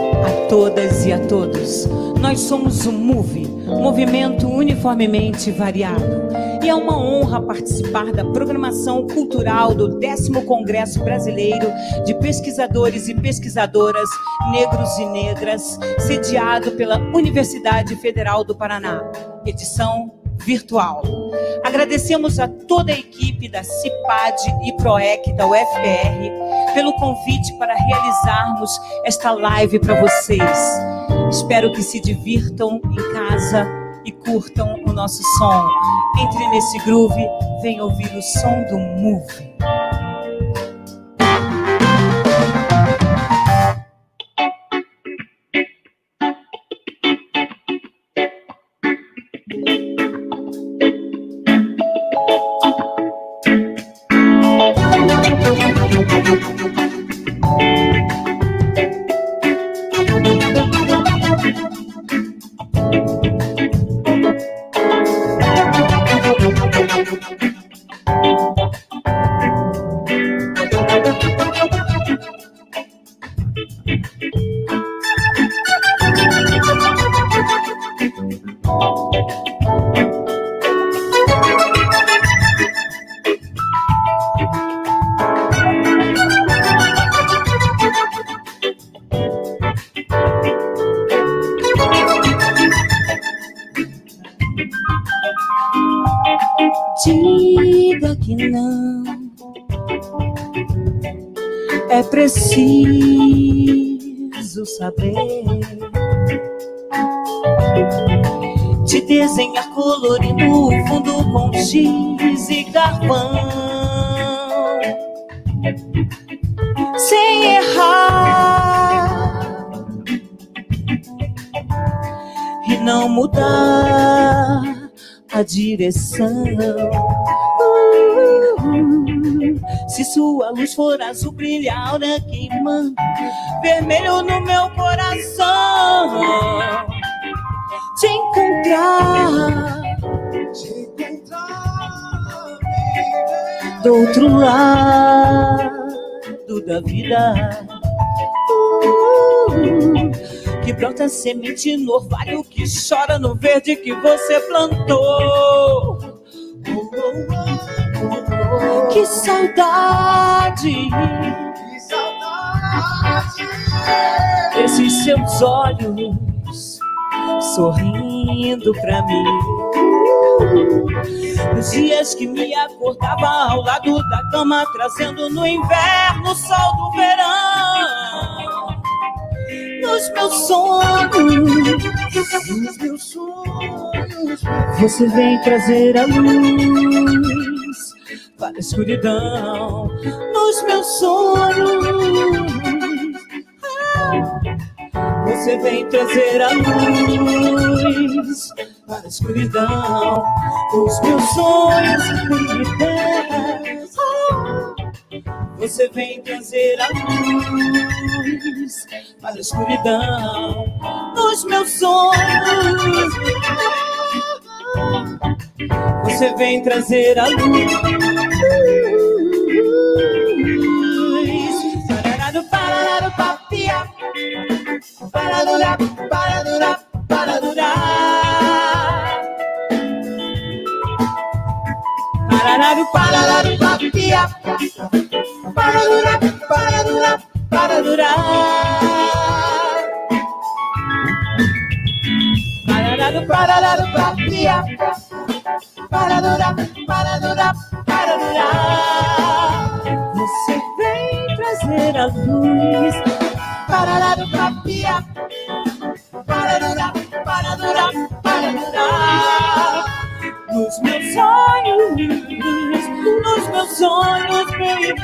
a todas e a todos. Nós somos o Move, movimento uniformemente variado. E é uma honra participar da programação cultural do décimo Congresso Brasileiro de Pesquisadores e Pesquisadoras Negros e Negras, sediado pela Universidade Federal do Paraná, edição virtual. Agradecemos a toda a equipe da CIPAD e PROEC da U F P R pelo convite para realizarmos esta live para vocês. Espero que se divirtam em casa e curtam o nosso som. Entre nesse groove, venha ouvir o som do Move. Diga que não, É preciso saber te desenhar colorindo o fundo com giz e carvão, sem errar e não mudar a direção. Se sua luz for azul, brilha a aura queimando vermelho no meu coração. Te encontrar, te encontrar do outro lado da vida, uh, que brota semente no orvalho, que chora no verde que você plantou. Uh, uh, uh, uh, que saudade, que saudade, esses seus olhos sorrindo pra mim. Nos dias que me acordava ao lado da cama, trazendo no inverno o sol do verão. Nos meus sonhos, nos meus sonhos, você vem trazer a luz para a escuridão. Nos meus sonhos, você vem trazer a luz para a escuridão. Os meus sonhos me libertam. Você vem trazer a luz para a escuridão. Nos meus sonhos, você vem trazer a luz. Parará, papia. Para durar, para durar, para durar. Parará, parará, papia. Para durar, para durar, para durar. Parará, parará, papia. Para durar, para durar, para durar. Você vem trazer a luz. Para do papia, para durar, para durar, para durar. Nos meus sonhos, nos meus sonhos, baby,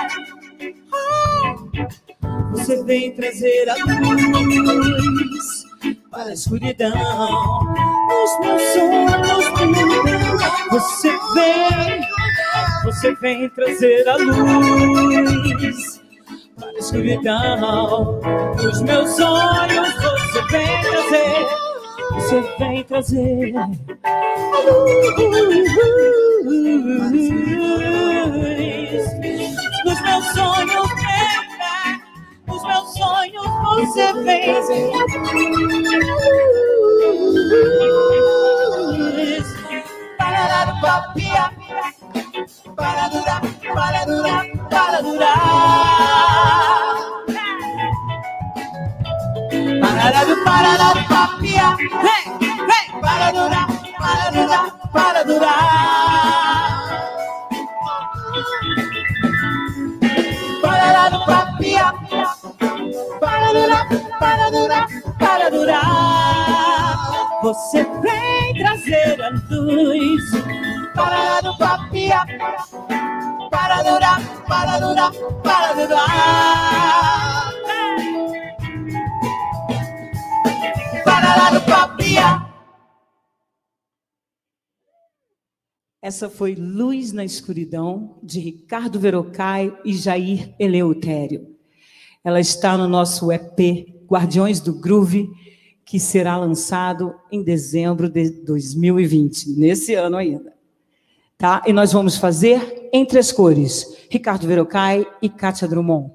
você vem trazer a luz para a escuridão. Nos meus sonhos, baby, você vem, você vem trazer a luz para a escuridão. Os meus sonhos você vem trazer, você vem trazer a luz. Nos meus sonhos, baby, nos meus sonhos você vem trazer a luz. Para dar o papia, para durar, para durar, para durar. Para do, para dar papia, vem, vem, para durar, para durar, para durar. Para dar papia, para durar, para durar, para durar. Você vem trazer a luz. Para dar papia, para durar, para durar, para durar. Essa foi Luz na Escuridão, de Ricardo Verocai e Jair Eleutério. Ela está no nosso E P Guardiões do Groove, que será lançado em dezembro de dois mil e vinte, nesse ano ainda. Tá? E nós vamos fazer Entre as Cores, Ricardo Verocai e Kátia Drummond.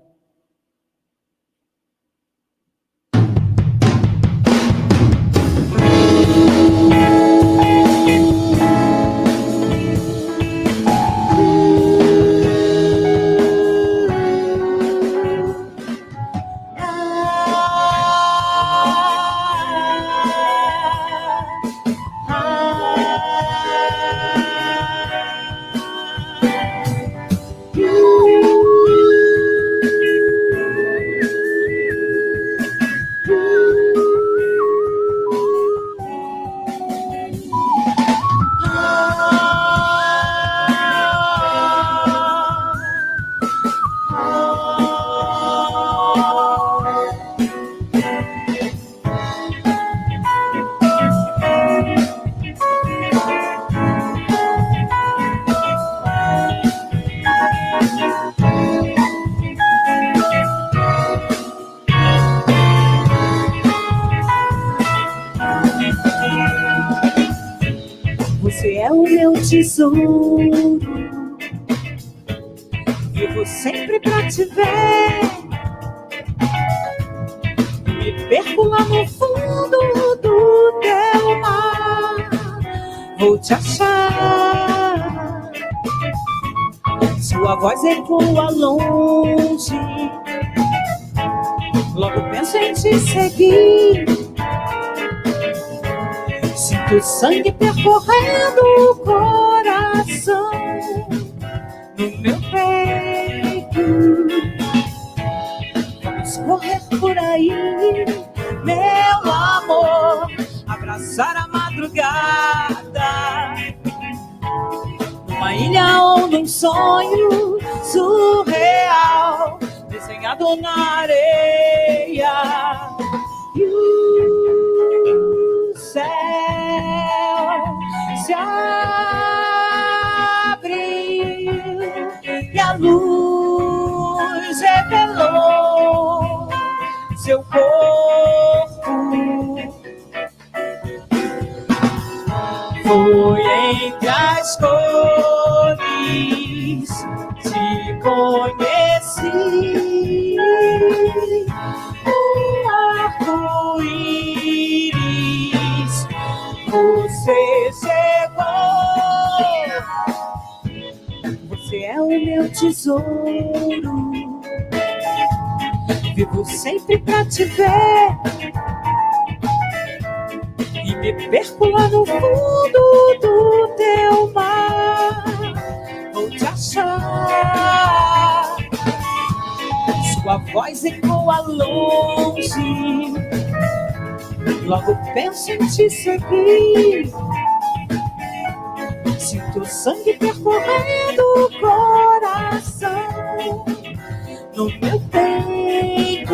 Você é o meu tesouro, vivo sempre pra te ver. Me perco lá no fundo do teu mar, vou te achar. Sua voz ecoa longe, logo penso em te seguir. Sinto o sangue percorrendo o coração no meu peito. Vamos correr por aí, meu amor, abraçar a madrugada, numa ilha ou num sonho surreal, desenhado na areia. E o céu se abriu e a luz revelou seu corpo. Foi entre as cores te conheci, um arco-íris você chegou. Você é o meu tesouro, vivo sempre pra te ver. E me perco lá no fundo do teu mar, vou te achar. Sua voz ecoa longe, logo penso em te seguir. Sinto o sangue percorrendo o coração no meu peito.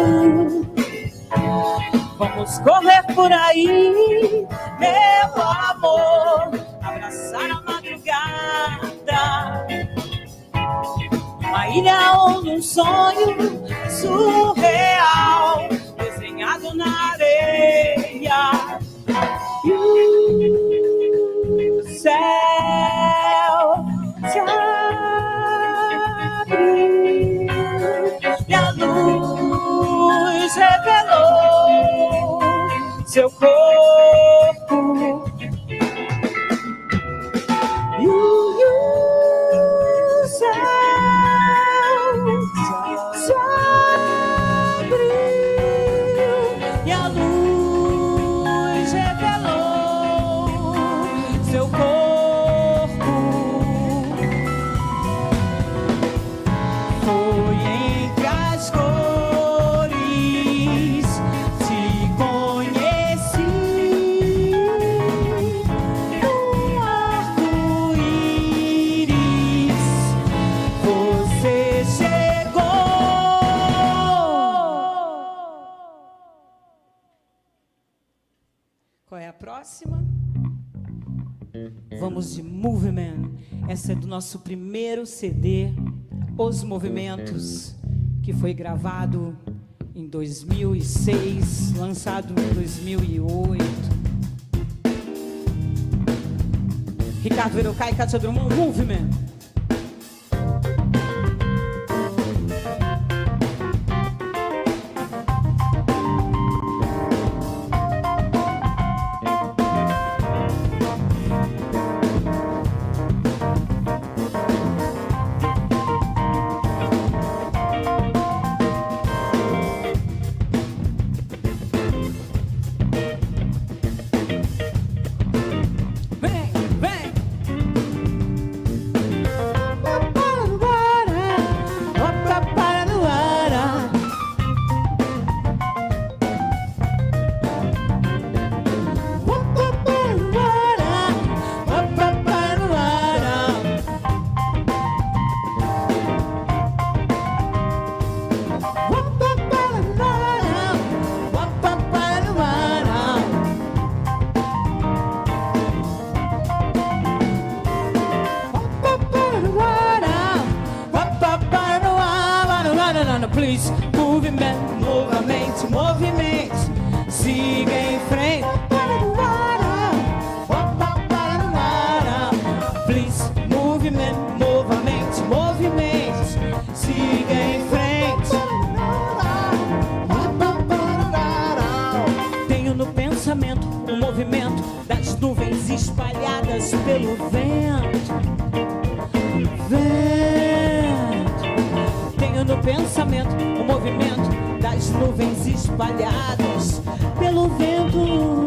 Vamos correr por aí, meu amor, abraçar a madrugada, numa ilha ou num sonho surreal, desenhado na areia. E o céu se abriu e a luz revelou seu corpo. E o céu se abriu e a luz revelou seu corpo. Foi entre as cores te conheci, um arco-íris você chegou. Qual é a próxima? Vamos de Movement. Essa é do nosso primeiro C D, Os Movimentos, que foi gravado em dois mil e seis, lançado em dois mil e oito. Ricardo Verocai e Kátia Drummond, Movement. Vem, vem! Please, movimento, movimento, movimento, siga em frente. Para no ar, para no ar. espalhadas pelo vento. Vento. Tenho no pensamento o movimento das nuvens espalhadas pelo vento.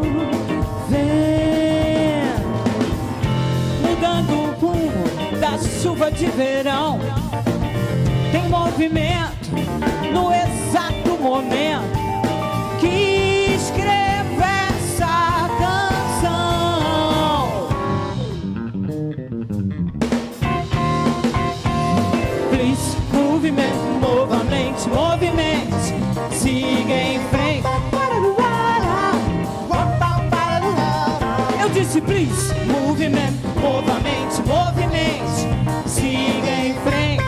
Vento. Mudando o rumo da chuva de verão. Tem movimento no exato momento que escreve essa canção. Please, movimento, movamente, movimente, siga em frente. Eu disse please, movimento, movamente, movimente, siga em frente.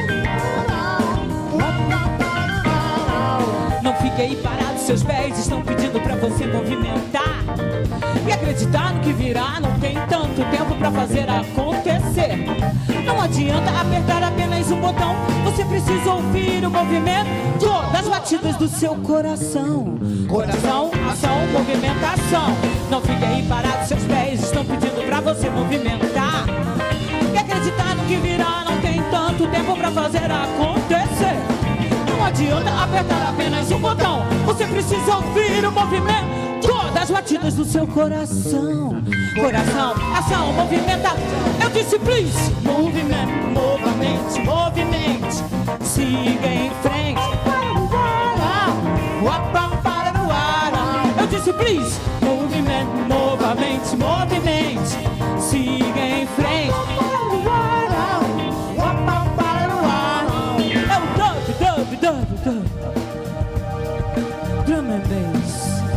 Não fique aí parado, seus pés estão pedindo pra você movimentar e acreditar no que virá. Não tem tanto tempo pra fazer acontecer. Não adianta apertar apenas um botão, você precisa ouvir o movimento das batidas do seu coração. Coração, ação, movimentação. Não fique aí parado, seus pés estão pedindo pra você movimentar e acreditar no que virá. Não tem tanto tempo pra fazer acontecer. Não adianta apertar apenas um botão, você precisa ouvir o movimento das batidas do seu coração. Coração, ação, movimenta. Eu disse please, movimento, movamente, movimente, siga em frente. Eu disse please, movimento, movamente, movimente, siga em frente. Dub, dub, dub. Drum and bass.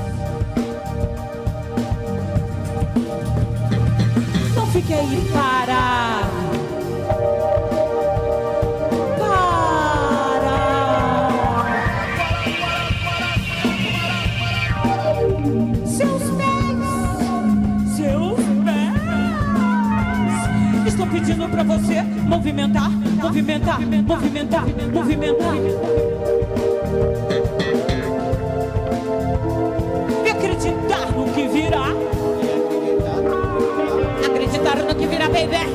Não fique aí parado. Para. Seus pés, seus pés estão pedindo pra você movimentar, movimentar, movimentar, movimentar. E acreditar no que virá. Acreditar no que virá, baby.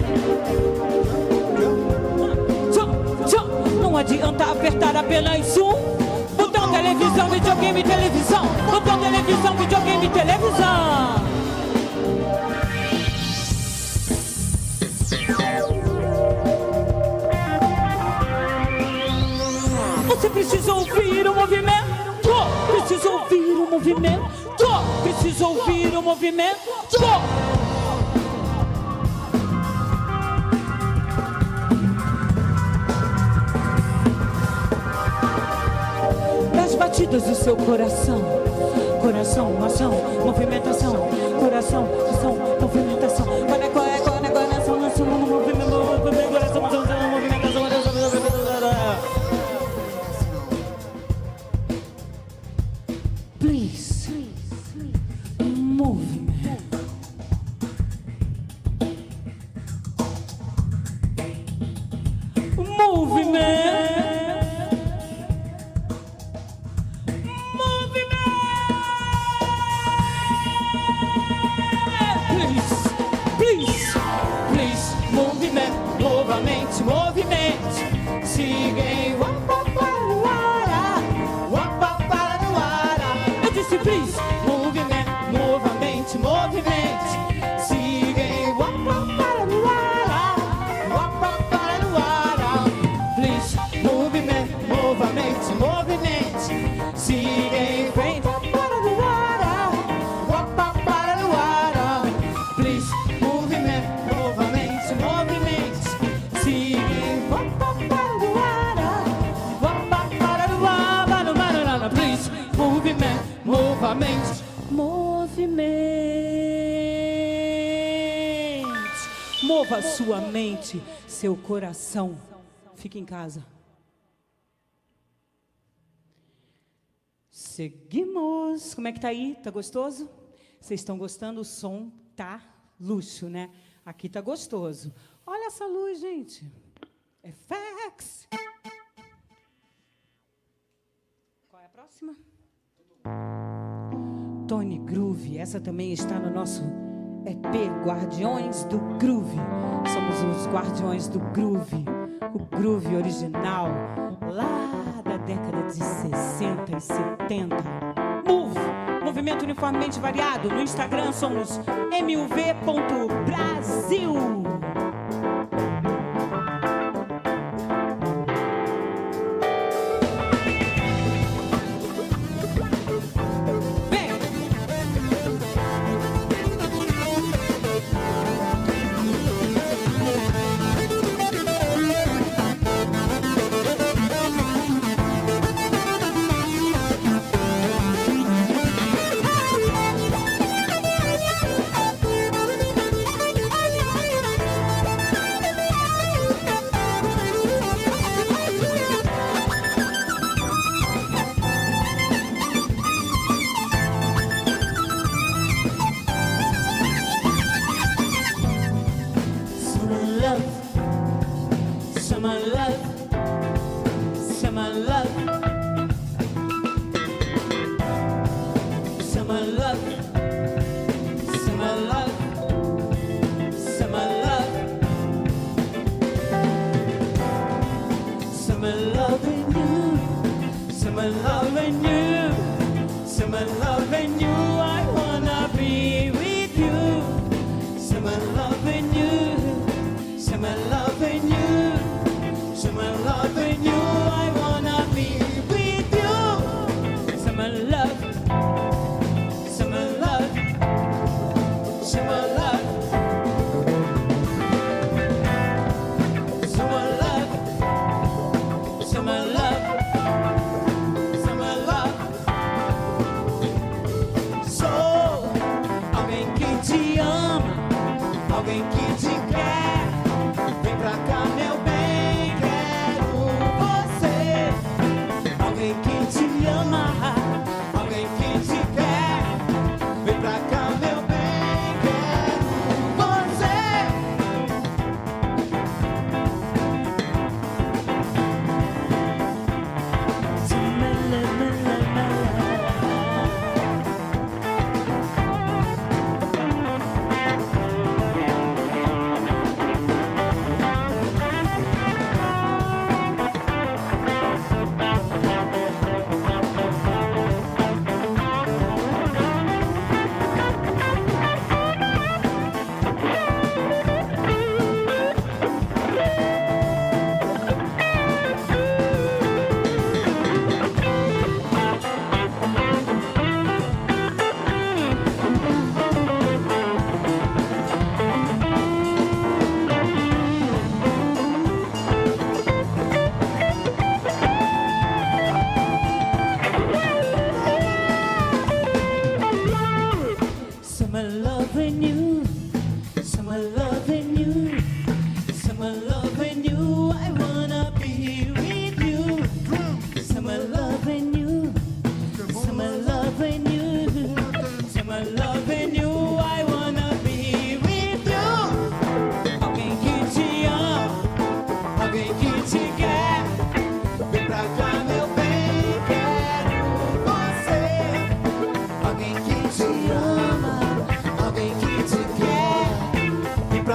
Não adianta apertar apenas um botão, televisão, videogame, televisão. Botão, televisão, videogame, televisão. Você precisa ouvir o movimento. Precisa ouvir o movimento. Precisa ouvir o movimento. Das batidas do seu coração. Coração, ação, movimentação. Coração, ação, movimentação. Coração, ação, movimentação. Please, move me. Move me. Move me. Please, please, please, move me. Movamente, movimente. Siga em please, movimento, novamente, movimente, siga em please, movimento, novamente, movimente, siga em frente. Please, movimento, novamente, movimente, siga em please, movimento, novamente, movimente. Mova sua mente, seu coração. Fique em casa. Seguimos. Como é que tá aí? Tá gostoso? Vocês estão gostando? O som tá luxo, né? Aqui tá gostoso. Olha essa luz, gente. F X. Qual é a próxima? Tony Groove. Essa também está no nosso E P, Guardiões do Groove. Somos os Guardiões do Groove, o groove original, lá da década de sessenta e setenta. Move, movimento uniformemente variado. No Instagram somos M U V ponto Brasil. Alguém que te ama, alguém que te quer.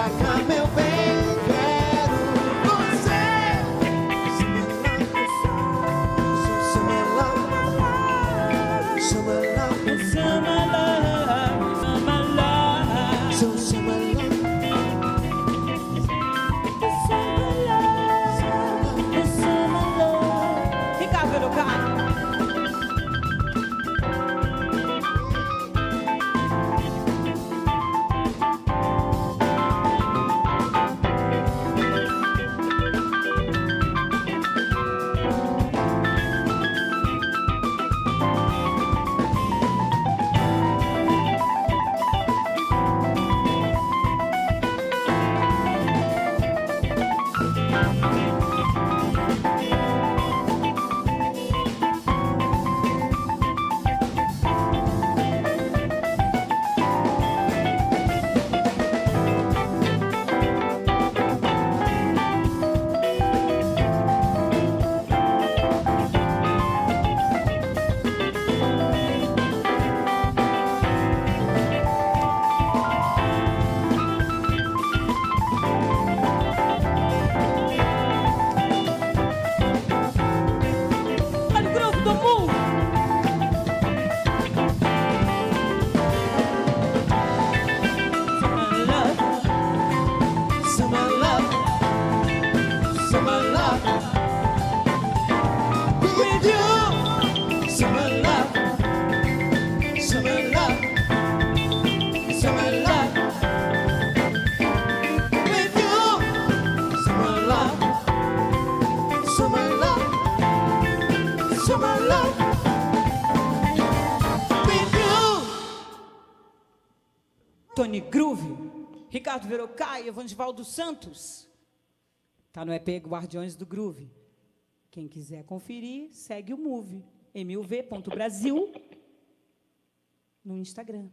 Tony Groove, Ricardo Verocai, Evandivaldo Santos. Tá no E P Guardiões do Groove. Quem quiser conferir, segue o Move, M U V ponto Brasil, no Instagram.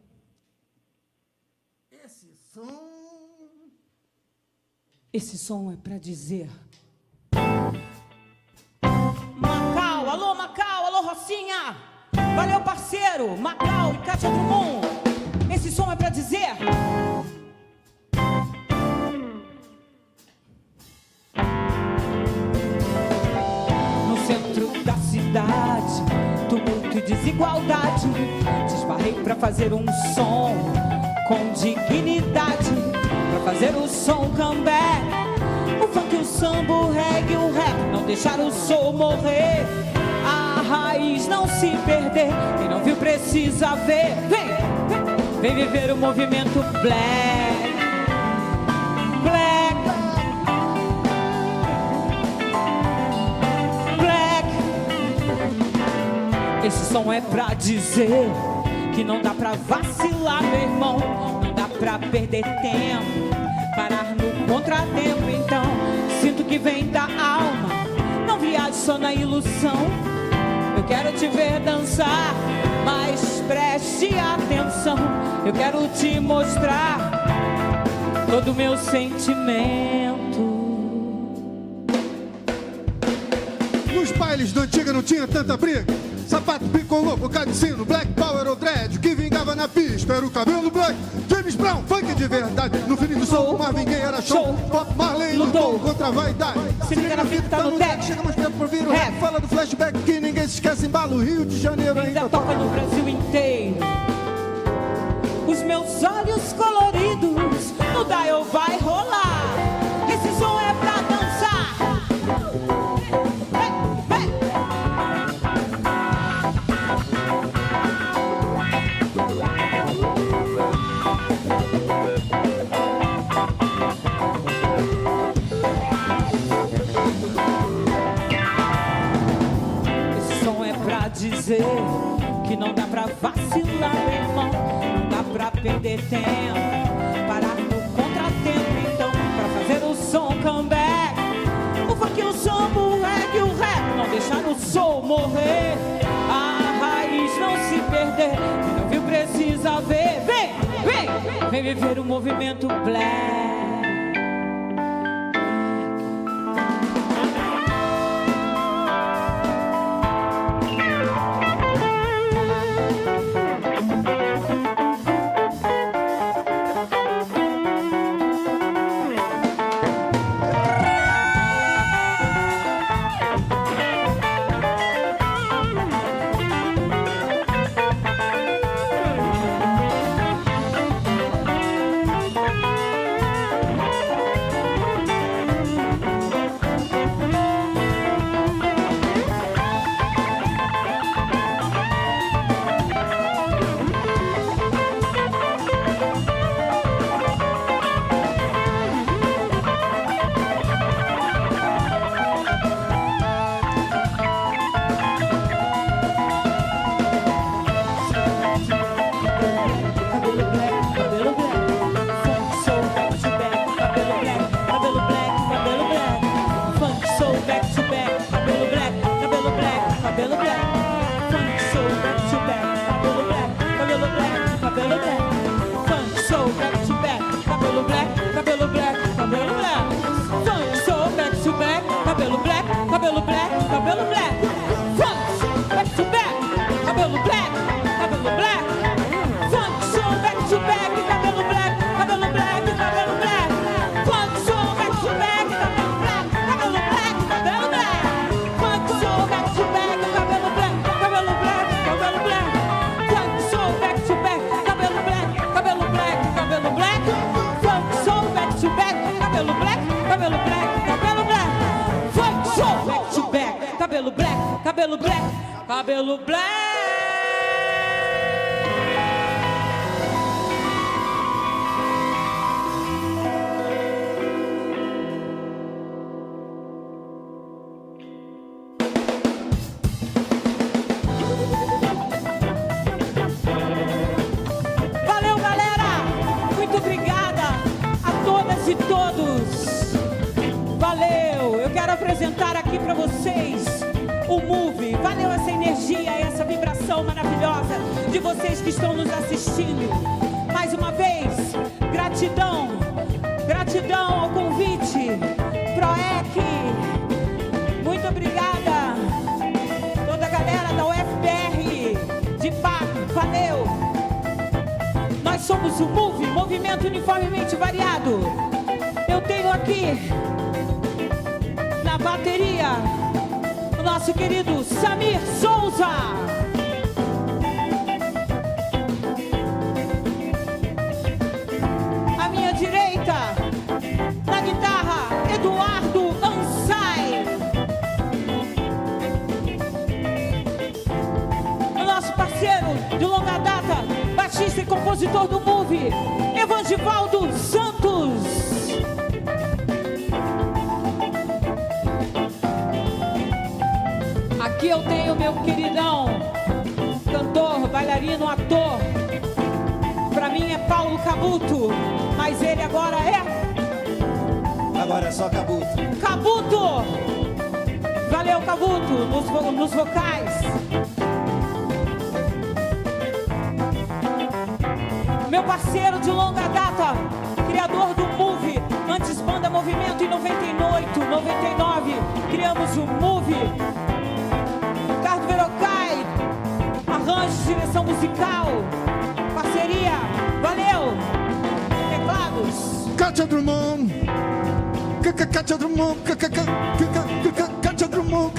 Esse som... Esse som é para dizer... Macau, alô Macau, alô Rocinha. Valeu, parceiro, Macau e Cátia Drummond. Esse som é para dizer... No centro da cidade, tumulto e desigualdade, te esbarrei pra fazer um som com dignidade, pra fazer o som comeback, o funk, o samba, o reggae, o rap, não deixar o soul morrer, a raiz não se perder. Quem não viu precisa ver. Vem, vem, vem viver o movimento black, black, black. Esse som é pra dizer que não dá pra vacilar, meu irmão, não dá pra perder tempo, parar no contratempo. Então, sinto que vem da alma, não viaje só na ilusão. Eu quero te ver dançar, mas preste atenção. Eu quero te mostrar todo o meu sentimento. Nos bailes da antiga não tinha tanta briga. Sapato, picolô, boca de sino, black power ou dread. O que vingava na pista era o cabelo black. James Brown, funk de verdade. No fim do som, Marvin Gaye era show. Bob Marley lutou contra a vaidade. Se liga na fita, tá no deck. Chega mais perto por vir o rap. Fala do flashback que ninguém se esquece. Embalo, Rio de Janeiro ainda toca no Brasil inteiro. Os meus olhos coloridos no dial vai rolar. Esse som é pra dançar. Dizer que não dá pra vacilar, meu irmão, não dá pra perder tempo, parar no contratempo. Então, pra fazer o som comeback, o funk, o samba, o reggae, o rap, não deixar o soul morrer, a raiz não se perder. Quem não viu precisa ver. Vem, vem, vem viver o movimento black. Cabelo black, cabelo black. Valeu, galera. Muito de todos. Valeu. Eu quero apresentar aqui para vocês o Move. Valeu essa energia, essa vibração maravilhosa de vocês que estão nos assistindo. Mais uma vez, gratidão. Gratidão ao convite. Proec. Muito obrigada. Toda a galera da U F B R de Papo. Valeu. Nós somos o Move, movimento uniformemente variado. Eu tenho aqui na bateria o nosso querido Samir Souza. À minha direita, na guitarra, Eduardo Ansai. O nosso parceiro de longa data, baixista e compositor do Move, Evangivaldo Santos. Aqui eu tenho meu queridão, cantor, bailarino, ator. Pra mim é Paulo Cabuto, mas ele agora é... Agora é só Cabuto. Cabuto! Valeu, Cabuto, nos, vo nos vocais. Meu parceiro de longa data, criador do Move, antes banda Movimento em noventa e oito, noventa e nove, criamos o Move. Ricardo Verocai, arranjo, direção musical, parceria, valeu. Teclados. Kátia Drummond, Kátia Drummond, Kátia Drummond,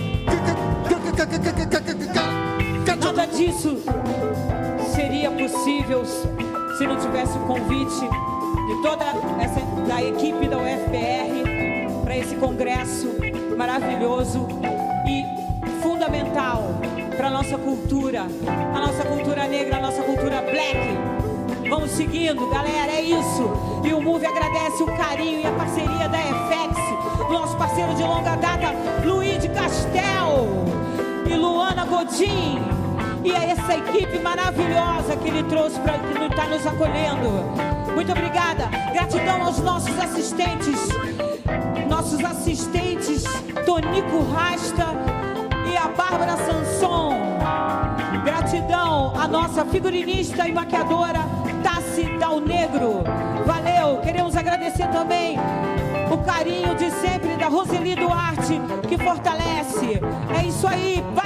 Nada disso seria possível se não tivesse o convite de toda essa da equipe da U F B R para esse congresso maravilhoso e fundamental para a nossa cultura, a nossa cultura negra, a nossa cultura black. Vamos seguindo, galera, é isso. E o Move agradece o carinho e a parceria da F X, nosso parceiro de longa data, Luiz de Castel e Luana Godin. E é essa equipe maravilhosa que ele trouxe para que está nos acolhendo. Muito obrigada. Gratidão aos nossos assistentes, nossos assistentes Tonico Rasta e a Bárbara Sanson. Gratidão à nossa figurinista e maquiadora Tassi Dal Negro. Valeu. Queremos agradecer também o carinho de sempre da Roseli Duarte, que fortalece. É isso aí.